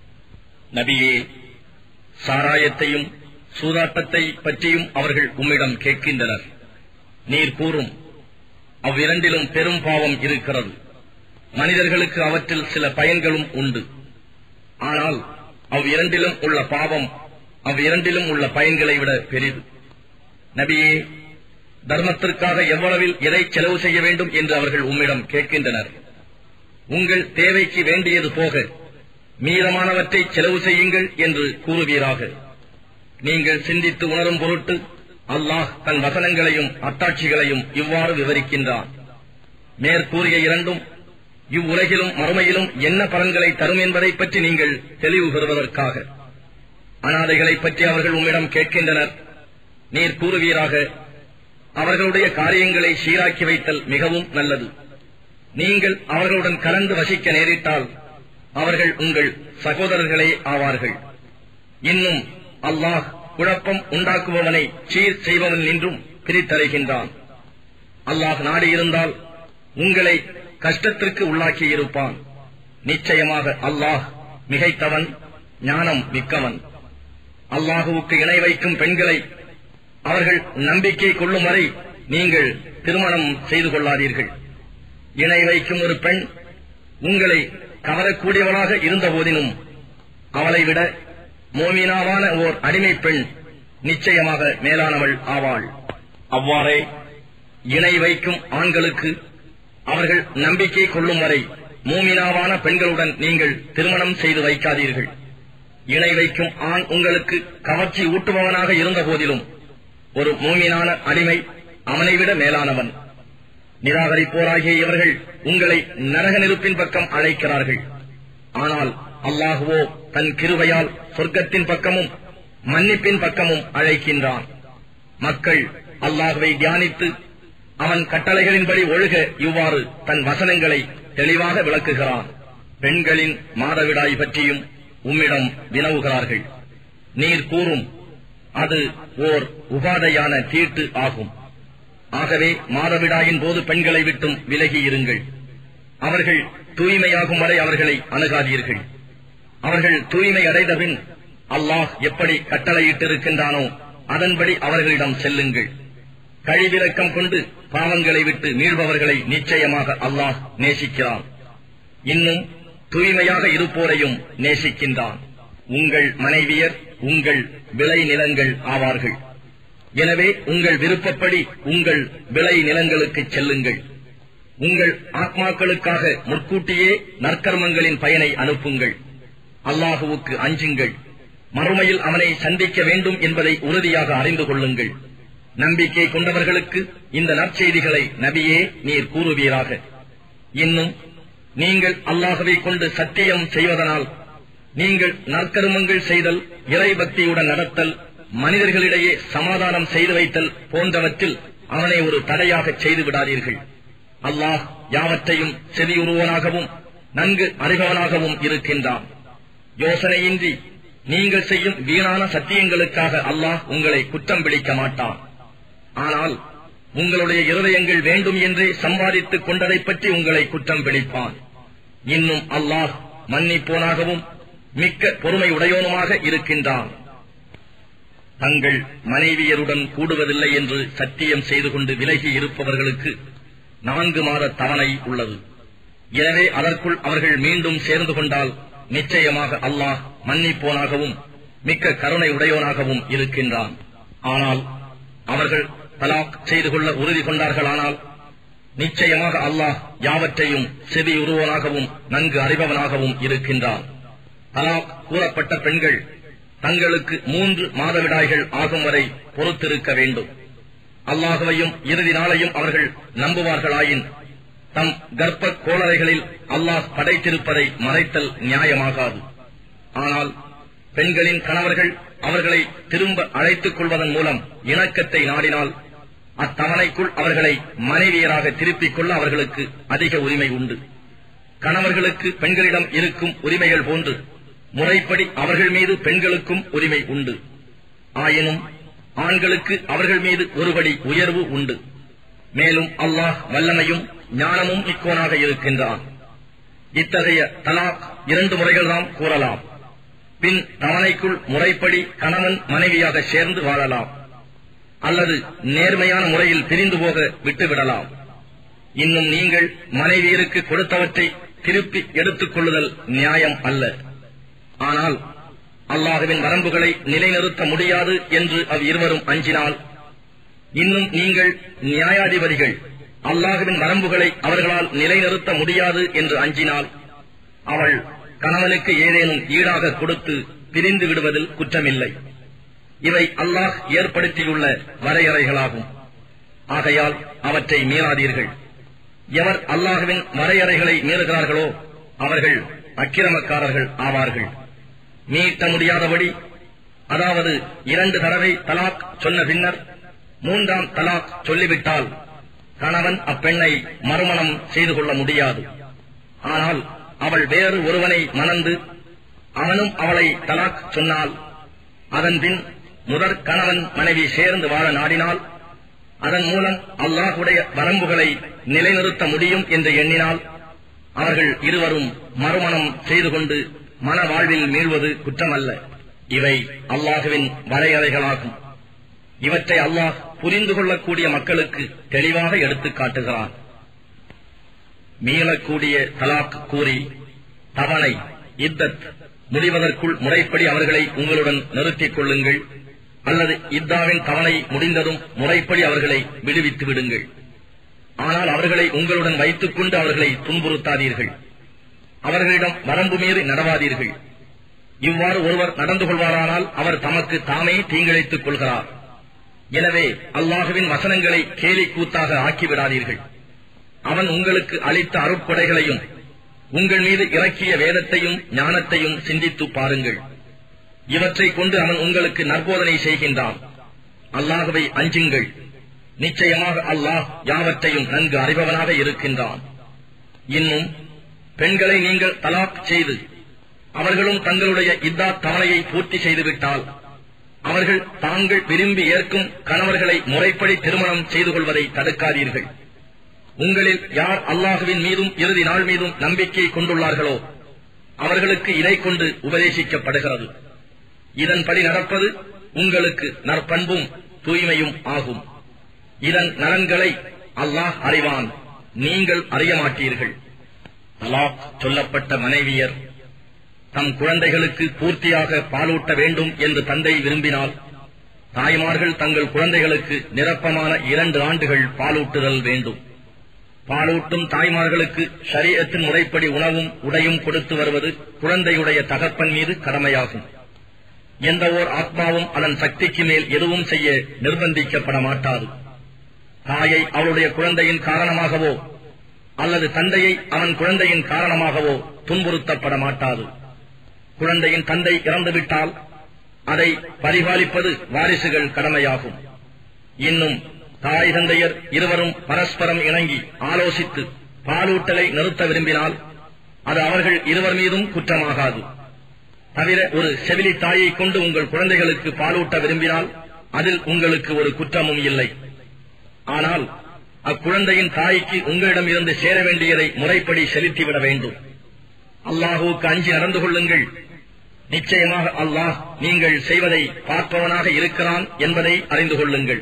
நபியே, சாராயத்தையும் சூதாட்டத்தை பற்றியும் அவர்கள் உம்மிடம் கேட்கின்றனர். நீர் கூறும், அவ்விரண்டிலும் பெரும் பாவம் இருக்கிறது. மனிதர்களுக்கு அவற்றில் சில பயன்களும் உண்டு. ஆனால் அவ்விரண்டிலும் உள்ள பாவம் அவ்விரண்டிலும் உள்ள பயன்களை விட பெரிது. நபியே, தர்மத்திற்காக எவ்வளவில் எதை செலவு செய்ய வேண்டும் என்று அவர்கள் உம்மிடம் கேட்கின்றனர். உங்கள் தேவைக்கு வேண்டியது போக மீதமானவற்றை செலவு செய்யுங்கள் என்று கூறுவீராக. நீங்கள் சிந்தித்து உணரும் பொருட்டு அல்லாஹ் தன் வசனங்களையும் அத்தாட்சிகளையும் இவ்வாறு விவரிக்கின்றான். மேற்கூறிய இரண்டும் இவ்வுலகிலும் மறுமையிலும் என்ன பலன்களை தரும் என்பதை பற்றி நீங்கள் தெளிவு பெறுவதற்காக. அனாதைகளைப் பற்றி அவர்கள் உம்மிடம் கேட்கின்றனர். நீர் கூறுவீராக, அவர்களுடைய காரியங்களை சீராக்கி வைத்தல் மிகவும் நல்லது. நீங்கள் அவர்களுடன் கலந்து வசிக்க நேரிட்டால் அவர்கள் உங்கள் சகோதரர்களே ஆவார்கள். இன்னும் அல்லாஹ் குழப்பம் உண்டாக்குபவனை சீர் செய்பவன் என்றும் பிரித்தறைகின்றான். அல்லாஹ் நாடியிருந்தால் உங்களை கஷ்டத்திற்கு உள்ளாக்கியிருப்பான். நிச்சயமாக அல்லாஹ் மிகைத்தவன், ஞானம் மிக்கவன். அல்லாஹுவுக்கு இணை வைக்கும் பெண்களை அவர்கள் நம்பிக்கை கொள்ளும் வரை நீங்கள் திருமணம் செய்து கொள்ளாதீர்கள். இணை வைக்கும் ஒரு பெண் உங்களை கவரக்கூடியவளாக இருந்த போதினும் அவளை விட மோமினாவான ஓர் அடிமை பெண் நிச்சயமாக மேலானவள் ஆவாள். அவ்வாறே இணை வைக்கும் ஆண்களுக்கு அவர்கள் நம்பிக்கை கொள்ளும் வரை மோமினாவான பெண்களுடன் நீங்கள் திருமணம் செய்து வைக்காதீர்கள். இணை வைக்கும் ஆண் உங்களுக்கு கவர்ச்சி ஊட்டுபவனாக இருந்த போதிலும் ஒரு மோமினான அடிமை அவனை விட மேலானவன். நிராகரிப்போராகிய இவர்கள் உங்களை நரக நெருப்பின் பக்கம் அழைக்கிறார்கள். ஆனால் அல்லாஹுவோ தன் கிருபையால் சொர்க்கத்தின் பக்கமும் மன்னிப்பின் பக்கமும் அழைக்கின்றான். மக்கள் அல்லாஹுவை தியானித்து அவன் கட்டளைகளின்படி ஒழுக இவ்வாறு தன் வசனங்களை தெளிவாக விளக்குகிறான். பெண்களின் மாதவிடாய் பற்றியும் உம்மிடம் வினவுகிறார்கள். நீர் கூறும், அது ஓர் உபாதையான தீட்டு ஆகும். ஆகவே மாதவிடாயின் போது பெண்களை விட்டும் விலகி இருங்கள். அவர்கள் தூய்மையாகும் வரை அவர்களை அணுகாதீர்கள். அவர்கள் தூய்மை அடைந்தபின் அல்லாஹ் எப்படி கட்டளையிட்டிருக்கின்றானோ அதன்படி அவர்களிடம் செல்லுங்கள். கழிவிரக்கம் கொண்டு பாவங்களை விட்டு மீள்பவர்களை நிச்சயமாக அல்லாஹ் நேசிக்கிறான். இன்னும் தூய்மையாக இருப்போரையும் நேசிக்கின்றான். உங்கள் மனைவியர் உங்கள் விளை நிலங்கள் ஆவார்கள். எனவே உங்கள் விருப்பப்படி உங்கள் விளை நிலங்களுக்கு செல்லுங்கள். உங்கள் ஆத்மாக்களுக்காக முற்கூட்டியே நற்கர்மங்களின் பயனை அனுப்புங்கள். அல்லாஹுவுக்கு அஞ்சுங்கள். மறுமையில் அவனை சந்திக்க வேண்டும் என்பதை உறுதியாக அறிந்து கொள்ளுங்கள். நம்பிக்கை கொண்டவர்களுக்கு இந்த நற்செய்திகளை நபியே நீர் கூறுவீராக. இன்னும் நீங்கள் அல்லாஹுவை கொண்டு சத்தியம் செய்வதனால் நீங்கள் நற்கருமங்கள் செய்தல், இறை பக்தியுடன் நடத்தல், மனிதர்களிடையே சமாதானம் செய்து வைத்தல் போன்றவற்றில் அவனை ஒரு தடையாக செய்து விடாதீர்கள். அல்லாஹ் யாவற்றையும் செவியுறுவனாகவும் நன்கு அறிபவனாகவும் இருக்கின்றான். யோசனையின்றி நீங்கள் செய்யும் வீணான சத்தியங்களுக்காக அல்லாஹ் உங்களை குற்றம் பிடிக்க மாட்டான். ஆனால் உங்களுடைய இருதயங்கள் வேண்டும் என்றே சம்பாதித்துக் கொண்டதை பற்றி உங்களை குற்றம் பிடிப்பான். இன்னும் அல்லாஹ் மன்னிப்போனாகவும் மிக்க பொறுமை உடையோனுமாக இருக்கின்றான். தங்கள் மனைவியருடன் கூடுவதில்லை என்று சத்தியம் செய்து கொண்டு விலகி இருப்பவர்களுக்கு 4 மாத தவணை உள்ளது. எனவே அதற்குள் அவர்கள் மீண்டும் சேர்ந்து கொண்டால் நிச்சயமாக அல்லாஹ் மன்னிப்போனாகவும் மிக்க கருணை உடையோனாகவும் இருக்கின்றான். ஆனால் அவர்கள் தலாக் செய்து கொள்ள உறுதி கொண்டார்களானால் நிச்சயமாக அல்லாஹ் யாவற்றையும் செவியுறுவனாகவும் நன்கு அறிபவனாகவும் இருக்கின்றான். தலாக் கூறப்பட்ட பெண்கள் தங்களுக்கு 3 மாதவிடாய்கள் ஆகும் வரை பொறுத்திருக்க வேண்டும். அல்லாஹுவையும் இறுதி நாளையும் அவர்கள் நம்புவார்களாயின் தம் கர்ப்ப கோளறைகளில் அல்லாஹ் படைத்திருப்பதை மறைத்தல் நியாயமாகாது. ஆனால் பெண்களின் கணவர்கள் அவர்களை திரும்ப அழைத்துக் கொள்வதன் மூலம் இணக்கத்தை நாடினால் அத்தவணைக்குள் அவர்களை மனைவியராக திருப்பிக் கொள்ள அவர்களுக்கு அதிக உரிமை உண்டு. கணவர்களுக்கு பெண்களிடம் இருக்கும் உரிமைகள் போன்று முறைப்படி அவர்கள் மீது பெண்களுக்கும் உரிமை உண்டு. ஆயினும் ஆண்களுக்கு அவர்கள் மீது ஒருபடி உயர்வு உண்டு. மேலும் அல்லாஹ் வல்லமையும் ஞானமும் மிக்கோனாக இருக்கின்றான். இத்தகைய தலாக் 2 முறைகள்தான் கூறலாம். பின் தவணைக்குள் முறைப்படி கணவன் மனைவியாக சேர்ந்து வாழலாம், அல்லது நேர்மையான முறையில் பிரிந்து போக விட்டுவிடலாம். இன்னும் நீங்கள் மனைவியருக்கு கொடுத்தவற்றை திருப்பி எடுத்துக் கொள்ளுதல் நியாயம் அல்ல. ஆனால் அல்லாஹுவின் வரம்புகளை நிலைநிறுத்த முடியாது என்று இருவரும் அஞ்சினால், இன்னும் நீங்கள் நியாயாதிபதிகள் அல்லாஹுவின் வரம்புகளை அவர்களால் நிலைநிறுத்த முடியாது என்று அஞ்சினால், அவள் கணவனுக்கு ஏதேனும் ஈடாக கொடுத்து பிரிந்து விடுவதில் குற்றமில்லை. இவை அல்லாஹ் ஏற்படுத்தியுள்ள வரையறைகளாகும். ஆகையால் அவற்றை மீறாதீர்கள். எவர் அல்லாஹுவின் வரையறைகளை மீறுகிறார்களோ அவர்கள் அக்கிரமக்காரர்கள் ஆவார்கள். மீட்ட முடியாதபடி அதாவது 2 தடவை தலாக் சொன்ன பின்னர் 3ஆம் தலாக் சொல்லிவிட்டால் கணவன் அப்பெண்ணை மறுமணம் செய்து கொள்ள முடியாது. ஆனால் அவள் வேறு ஒருவனை மணந்து அவனும் அவளை தலாக் சொன்னால், அதன் பின் முதற் கணவன் மனைவி சேர்ந்து வாழ நாடினால், அதன் மூலம் அல்லாஹ்வுடைய வரம்புகளை நிலைநிறுத்த முடியும் என்று எண்ணினால், அவர்கள் இருவரும் மறுமணம் செய்து கொண்டு மன வாழ்வில் மீள்வது குற்றமல்ல. இவை அல்லாஹ்வின் வரையறைகளாகும். இவற்றை அல்லாஹ் புரிந்து கொள்ளக்கூடிய மக்களுக்கு தெளிவாக எடுத்துக் காட்டுகிறான். மீளக்கூடிய தலாக் கூறி தவணை இத்தத் முடிவதற்குள் முறைப்படி அவர்களை உங்களுடன் நிறுத்திக் கொள்ளுங்கள், அல்லது இத்தாவின் தவணை முடிந்ததும் முறைப்படி அவர்களை விடுவித்து விடுங்கள். ஆனால் அவர்களை உங்களுடன் வைத்துக் கொண்டு அவர்களை துன்புறுத்தாதீர்கள். அவர்களிடம் வரம்பு மீறி நடவாதீர்கள். இவ்வாறு ஒருவர் நடந்து கொள்வாரானால் அவர் தமக்கு தாமே தீங்கிழைத்துக் கொள்கிறார். எனவே அல்லாஹ்வின் வசனங்களை கேலி கூத்தாக ஆக்கிவிடாதீர்கள். அவன் உங்களுக்கு அளித்த அருட்கொடைகளையும் உங்கள் மீது இறக்கிய வேதத்தையும் ஞானத்தையும் சிந்தித்து பாருங்கள். இவற்றை கொண்டு அவன் உங்களுக்கு நற்போதனை செய்கின்றான். அல்லாஹ்வை அஞ்சுங்கள். நிச்சயமாக அல்லாஹ் யாவற்றையும் நன்கு அறிபவனாக இருக்கின்றான். இன்னும் பெண்களை நீங்கள் தலாக் செய்து அவர்களும் தங்களுடைய இத்தா தவணையை பூர்த்தி செய்துவிட்டால், அவர்கள் தாங்கள் விரும்பி ஏற்கும் கணவர்களை முறைப்படி திருமணம் செய்து கொள்வதை தடுக்காதீர்கள். உங்களில் யார் அல்லாஹ்வின் மீதும் இறுதி நாள் மீதும் நம்பிக்கை கொண்டுள்ளார்களோ அவர்களுக்கு இதை கொண்டு உபதேசிக்கப்படுகிறது. இதன்படி நடப்பது உங்களுக்கு நற்பண்பும் தூய்மையும் ஆகும். இதன் நலன்களை அல்லாஹ் அறிவான், நீங்கள் அறிய மாட்டீர்கள். தலாக் சொல்லப்பட்ட மனைவியர் தம் குழந்தைகளுக்கு பூர்த்தியாக பாலூட்ட வேண்டும் என்று தந்தை விரும்பினால், தாய்மார்கள் தங்கள் குழந்தைகளுக்கு நிரப்பமான 2 ஆண்டுகள் பாலூட்டுதல் வேண்டும். பாலூட்டும் தாய்மார்களுக்கு ஷரீஅத்தின் முறைப்படி உணவும் உடையும் கொடுத்து வருவது குழந்தையுடைய தகப்பன் மீது கடமையாகும். எந்த ஓர் ஆத்மாவும் அதன் சக்திக்கு மேல் எதுவும் செய்ய நிர்பந்திக்கப்பட மாட்டாது. தாயை அவளுடைய குழந்தையின் காரணமாகவோ அல்லது தந்தையை அவன் குழந்தையின் காரணமாகவோ துன்புறுத்தப்பட மாட்டாது. குழந்தையின் தந்தை இறந்துவிட்டால் அதை பரிபாலிப்பது வாரிசுகள் கடமையாகும். இன்னும் தாய் தந்தையர் இருவரும் பரஸ்பரம் இணங்கி ஆலோசித்து பாலூட்டலை நிறுத்த விரும்பினால் அது அவர்கள் இருவர் மீதும் குற்றமாகாது. தவிர ஒரு செவிலி தாயை கொண்டு உங்கள் குழந்தைகளுக்கு பாலூட்ட விரும்பினால் அதில் உங்களுக்கு ஒரு குற்றமும் இல்லை. ஆனால் அக்குழந்தையின் தாய்க்கு உங்களிடம் இருந்து சேர வேண்டியதை முறைப்படி செலுத்திவிட வேண்டும். அல்லாஹுவுக்கு அஞ்சி நடந்து கொள்ளுங்கள். நிச்சயமாக அல்லாஹ் நீங்கள் செய்வதை பார்ப்பவனாக இருக்கிறான் என்பதை அறிந்து கொள்ளுங்கள்.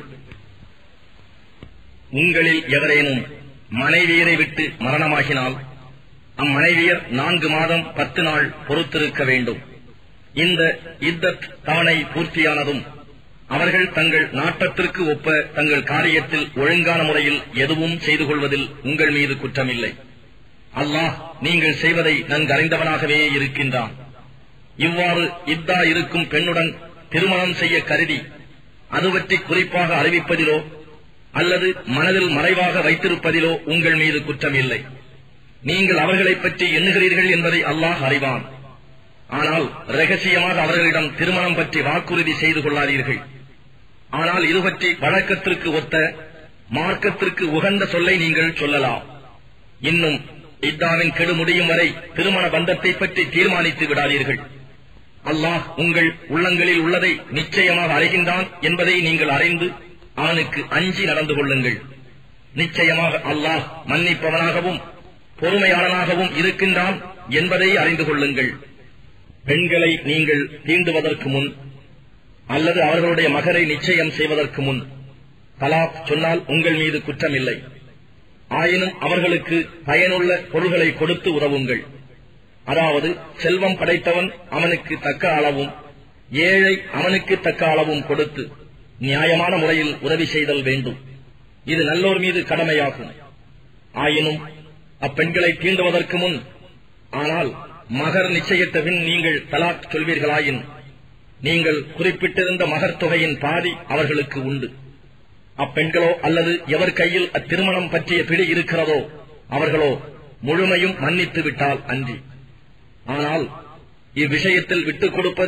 உங்களில் எவரேனும் மனைவியரை விட்டு மரணமாகினால் அம்மனைவியர் 4 மாதம் 10 நாள் பொறுத்திருக்க வேண்டும். இந்த இத்தத் தவணை பூர்த்தியானதும் அவர்கள் தங்கள் நாட்டத்திற்கு ஒப்ப தங்கள் காரியத்தில் ஒழுங்கான முறையில் எதுவும் செய்து கொள்வதில் உங்கள் மீது குற்றமில்லை. அல்லாஹ் நீங்கள் செய்வதை நன்கறிந்தவனாகவே இருக்கின்றான். இவ்வாறு இத்தா இருக்கும் பெண்ணுடன் திருமணம் செய்ய கருதி அது பற்றி குறிப்பாக அறிவிப்பதிலோ அல்லது மனதில் மறைவாக வைத்திருப்பதிலோ உங்கள் மீது குற்றமில்லை. நீங்கள் அவர்களைப் பற்றி எண்ணுகிறீர்கள் என்பதை அல்லாஹ் அறிவான். ஆனால் ரகசியமாக அவர்களிடம் திருமணம் பற்றி வாக்குறுதி செய்து கொள்ளாதீர்கள். ஆனால் இது பற்றி வழக்கத்திற்கு ஒத்த மார்க்கத்திற்கு உகந்த சொல்லை நீங்கள் சொல்லலாம். இன்னும் இத்தாவின் கெடு முடியும் வரை திருமண பந்தத்தை பற்றி தீர்மானித்து விடாதீர்கள். அல்லாஹ் உங்கள் உள்ளங்களில் உள்ளதை நிச்சயமாக அறிகின்றான் என்பதை நீங்கள் அறிந்து அவனுக்கு அஞ்சி நடந்து கொள்ளுங்கள். நிச்சயமாக அல்லாஹ் மன்னிப்பவனாகவும் பொறுமையாளனாகவும் இருக்கின்றான் என்பதை அறிந்து கொள்ளுங்கள். பெண்களை நீங்கள் தீண்டுவதற்கு முன் அல்லது அவர்களுடைய மகரை நிச்சயம் செய்வதற்கு முன் தலாக் சொன்னால் உங்கள் மீது குற்றமில்லை. ஆயினும் அவர்களுக்கு பயனுள்ள பொருள்களை கொடுத்து உதவுங்கள். அதாவது செல்வம் படைத்தவன் அவனுக்கு தக்க அளவும் ஏழை அவனுக்கு தக்க அளவும் கொடுத்து நியாயமான முறையில் உதவி செய்தல் வேண்டும். இது நல்லோர் மீது கடமையாகும். ஆயினும் அப்பெண்களை தீண்டுவதற்கு முன் ஆனால் மகர் நிச்சயித்த பின் நீங்கள் தலாக் சொல்வீர்களாயின் நீங்கள் குறிப்பிட்டிருந்த மகர் தொகையின் பாதி அவர்களுக்கு உண்டு. அப்பெண்களோ அல்லது எவர் கையில் அத்திருமணம் பற்றிய பிடி இருக்கிறதோ அவர்களோ முழுமையும் மன்னித்து விட்டால் அன்றி. ஆனால் இவ்விஷயத்தில் விட்டுக் கொடுப்பது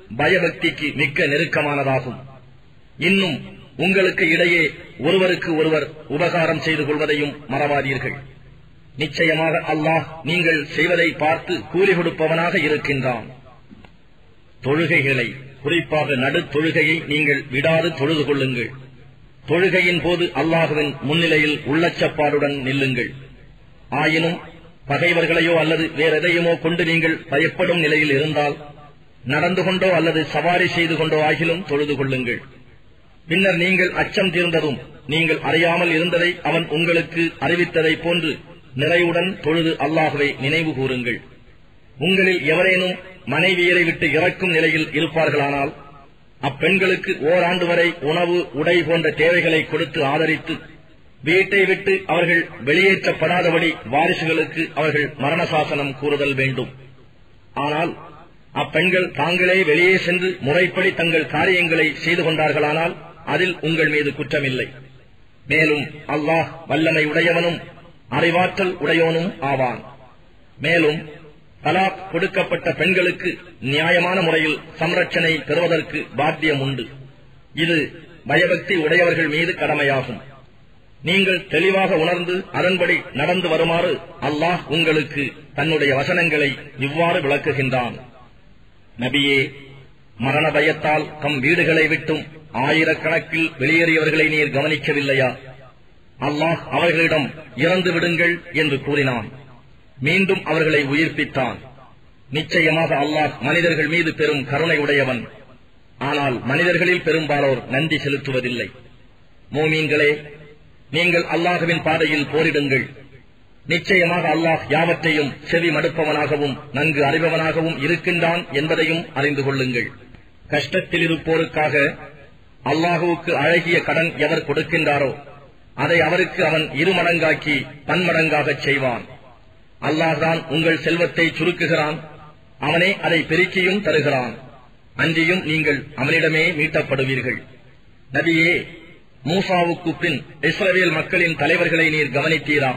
பயபக்திக்கு மிக்க நெருக்கமானதாகும். இன்னும் உங்களுக்கு இடையே ஒருவருக்கு ஒருவர் உபகாரம் செய்து கொள்வதையும் மறவாதீர்கள். நிச்சயமாக அல்லாஹ் நீங்கள் செய்வதை பார்த்து கூலி கொடுப்பவனாக இருக்கின்றான். தொழுகைகளை, குறிப்பாக நடு தொழுகையை நீங்கள் விடாது தொழுது கொள்ளுங்கள். தொழுகையின் போது அல்லாஹுவின் முன்னிலையில் உள்ளச்சப்பாடுடன் நில்லுங்கள். ஆயினும் பகைவர்களையோ அல்லது வேறெதையுமோ கொண்டு நீங்கள் பயப்படும் நிலையில் இருந்தால் நடந்து கொண்டோ அல்லது சவாரி செய்து கொண்டோ ஆகிலும் தொழுது கொள்ளுங்கள். பின்னர் நீங்கள் அச்சம் தீர்ந்ததும் நீங்கள் அறியாமல் இருந்ததை அவன் உங்களுக்கு அறிவித்ததைப் போன்று நிறைவுடன் தொழுது அல்லாஹுவை நினைவு கூறுங்கள். உங்களில் எவரேனும் மனைவியரை விட்டு இறக்கும் நிலையில் இருப்பார்களானால் அப்பெண்களுக்கு ஓராண்டு வரை உணவு, உடை போன்ற தேவைகளை கொடுத்து ஆதரித்து வீட்டை விட்டு அவர்கள் வெளியேற்றப்படாதபடி வாரிசுகளுக்கு அவர்கள் மரண சாசனம் கூறுதல் வேண்டும். ஆனால் அப்பெண்கள் தாங்களே வெளியே சென்று முறைப்படி தங்கள் காரியங்களை செய்து கொண்டார்களானால் அதில் உங்கள் மீது குற்றமில்லை. மேலும் அல்லாஹ் வல்லமை உடையவனும் அறிவாற்றல் உடையோனும் ஆவான். மேலும் தலாக் கொடுக்கப்பட்ட பெண்களுக்கு நியாயமான முறையில் சம்ரட்சணை பெறுவதற்கு பாத்தியம் உண்டு. இது பயபக்தி உடையவர்கள் மீது கடமையாகும். நீங்கள் தெளிவாக உணர்ந்து அதன்படி நடந்து வருமாறு அல்லாஹ் உங்களுக்கு தன்னுடைய வசனங்களை இவ்வாறு விளக்குகின்றான். நபியே, மரண பயத்தால் தம் வீடுகளை விட்டும் ஆயிரக்கணக்கில் வெளியேறியவர்களை நீர் கவனிக்கவில்லையா? அல்லாஹ் அவர்களிடம் இறந்து விடுங்கள் என்று கூறினான். மீண்டும் அவர்களை உயிர்ப்பித்தான். நிச்சயமாக அல்லாஹ் மனிதர்கள் மீது பெரும் கருணை உடையவன். ஆனால் மனிதர்களில் பெரும்பாலோர் நன்றி செலுத்துவதில்லை. மோமீன்களே, நீங்கள் அல்லாஹுவின் பாதையில் போரிடுங்கள். நிச்சயமாக அல்லாஹ் யாவற்றையும் செவி மடுப்பவனாகவும் நன்கு அறிபவனாகவும் இருக்கின்றான் என்பதையும் அறிந்து கொள்ளுங்கள். கஷ்டத்தில் இருப்போருக்காக அல்லாஹுவுக்கு அழகிய கடன் எவர் கொடுக்கின்றாரோ அதை அவருக்கு அவன் இருமடங்காக்கி பன்மடங்காகச் செய்வான். அல்லாஹ்தான் உங்கள் செல்வத்தை சுருக்குகிறான். அவனே அதை பெருக்கியும் தருகிறான். அன்றியும் நீங்கள் அவனிடமே மீட்டப்படுவீர்கள். நபியே, மூசாவுக்கு பின் இஸ்ரவேல் மக்களின் தலைவர்களை நீர் கவனித்தீரா?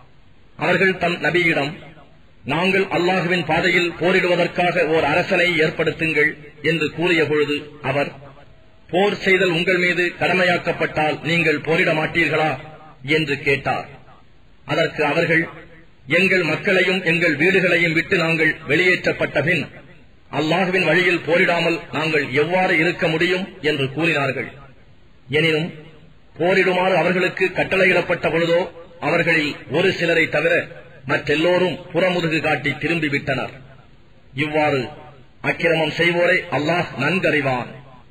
அவர்கள் தம் நபியிடம், நாங்கள் அல்லாஹுவின் பாதையில் போரிடுவதற்காக ஓர் அரசனை ஏற்படுத்துங்கள் என்று கூறிய பொழுது அவர், போர் செய்தல் உங்கள் மீது கடமையாக்கப்பட்டால் நீங்கள் போரிட மாட்டீர்களா என்று கேட்டார். அதற்கு அவர்கள், எங்கள் மக்களையும் எங்கள் வீடுகளையும் விட்டு நாங்கள் வெளியேற்றப்பட்ட பின் அல்லாஹுவின் வழியில் போரிடாமல் நாங்கள் எவ்வாறு இருக்க முடியும் என்று கூறினார்கள். எனினும் போரிடுமாறு அவர்களுக்கு கட்டளையிடப்பட்ட பொழுதோ அவர்களில் ஒரு சிலரை தவிர மற்றெல்லோரும் புறமுதுகு காட்டி திரும்பிவிட்டனர். இவ்வாறு அக்கிரமம் செய்வோரை அல்லாஹ் நன்கறிவான்.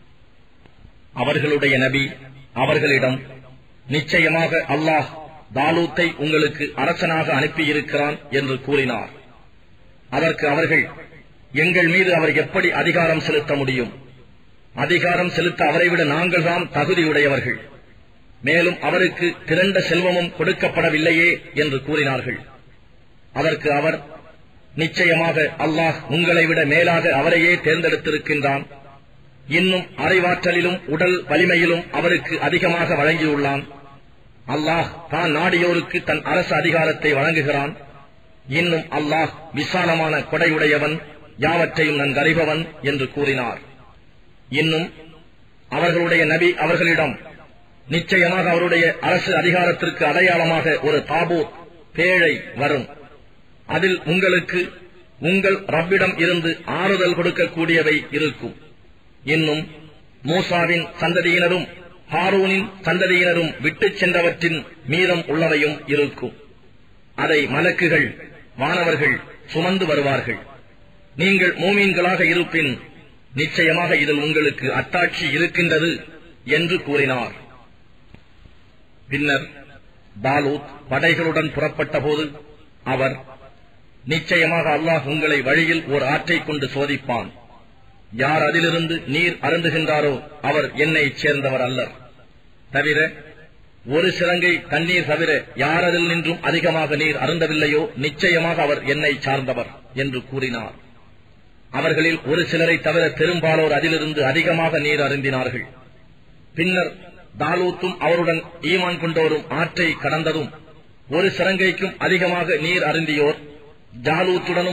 அவர்களுடைய நபி அவர்களிடம், நிச்சயமாக அல்லாஹ் தாலூத்தை உங்களுக்கு அரசனாக அனுப்பியிருக்கிறான் என்று கூறினார். அதற்கு அவர்கள், எங்கள் மீது அவர் எப்படி அதிகாரம் செலுத்த முடியும்? அதிகாரம் செலுத்த அவரை விட நாங்கள் தான் தகுதியுடையவர்கள். மேலும் அவருக்கு திரண்ட செல்வமும் கொடுக்கப்படவில்லையே என்று கூறினார்கள். அதற்கு அவர், நிச்சயமாக அல்லாஹ் உங்களை விட மேலாக அவரையே தேர்ந்தெடுத்திருக்கின்றான். இன்னும் அறிவாற்றலிலும் உடல் வலிமையிலும் அவருக்கு அதிகமாக வழங்கியுள்ளான். அல்லாஹ் தான் நாடியோருக்கு தன் அரசு அதிகாரத்தை வழங்குகிறான். இன்னும் அல்லாஹ் விசாலமான கொடையுடையவன், யாவற்றையும் நன்கறிபவன் என்று கூறினார். இன்னும் அவர்களுடைய நபி அவர்களிடம், நிச்சயமாக அவருடைய அரசு அதிகாரத்திற்கு அடையாளமாக ஒரு தாபூத், பேழை வரும். அதில் உங்களுக்கு உங்கள் ரப்பிடம் இருந்து ஆறுதல் கொடுக்கக்கூடியவை இருக்கும். இன்னும் மூசாவின் சந்ததியினரும் ஹாரூனின் சந்ததியினரும் விட்டுச் சென்றவற்றின் மீதம் உள்ளவையும் இருக்கும். அதை மலக்குகள், வானவர்கள் சுமந்து வருவார்கள். நீங்கள் மூமீன்களாக இருப்பின் நிச்சயமாக இதில் உங்களுக்கு அத்தாட்சி இருக்கின்றது என்று கூறினார். பின்னர் தாலூத் படைகளுடன் புறப்பட்ட போது அவர், நிச்சயமாக அல்லாஹ் உங்களை வழியில் ஓர் ஆற்றைக் கொண்டு சோதிப்பான். யார் அதிலிருந்து நீர் அருந்துகின்றாரோ அவர் என்னைச் சேர்ந்தவர் அல்லர். தவிர ஒரு சிறங்கை தண்ணீர் தவிர யார் அதில் நின்றும் அதிகமாக நீர் அருந்தவில்லையோ நிச்சயமாக அவர் என்னை சார்ந்தவர் என்று கூறினார். அவர்களில் ஒரு சிலரை தவிர பெரும்பாலோர் அதிலிருந்து அதிகமாக நீர் அருந்தினார்கள். பின்னர் தாலூத்தும் அவருடன் ஈமான் கொண்டோரும் ஆற்றை கடந்ததும் ஒரு சிறங்கைக்கும் அதிகமாக நீர் அருந்தியோர் ஜாலூத்துடனும்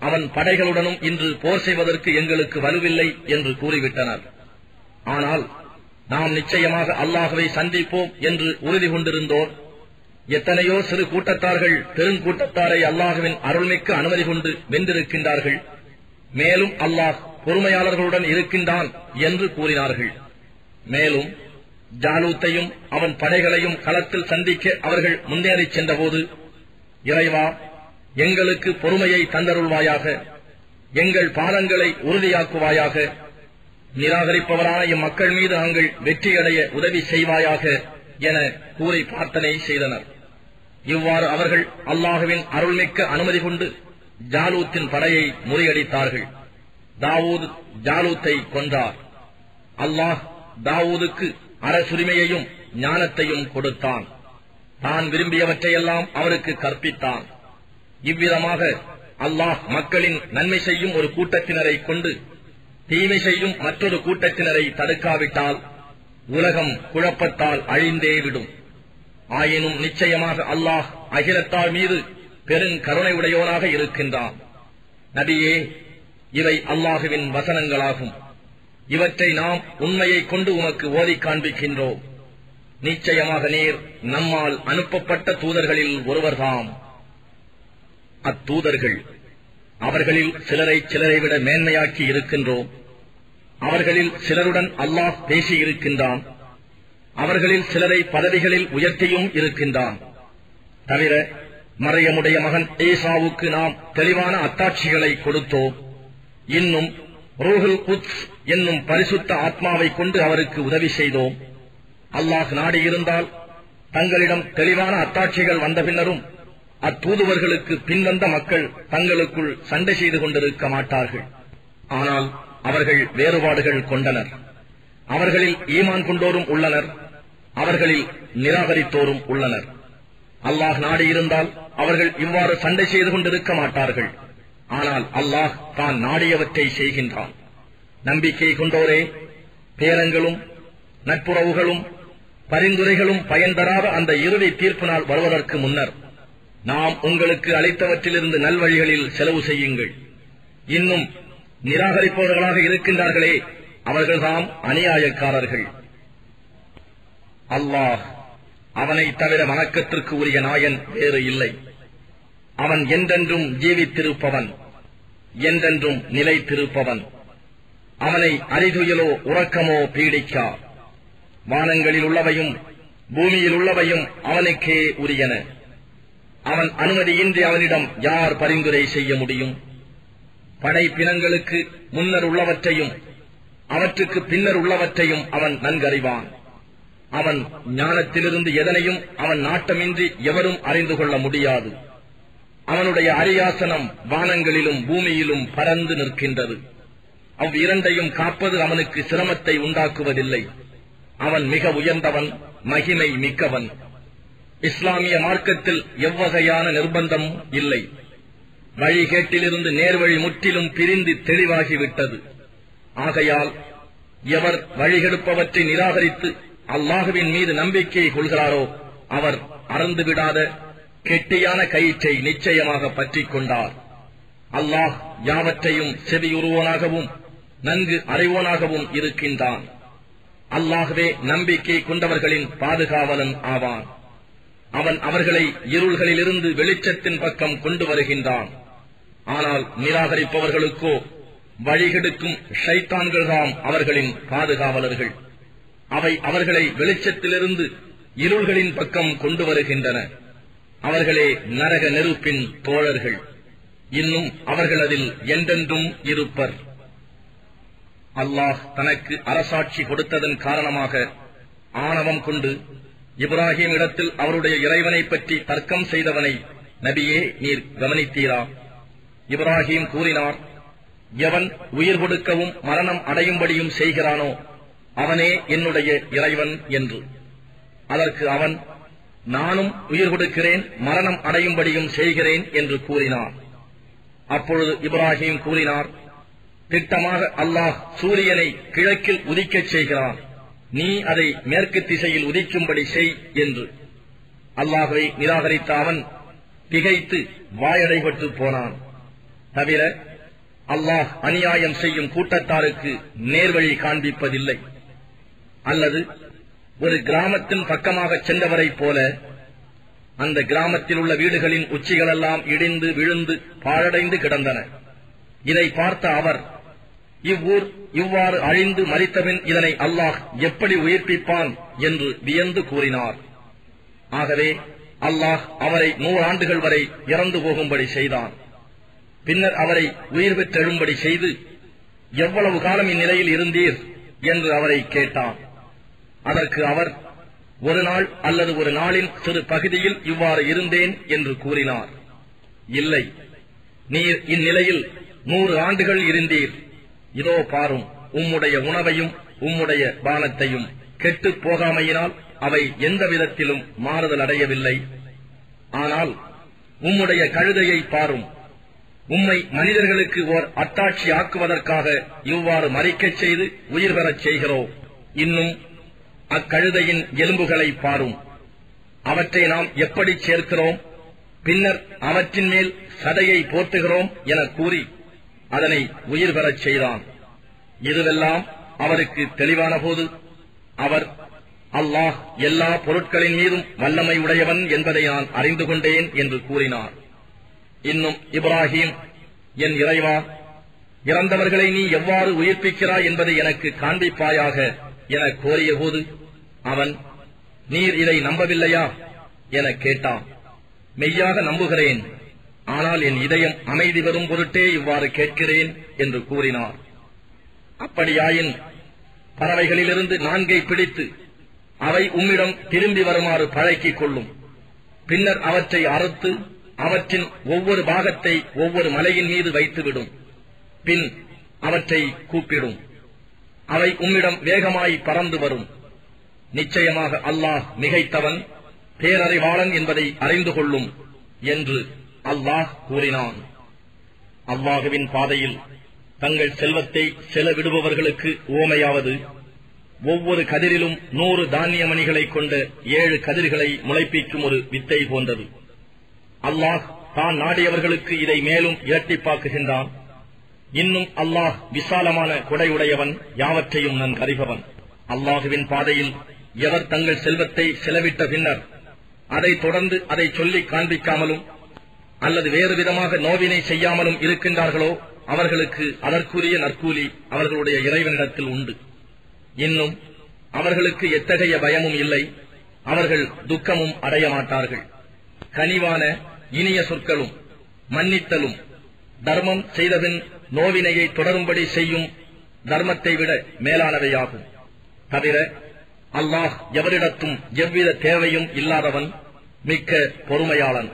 அவன் படைகளுடனும் இன்று போர் செய்வதற்கு எங்களுக்கு வலுவில்லை என்று கூறிவிட்டனர். ஆனால் நாம் நிச்சயமாக அல்லாஹ்வை சந்திப்போம் என்று உறுதி கொண்டிருந்தோர் எத்தனையோ சிறு கூட்டத்தார்கள் பெருங்கூட்டத்தாரை அல்லாஹ்வின் அருள்மிக்க அனுமதி கொண்டு வென்றிருக்கின்றார்கள். மேலும் அல்லாஹ் பொறுமையாளர்களுடன் இருக்கின்றான் என்று கூறினார்கள். மேலும் ஜாலூத்தையும் அவன் படைகளையும் களத்தில் சந்திக்க அவர்கள் முன்னேறிச் சென்றபோது, இறைவா, எங்களுக்கு பொறுமையை தந்தருள்வாயாக, எங்கள் பாலங்களை உறுதியாக்குவாயாக, நிராகரிப்பவரான இம்மக்கள் மீது நாங்கள் வெற்றியடைய உதவி செய்வாயாக என கூறி பிரார்த்தனை செய்தனர். இவ்வாறு அவர்கள் அல்லாஹ்வின் அருள்மிக்க அனுமதி கொண்டு ஜாலூத்தின் படையை முறியடித்தார்கள். தாவூத் ஜாலூத்தை கொன்றார். அல்லாஹ் தாவூதுக்கு அரசுரிமையையும் ஞானத்தையும் கொடுத்தான். தான் விரும்பியவற்றையெல்லாம் அவருக்கு கற்பித்தான். இவ்விதமாக அல்லாஹ் மக்களின் நன்மை செய்யும் ஒரு கூட்டத்தினரை கொண்டு தீமை செய்யும் மற்றொரு கூட்டத்தினரை தடுக்காவிட்டால் உலகம் குழப்பத்தால் அழிந்தே விடும். ஆயினும் நிச்சயமாக அல்லாஹ் அகிலத்தார் மீது பெருங்கருணை உடையோனாக இருக்கின்றான். நபியே, இவை அல்லாஹுவின் வசனங்களாகும். இவற்றை நாம் உண்மையை கொண்டு உமக்கு ஓதி காண்பிக்கின்றோம். நிச்சயமாக நீர் நம்மால் அனுப்பப்பட்ட தூதர்களில் ஒருவர்தாம். அத்தூதர்கள் அவர்களில் சிலரை விட மேன்மையாக்கி இருக்கின்றோம். அவர்களில் சிலருடன் அல்லாஹ் பேசியிருக்கின்றான். அவர்களில் சிலரை பதவிகளில் உயர்த்தியும் இருக்கின்றான். தவிர மரியமுடைய மகன் ஈசாவுக்கு நாம் தெளிவான அத்தாட்சிகளை கொடுத்தோம். இன்னும் ரூஹுல் குத்ஸ் என்னும் பரிசுத்த ஆத்மாவை கொண்டு அவருக்கு உதவி செய்தோம். அல்லாஹ் நாடியிருந்தால் தங்களிடம் தெளிவான அத்தாட்சிகள் வந்த பின்னரும் அத்தூதுவர்களுக்கு பின்வந்த மக்கள் தங்களுக்குள் சண்டை செய்து கொண்டிருக்க மாட்டார்கள். ஆனால் அவர்கள் வேறுபாடுகள் கொண்டனர். அவர்களில் ஈமான் கொண்டோரும் உள்ளனர், அவர்களில் நிராகரித்தோரும் உள்ளனர். அல்லாஹ் நாடியிருந்தால் அவர்கள் இவ்வாறு சண்டை செய்து கொண்டிருக்க மாட்டார்கள். ஆனால் அல்லாஹ் தான் நாடியவற்றை செய்கின்றான். நம்பிக்கை கொண்டோரே, பேரங்களும் நட்புறவுகளும் பரிந்துரைகளும் பயன் தராத அந்த இறுதி தீர்ப்பு நாள் வருவதற்கு முன்னர் நாம் உங்களுக்கு அளித்தவற்றிலிருந்து நல்வழிகளில் செலவு செய்யுங்கள். இன்னும் நிராகரிப்பவர்களாக இருக்கின்றார்களே, அவர்கள்தாம் அநியாயக்காரர்கள். அல்லாஹ் அவனை தவிர வணக்கத்திற்கு உரிய நாயன் வேறு இல்லை. அவன் என்றென்றும் ஜீவித்திருப்பவன், என்றென்றும் நிலைத்திருப்பவன். அவனை அறிதுயிலோ உறக்கமோ பீடிக்கா. வானங்களில் உள்ளவையும் பூமியில் உள்ளவையும் அவனுக்கே உரியன. அவன் அனுமதியின்றி அவனிடம் யார் பரிந்துரை செய்ய முடியும்? படைப்பினங்களுக்கு முன்னர் உள்ளவற்றையும் அவற்றுக்கு பின்னர் உள்ளவற்றையும் அவன் நன்கறிவான். அவன் ஞானத்திலிருந்து எதனையும் அவன் நாட்டமின்றி எவரும் அறிந்து கொள்ள முடியாது. அவனுடைய அரியாசனம் வானங்களிலும் பூமியிலும் பறந்து நிற்கின்றது. அவ்விரண்டையும் காப்பது அவனுக்கு சிரமத்தை உண்டாக்குவதில்லை. அவன் மிக உயர்ந்தவன், மகிமை மிக்கவன். இஸ்லாமிய மார்க்கத்தில் எவ்வகையான நிர்பந்தமும் இல்லை. வழிகேட்டிலிருந்து நேர்வழி முற்றிலும் பிரிந்து தெளிவாகிவிட்டது. ஆகையால் எவர் வழிகெடுப்பவற்றை நிராகரித்து அல்லாஹுவின் மீது நம்பிக்கை கொள்கிறாரோ அவர் அறந்துவிடாத கெட்டியான கயிற்றை நிச்சயமாக பற்றிக் கொண்டார். அல்லாஹ் யாவற்றையும் செவியுறுவோனாகவும் நன்கு அறிவோனாகவும் இருக்கின்றான். அல்லாஹ்வே நம்பிக்கை கொண்டவர்களின் பாதுகாவலன் ஆவான். அவன் அவர்களை இருள்களிலிருந்து வெளிச்சத்தின் பக்கம் கொண்டு வருகின்றான். ஆனால் நிராகரிப்பவர்களுக்கோ வழிகெடுக்கும் ஷைத்தான்கள்தாம் அவர்களின் பாதுகாவலர்கள். அவை அவர்களை வெளிச்சத்திலிருந்து இருள்களின் பக்கம் கொண்டு வருகின்றன. அவர்களே நரக நெருப்பின் தோழர்கள். இன்னும் அவர்கள் அதில் என்றென்றும் இருப்பர். அல்லாஹ் தனக்கு அரசாட்சி கொடுத்ததன் காரணமாக ஆணவம் கொண்டு இப்ராஹிம் இடத்தில் அவருடைய இறைவனை பற்றி தர்க்கம் செய்தவனை நபியே நீர் கவனித்தீரா? இப்ராஹிம் கூறினார், எவன் உயிர் கொடுக்கவும் மரணம் அடையும்படியும் செய்கிறானோ அவனே என்னுடைய இறைவன் என்று. அதற்கு அவன், நானும் உயிர் கொடுக்கிறேன், மரணம் அடையும்படியும் செய்கிறேன் என்று கூறினார். அப்பொழுது இப்ராஹிம் கூறினார், திட்டமாக அல்லாஹ் சூரியனை கிழக்கில் உதிக்கச் செய்கிறான், நீ அதை மேற்கு திசையில் உதிக்கும்படி செய் என்று. அல்லாஹ்வை நிராகரித்த அவன் திகைத்து வாயடைபட்டு போனான். தவிர அல்லாஹ் அநியாயம் செய்யும் கூட்டத்தாருக்கு நேர்வழி காண்பிப்பதில்லை. அல்லது ஒரு கிராமத்தின் பக்கமாக சென்றவரைப் போல அந்த கிராமத்தில் உள்ள வீடுகளின் உச்சிகளெல்லாம் இடிந்து விழுந்து பாழடைந்து கிடந்தன. இதை பார்த்த அவர், இவ்வூர் இவ்வாறு அழிந்து மரித்தபின் இதனை அல்லாஹ் எப்படி உயிர்ப்பிப்பான் என்று வியந்து கூறினார். ஆகவே அல்லாஹ் அவரை 100 ஆண்டுகள் வரை இறந்து போகும்படி செய்தான். பின்னர் அவரை உயிர் பெற்றெழும்படி செய்து, எவ்வளவு காலம் இந்நிலையில் இருந்தீர் என்று அவரை கேட்டான். அதற்கு அவர், ஒரு நாள் அல்லது ஒரு நாளின் சிறு பகுதியில் இவ்வாறு இருந்தேன் என்று கூறினார். இல்லை, நீர் இந்நிலையில் 100 ஆண்டுகள் இருந்தீர். இதோ பாரும், உம்முடைய உணவையும் உம்முடைய பானத்தையும் கெட்டுப் போகாமையினால் அவை எந்த விதத்திலும் மாறுதல் அடையவில்லை. ஆனால் உம்முடைய கழுதையை பாரும், உம்மை மனிதர்களுக்கு ஓர் அத்தாட்சி ஆக்குவதற்காக இவ்வாறு மரிக்கச் செய்து உயிர் பெறச் செய்கிறோம். இன்னும் அக்கழுதையின் எலும்புகளை பாரும், அவற்றை நாம் எப்படி சேர்க்கிறோம், பின்னர் அவற்றின் மேல் சதையை போர்த்துகிறோம் என கூறி அதனை உயிர் பெறச் செய்தான். இதுவெல்லாம் அவருக்கு தெளிவான போது அவர், அல்லாஹ் எல்லா பொருட்களின் மீதும் வல்லமை உடையவன் என்பதை நான் அறிந்து கொண்டேன் என்று கூறினார். இன்னும் இப்ராஹிம், என் இறைவா, இறந்தவர்களை நீ எவ்வாறு உயிர்ப்பிக்கிறாய் என்பதை எனக்கு காண்பிப்பாயாக என கோரிய போது அவன், நீர் இதை நம்பவில்லையா என கேட்டான். மெய்யாக நம்புகிறேன், ஆனால் என் இதயம் அமைதி பெறும் பொருட்டே இவ்வாறு கேட்கிறேன் என்று கூறினார். அப்படியாயின் பறவைகளிலிருந்து 4 பிடித்து அவை உம்மிடம் திரும்பி வருமாறு பழக்கிக் கொள்ளும். பின்னர் அவற்றை அறுத்து அவற்றின் ஒவ்வொரு பாகத்தை ஒவ்வொரு மலையின் மீது வைத்துவிடும். பின் அவற்றை கூப்பிடும். அவை உம்மிடம் வேகமாய் பறந்து வரும். நிச்சயமாக அல்லாஹ் மிகைத்தவன், பேரறிவாளன் என்பதை அறிந்து கொள்ளும் என்று அல்லாஹ் கூறினான். அல்லாஹுவின் பாதையில் தங்கள் செல்வத்தை செலவிடுபவர்களுக்கு உவமையாவது, ஒவ்வொரு கதிரிலும் 100 தானிய மணிகளை கொண்ட 7 கதிர்களை முளைப்பிக்கும் ஒரு வித்தை போன்றது. அல்லாஹ் தான் நாடியவர்களுக்கு இதை மேலும் இரட்டிப்பாக்குகின்றான். இன்னும் அல்லாஹ் விசாலமான கொடையுடையவன், யாவற்றையும் நன்கறிபவன். அல்லாஹுவின் பாதையில் எவர் தங்கள் செல்வத்தை செலவிட்ட பின்னர் அதை தொடர்ந்து அதை சொல்லி காண்பிக்காமலும் அல்லது வேறு விதமாக நோவினை செய்யாமலும் இருக்கின்றார்களோ அவர்களுக்கு அதற்குரிய நற்கூலி அவர்களுடைய இறைவனிடத்தில் உண்டு. இன்னும் அவர்களுக்கு எத்தகைய பயமும் இல்லை, அவர்கள் துக்கமும் அடைய மாட்டார்கள். கனிவான இனிய சொற்களும் மன்னித்தலும் தர்மம் செய்தபின் நோவினையை தொடரும்படி செய்யும் தர்மத்தை விட மேலானவையாகும். தவிர அல்லாஹ் எவரிடத்தும் எவ்வித தேவையும் இல்லாதவன், மிக்க பொறுமையாளன்.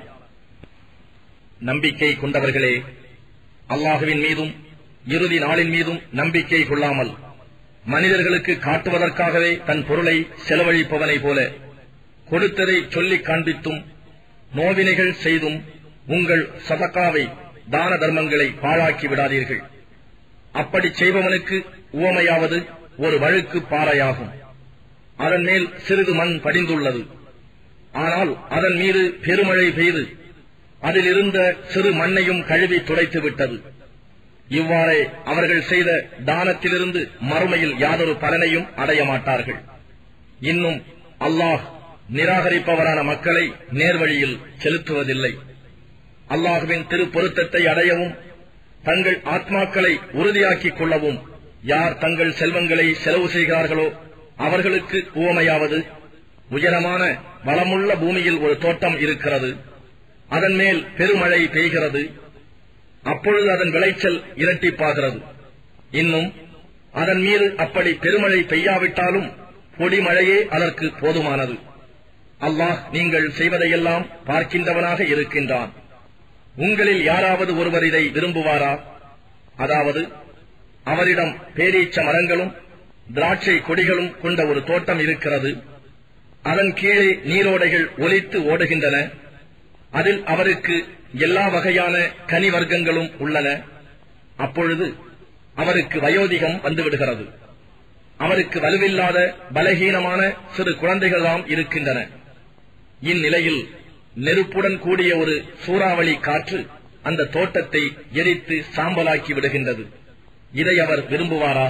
நம்பிக்கை கொண்டவர்களே, அல்லாஹுவின் மீதும் இறுதி நாளின் மீதும் நம்பிக்கை கொள்ளாமல் மனிதர்களுக்கு காட்டுவதற்காகவே தன் பொருளை செலவழிப்பவனை போல கொடுத்ததை சொல்லிக் காண்பித்தும் நோவினைகள் செய்தும் உங்கள் சதகாவை தான தர்மங்களை பாழாக்கி விடாதீர்கள். அப்படி செய்பவனுக்கு உவமையாவது ஒரு வழுக்கு பாறையாகும். அதன் மேல் சிறிது மண் படிந்துள்ளது. ஆனால் அதன் மீது பெருமழை பெய்து அதில் இருந்த சிறு மண்ணையும் கழுவி துடைத்து விட்டது. இவ்வாறே அவர்கள் செய்த தானத்திலிருந்து மறுமையில் யாதொரு பலனையும் அடைய மாட்டார்கள். இன்னும் அல்லாஹ் நிராகரிப்பவரான மக்களை நேர்வழியில் செலுத்துவதில்லை. அல்லாஹுவின் திருப்பொருத்தத்தை அடையவும் தங்கள் ஆத்மாக்களை உறுதியாக்கிக் கொள்ளவும் யார் தங்கள் செல்வங்களை செலவு செய்கிறார்களோ அவர்களுக்கு உவமையாவது, உயரமான வளமுள்ள பூமியில் ஒரு தோட்டம் இருக்கிறது. அதன் மேல் பெருமழை பெய்கிறது. அப்பொழுது அதன் விளைச்சல் இரட்டிப்பாகிறது. இன்னும் அதன் மீது அப்படி பெருமழை பெய்யாவிட்டாலும் பொடிமழையே அதற்கு போதுமானது. அல்லாஹ் நீங்கள் செய்வதையெல்லாம் பார்க்கின்றவனாக இருக்கின்றான். உங்களில் யாராவது ஒருவர் இதை விரும்புவாரா? அதாவது அவரிடம் பேரீச்ச மரங்களும் திராட்சை கொடிகளும் கொண்ட ஒரு தோட்டம் இருக்கிறது. அதன் கீழே நீரோடைகள் ஒலித்து ஓடுகின்றன. அதில் அவருக்கு எல்லா வகையான கனி வர்க்கங்களும் உள்ளன. அப்பொழுது அவருக்கு வயோதிகம் வந்துவிடுகிறது. அவருக்கு வலுவில்லாத பலகீனமான சிறு குழந்தைகள்தாம் இருக்கின்றன. இந்நிலையில் நெருப்புடன் கூடிய ஒரு சூறாவளி காற்று அந்த தோட்டத்தை எரித்து சாம்பலாக்கி விடுகின்றது. இதை அவர் விரும்புவாரா?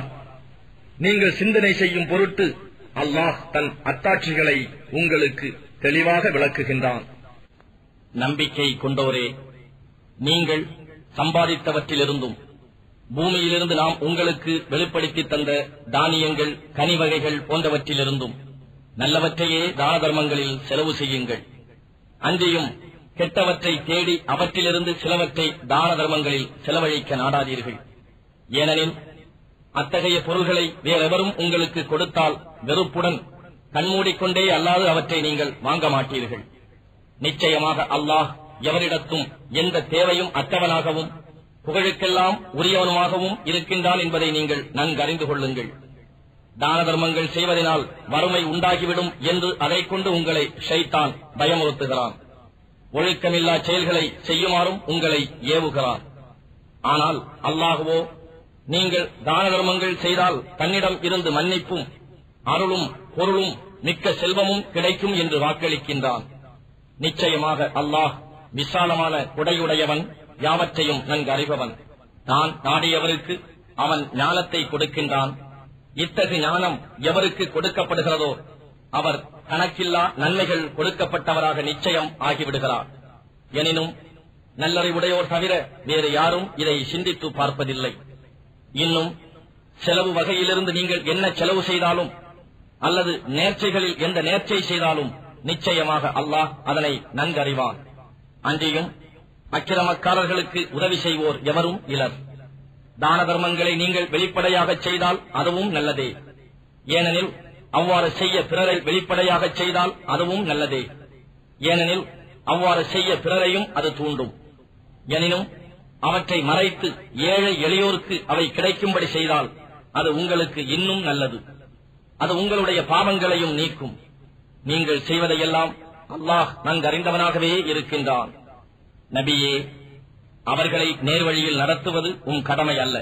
நீங்கள் சிந்தனை செய்யும் பொருட்டு அல்லாஹ் தன் அத்தாட்சிகளை உங்களுக்கு தெளிவாக விளக்குகின்றான். நம்பிக்கை கொண்டோரே, நீங்கள் சம்பாதித்தவற்றிலிருந்தும் பூமியிலிருந்து நாம் உங்களுக்கு வெளிப்படுத்தி தந்த தானியங்கள், கனி வகைகள் போன்றவற்றிலிருந்தும் நல்லவற்றையே தான தர்மங்களில் செலவு செய்யுங்கள். அன்றியும் கெட்டவற்றை தேடி அவற்றிலிருந்து சிலவற்றை தான தர்மங்களில் செலவழிக்க நாடாதீர்கள். ஏனெனில் அத்தகைய பொருள்களை வேறெவரும் உங்களுக்கு கொடுத்தால் வெறுப்புடன் கண்மூடிக்கொண்டே அல்லாது அவற்றை நீங்கள் வாங்க மாட்டீர்கள். நிச்சயமாக அல்லாஹ் எவரிடத்தும் எந்த தேவையும் அற்றவனாகவும் புகழுக்கெல்லாம் உரியவனுமாகவும் இருக்கின்றான் என்பதை நீங்கள் நன்கறிந்து கொள்ளுங்கள். தான தர்மங்கள் செய்வதனால் வறுமை உண்டாகிவிடும் என்று அதை கொண்டு உங்களை ஷைத்தான் பயமுறுத்துகிறான். ஒழுக்கமில்லா செயல்களை செய்யுமாறும் உங்களை ஏவுகிறான். ஆனால் அல்லாஹ்வோ நீங்கள் தான தர்மங்கள் செய்தால் தன்னிடம் இருந்து மன்னிப்பும் அருளும் பொருளும் மிக்க செல்வமும் கிடைக்கும் என்று வாக்களிக்கின்றான். நிச்சயமாக அல்லாஹ் விசாலமான கொடையுடையவன், யாவற்றையும் நன்கு அறிபவன். தான் நாடியவருக்கு அவன் ஞானத்தை கொடுக்கின்றான். இத்தகு ஞானம் எவருக்கு கொடுக்கப்படுகிறதோ அவர் கணக்கில்லா நன்மைகள் கொடுக்கப்பட்டவராக நிச்சயம் ஆகிவிடுகிறார். எனினும் நல்லறிவுடையோர் தவிர வேறு யாரும் இதை சிந்தித்து பார்ப்பதில்லை. இன்னும் செலவு வகையிலிருந்து நீங்கள் என்ன செலவு செய்தாலும் அல்லது நேர்ச்சைகளில் எந்த நேர்ச்சை செய்தாலும் நிச்சயமாக அல்லாஹ் அதனை நன்கறிவான். அன்றியும் அக்கிரமக்காரர்களுக்கு உதவி செய்வோர் எவரும் இலர். தான தர்மங்களை நீங்கள் வெளிப்படையாக செய்தால் அதுவும் நல்லதே. ஏனெனில் அவ்வாறு செய்ய பிறரை வெளிப்படையாக செய்தால் அதுவும் நல்லதே. ஏனெனில் அவ்வாறு செய்ய பிறரையும் அது தூண்டும். எனினும் அவற்றை மறைத்து ஏழை எளியோருக்கு அவை கிடைக்கும்படி செய்தால் அது உங்களுக்கு இன்னும் நல்லது. அது உங்களுடைய பாவங்களையும் நீக்கும். நீங்கள் செய்வதையெல்லாம் அல்லாஹ் நன்கறிந்தவனாகவே இருக்கின்றான். நபியே, அவர்களை நேர்வழியில் நடத்துவது உம் கடமை அல்ல.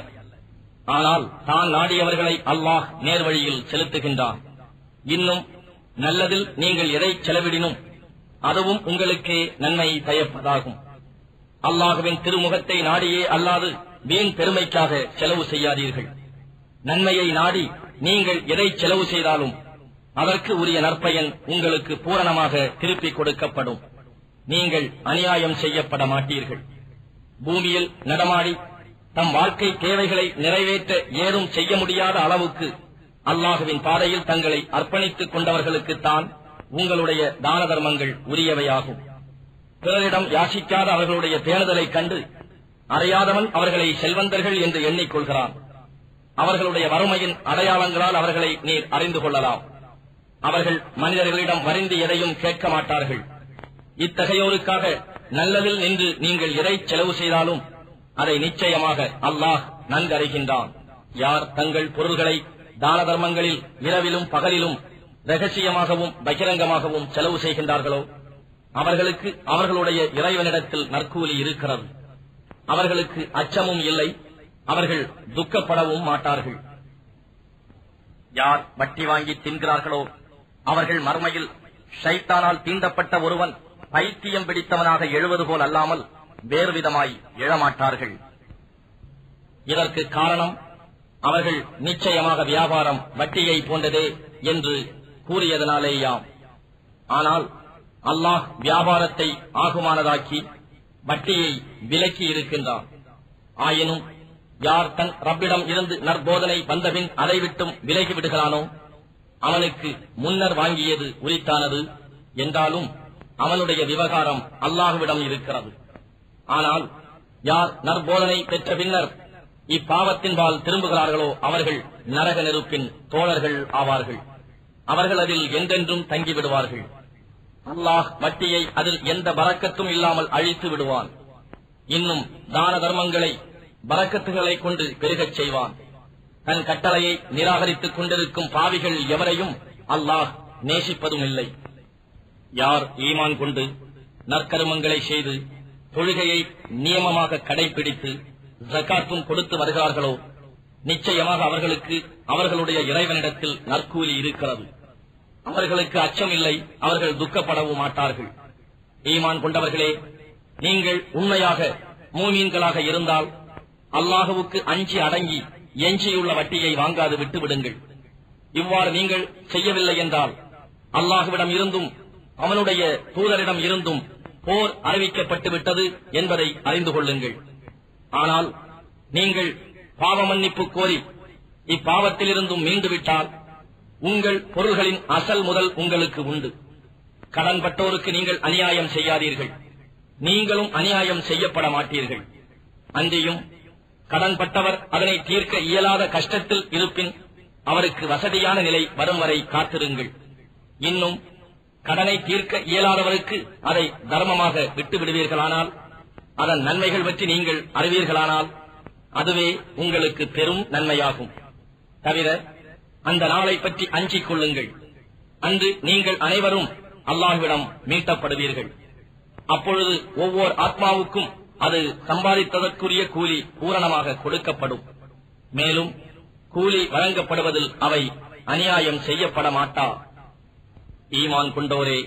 ஆனால் தான் நாடியவர்களை அல்லாஹ் நேர்வழியில் செலுத்துகின்றான். இன்னும் நல்லதில் நீங்கள் எதை செலவிடினும் அதுவும் உங்களுக்கே நன்மை பயப்பதாகும். அல்லாஹுவின் திருமுகத்தை நாடியே அல்லாது வீண் பெருமைக்காக செலவு செய்யாதீர்கள். நன்மையை நாடி நீங்கள் எதை செலவு செய்தாலும் அதற்கு உரிய நற்பயன் உங்களுக்கு பூரணமாக திருப்பிக் கொடுக்கப்படும். நீங்கள் அநியாயம் செய்யப்பட மாட்டீர்கள். பூமியில் நடமாடி தம் வாழ்க்கை தேவைகளை நிறைவேற்ற ஏதும் செய்ய முடியாத அளவுக்கு அல்லாஹுவின் பாதையில் தங்களை அர்ப்பணித்துக் கொண்டவர்களுக்குத்தான் உங்களுடைய தான தர்மங்கள் உரியவையாகும். பிறரிடம் யாசிக்காத அவர்களுடைய பேணுதலைக் கண்டு அறியாதவன் அவர்களை செல்வந்தர்கள் என்று எண்ணிக்கொள்கிறான். அவர்களுடைய வறுமையின் அடையாளங்களால் அவர்களை நீர் அறிந்து கொள்ளலாம். அவர்கள் மனிதர்களிடம் வரிந்து எதையும் கேட்க மாட்டார்கள். இத்தகையோருக்காக நல்லதில் நின்று நீங்கள் எதை செலவு செய்தாலும் அதை நிச்சயமாக அல்லாஹ் நன்கறிகின்றான். யார் தங்கள் பொருள்களை தான தர்மங்களில் இரவிலும் பகலிலும் ரகசியமாகவும் பகிரங்கமாகவும் செலவு செய்கின்றார்களோ அவர்களுக்கு அவர்களுடைய இறைவனிடத்தில் நற்கூலி இருக்கிறது. அவர்களுக்கு அச்சமும் இல்லை, அவர்கள் துக்கப்படவும் மாட்டார்கள். யார் வட்டி வாங்கி தின்கிறார்களோ அவர்கள் மறுமையில் ஷைத்தானால் தீண்டப்பட்ட ஒருவன் பைத்தியம் பிடித்தவனாக எழுவது போல் அல்லாமல் வேறுவிதமாய் எழமாட்டார்கள். இதற்கு காரணம் அவர்கள் நிச்சயமாக வியாபாரம் வட்டியை போன்றதே என்று கூறியதனாலேயாம். ஆனால் அல்லாஹ் வியாபாரத்தை ஆகுமானதாக்கி வட்டியை விலக்கி இருக்கின்றான். ஆயினும் யார் தன் ரப்பிடம் இருந்து நற்போதனை வந்தபின் அதை விட்டும் விலகி விடுகிறானோ அவனுக்கு முன்னர் வாங்கியது உரித்தானது என்றாலும் அவனுடைய விவகாரம் அல்லாஹுவிடம் இருக்கிறது. ஆனால் யார் நற்போதனை பெற்ற பின்னர் இப்பாவத்தின்பால் திரும்புகிறார்களோ அவர்கள் நரக நெருப்பின் தோழர்கள் ஆவார்கள். அவர்கள் அதில் என்றென்றும் தங்கிவிடுவார்கள். அல்லாஹ் வட்டியை அதில் எந்த பரக்கத்தும் இல்லாமல் அழித்து விடுவான். இன்னும் தான தர்மங்களை பரக்கத்துகளை கொண்டு பெருகச் செய்வான். தன் கட்டளையை நிராகரித்துக் கொண்டிருக்கும் பாவிகள் எவரையும் அல்லாஹ் நேசிப்பதும் இல்லை. யார் ஈமான் கொண்டு நற்கருமங்களை செய்து தொழுகையை நியமமாக கடைபிடித்து ஜகாத்தும் கொடுத்து வருகிறார்களோ நிச்சயமாக அவர்களுக்கு அவர்களுடைய இறைவனிடத்தில் நற்கூலி இருக்கிறது. அவர்களுக்கு அச்சம் இல்லை, அவர்கள் துக்கப்படவும் மாட்டார்கள். ஈமான் கொண்டவர்களே, நீங்கள் உண்மையாக மூமீன்களாக இருந்தால் அல்லாஹுவுக்கு அஞ்சி அடங்கி எஞ்சியுள்ள வட்டியை வாங்காது விட்டுவிடுங்கள். இவ்வாறு நீங்கள் செய்யவில்லை என்றால் அல்லாஹுவிடம் இருந்தும் அவனுடைய தூதரிடம் இருந்தும் போர் அறிவிக்கப்பட்டு விட்டது என்பதை அறிந்து கொள்ளுங்கள். ஆனால் நீங்கள் பாவ மன்னிப்பு கோரி இப்பாவத்திலிருந்தும் மீண்டுவிட்டால் உங்கள் பொருள்களின் அசல் முதல் உங்களுக்கு உண்டு. கடன்பட்டோருக்கு நீங்கள் அநியாயம் செய்யாதீர்கள், நீங்களும் அநியாயம் செய்யப்பட மாட்டீர்கள். அன்றியும் கடன்பட்டவர் அதனை தீர்க்க இயலாத கஷ்டத்தில் இருப்பின் அவருக்கு வசதியான நிலை வரும் வரை காத்திருங்கள். இன்னும் கடனை தீர்க்க இயலாதவருக்கு அதை தர்மமாக விட்டு விடுவீர்களானால், அதன் நன்மைகள் பற்றி நீங்கள் அறிவீர்களானால் அதுவே உங்களுக்கு பெரும் நன்மையாகும். தவிர அந்த நாளை பற்றி அஞ்சிக் கொள்ளுங்கள். அன்று நீங்கள் அனைவரும் அல்லாஹ்விடம் மீட்டப்படுவீர்கள். அப்பொழுது ஒவ்வொரு ஆத்மாவுக்கும் அது சம்பாதித்ததற்குரிய கூலி பூரணமாக கொடுக்கப்படும். மேலும் கூலி வழங்கப்படுவதில் அவை அநியாயம் செய்யப்பட மாட்டா. ஈமான் கொண்டோரே,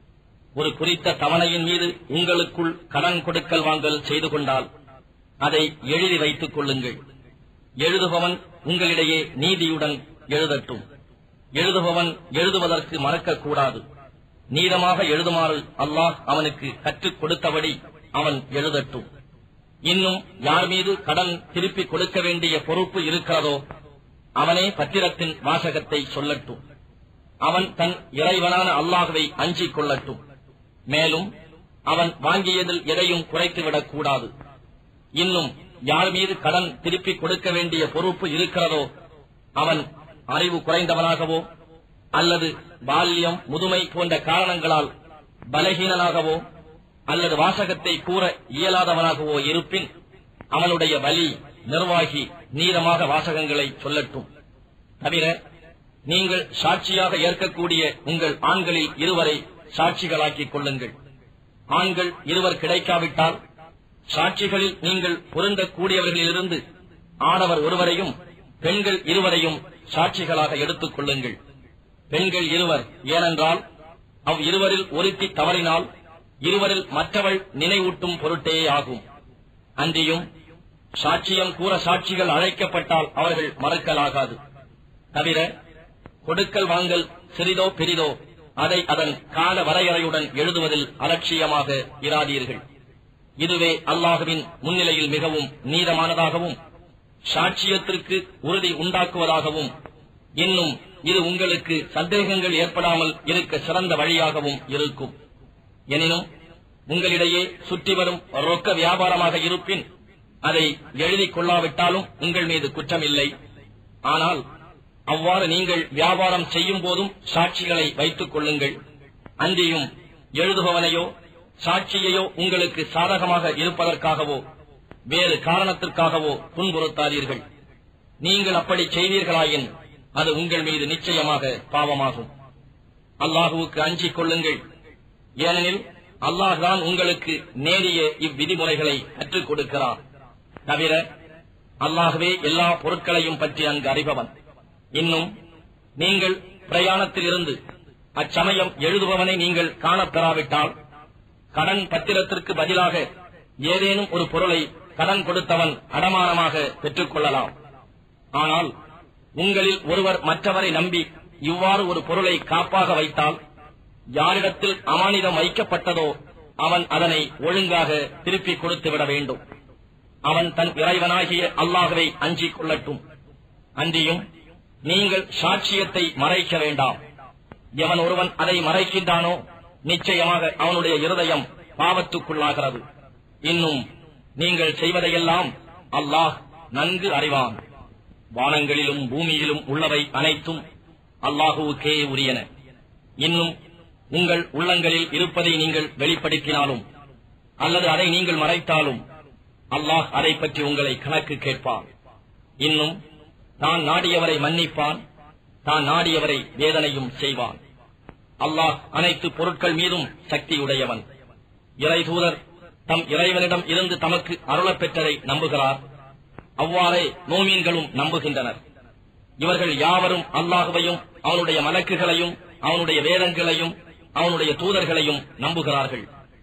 ஒரு குறித்த தவணையின் மீது உங்களுக்குள் கடன் கொடுக்கல் வாங்கல் செய்து கொண்டால் அதை எழுதி வைத்துக் கொள்ளுங்கள். எழுதுபவன் உங்களிடையே நீதியுடன் எழுதட்டும். எழுதுபவன் எழுதுவதற்கு மறக்கக்கூடாது. நீளமாக எழுதுமாறு அல்லாஹ் அவனுக்கு கற்றுக் கொடுத்தபடி அவன் எழுதட்டும். இன்னும் யார் மீது கடன் திருப்பிக் கொடுக்க வேண்டிய பொறுப்பு இருக்கிறதோ அவனே பத்திரத்தின் வாசகத்தை சொல்லட்டும். அவன் தன் இறைவனான அல்லாஹ்வை அஞ்சிக் கொள்ளட்டும். மேலும் அவன் வாங்கியதில் எதையும் குறைத்துவிடக் கூடாது. இன்னும் யார் மீது கடன் திருப்பிக் கொடுக்க வேண்டிய பொறுப்பு இருக்கிறதோ அவன் அறிவு குறைந்தவனாகவோ அல்லது பால்யம் முதுமை போன்ற காரணங்களால் பலகீனனாகவோ அல்லது வாசகத்தை கூற இயலாதவனாகவோ இருப்பின் அவனுடைய வலி நிர்வாகி நீளமாக வாசகங்களை சொல்லட்டும். தவிர நீங்கள் சாட்சியாக ஏற்கக்கூடிய உங்கள் ஆண்களில் இருவரை சாட்சிகளாக்கிக் கொள்ளுங்கள். ஆண்கள் இருவர் கிடைக்காவிட்டால் சாட்சிகளில் நீங்கள் பொருந்தக்கூடியவர்களிலிருந்து ஆடவர் ஒருவரையும் பெண்கள் இருவரையும் சாட்சிகளாக எடுத்துக் கொள்ளுங்கள். பெண்கள் இருவர், ஏனென்றால் அவ் இருவரில் ஒருத்தி தவறினால் இருவரில் மற்றவள் நினைவூட்டும் பொருட்டே ஆகும். அன்றியும் சாட்சியம் கூற சாட்சிகள் அழைக்கப்பட்டால் அவர்கள் மறுக்கலாகாது. தவிர கொடுக்கல் வாங்கல் சிறிதோ பெரிதோ அதை அதன் கால வரையறையுடன் எழுதுவதில் அலட்சியமாக இராதீர்கள். இதுவே அல்லாஹுவின் முன்னிலையில் மிகவும் நீதமானதாகவும் சாட்சியத்திற்கு உறுதி உண்டாக்குவதாகவும் இன்னும் இது உங்களுக்கு சந்தேகங்கள் ஏற்படாமல் இருக்க சிறந்த வழியாகவும் இருக்கும். எனினும் உங்களிடையே சுற்றி வரும் ரொக்க வியாபாரமாக இருப்பின் அதை எழுதிக் கொள்ளாவிட்டாலும் உங்கள் மீது குற்றமில்லை. ஆனால் அவ்வாறு நீங்கள் வியாபாரம் செய்யும் போதும் சாட்சிகளை வைத்துக் கொள்ளுங்கள். அன்றியும் எழுதுபவனையோ சாட்சியையோ உங்களுக்கு சாதகமாக இருப்பதற்காகவோ வேறு காரணத்திற்காகவோ துன்புறுத்தாதீர்கள். நீங்கள் அப்படி செய்வீர்களாயின் அது உங்கள் மீது நிச்சயமாக பாவமாகும். அல்லாஹுவுக்கு அஞ்சிக் கொள்ளுங்கள். ஏனெனில் அல்லாஹ் தான் உங்களுக்கு நேரிய இவ்விதிமுறைகளை கற்றுக் கொடுக்கிறார். தவிர அல்லாஹ்வே எல்லா பொருட்களையும் பற்றி நன்கு அறிபவன். இன்னும் நீங்கள் பிரயாணத்தில் இருந்து அச்சமயம் எழுதுபவனை நீங்கள் காணப்பெறாவிட்டால் கடன் பத்திரத்திற்கு பதிலாக ஏதேனும் ஒரு பொருளை கடன் கொடுத்தவன் அடமானமாக பெற்றுக் கொள்ளலாம். ஆனால் உங்களில் ஒருவர் மற்றவரை நம்பி இவ்வாறு ஒரு பொருளை காப்பாக வைத்தால் யாரிடத்தில் அமானிதம் வைக்கப்பட்டதோ அவன் அதனை ஒழுங்காக திருப்பிக் கொடுத்துவிட வேண்டும். அவன் தன் இறைவனாகிய அல்லாஹ்வை அஞ்சிக் கொள்ளட்டும். அன்றியும் நீங்கள் சாட்சியத்தை மறைக்க வேண்டாம். எவன் ஒருவன் அதை மறைக்கின்றானோ நிச்சயமாக அவனுடைய இருதயம் பாவத்துக்குள்ளாகிறது. இன்னும் நீங்கள் செய்வதையெல்லாம் அல்லாஹ் நன்கு அறிவான். வானங்களிலும் பூமியிலும் உள்ளவை அனைத்தும் அல்லாஹுவுக்கே உரியன. இன்னும் உங்கள் உள்ளங்களில் இருப்பதை நீங்கள் வெளிப்படுத்தினாலும் அல்லது அதை நீங்கள் மறைத்தாலும் அல்லாஹ் அதை பற்றி உங்களை கணக்கு கேட்பான். இன்னும் தான் நாடியவரை மன்னிப்பான், தான் நாடியவரை வேதனையும் செய்வான். அல்லாஹ் அனைத்து பொருட்கள் மீதும் சக்தியுடையவன். இறை தூதர் தம் இறைவனிடம் இருந்து தமக்கு அருளப் பெற்றதை நம்புகிறார். அவ்வாறே மோமீன்களும் நம்புகின்றனர். இவர்கள் யாவரும் அல்லாஹுவையும் அவனுடைய மலக்குகளையும் அவனுடைய வேதங்களையும் அவனுடைய தூதர்களையும் நம்புகிறார்கள்.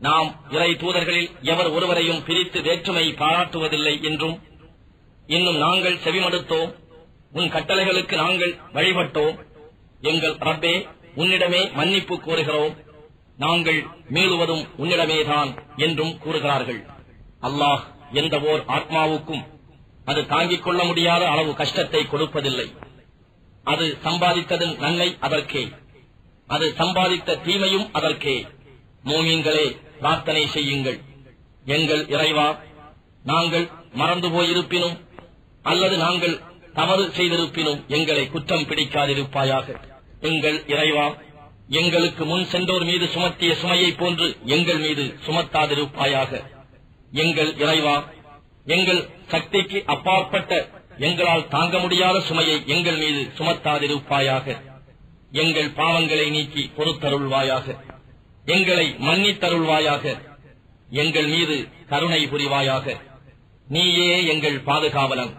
நாம் இறை தூதர்களில் எவர் ஒருவரையும் பிரித்து வேற்றுமை பாராட்டுவதில்லை என்றும், இன்னும் நாங்கள் செவிமடுத்தோம், உன் கட்டளைகளுக்கு நாங்கள் வழிபட்டோம், எங்கள் ரப்பே உன்னிடமே மன்னிப்பு கோருகிறோம், நாங்கள் மீளுவதும் உன்னிடமேதான் என்றும் கூறுகிறார்கள். அல்லாஹ் எந்த ஓர் ஆத்மாவுக்கும் அது தாங்கிக் கொள்ள முடியாத அளவு கஷ்டத்தை கொடுப்பதில்லை. அது சம்பாதித்ததன் நன்மை அதற்கே, அது சம்பாதித்த தீமையும் அதற்கே. மூமீன்களே, பிரார்த்தனை செய்யுங்கள். எங்கள் இறைவா, நாங்கள் மறந்து போயிருப்பினும் அல்லது நாங்கள் தவறு செய்திருப்பினும் எங்களை குற்றம் பிடிக்காதிருப்பாயாக. எங்கள் இறைவா, எங்களுக்கு முன் சென்றோர் மீது சுமத்திய சுமையை போன்று எங்கள் மீது சுமத்தாதிருப்பாயாக. எங்கள் இறைவா, எங்கள் சக்திக்கு அப்பாற்பட்ட எங்களால் தாங்க முடியாத சுமையை எங்கள் மீது சுமத்தாதிருப்பாயாக. எங்கள் பாவங்களை நீக்கி பொறுத்தருள்வாயாக. எங்களை மன்னித்தருள்வாயாக. எங்கள் மீது கருணை புரிவாயாக. நீயே எங்கள் பாதுகாவலன்.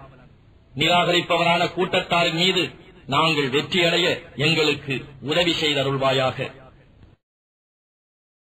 நிராகரிப்பவரான கூட்டத்தாரின் மீது நாங்கள் வெற்றியடைய எங்களுக்கு உதவி செய்தருள்வாயாக.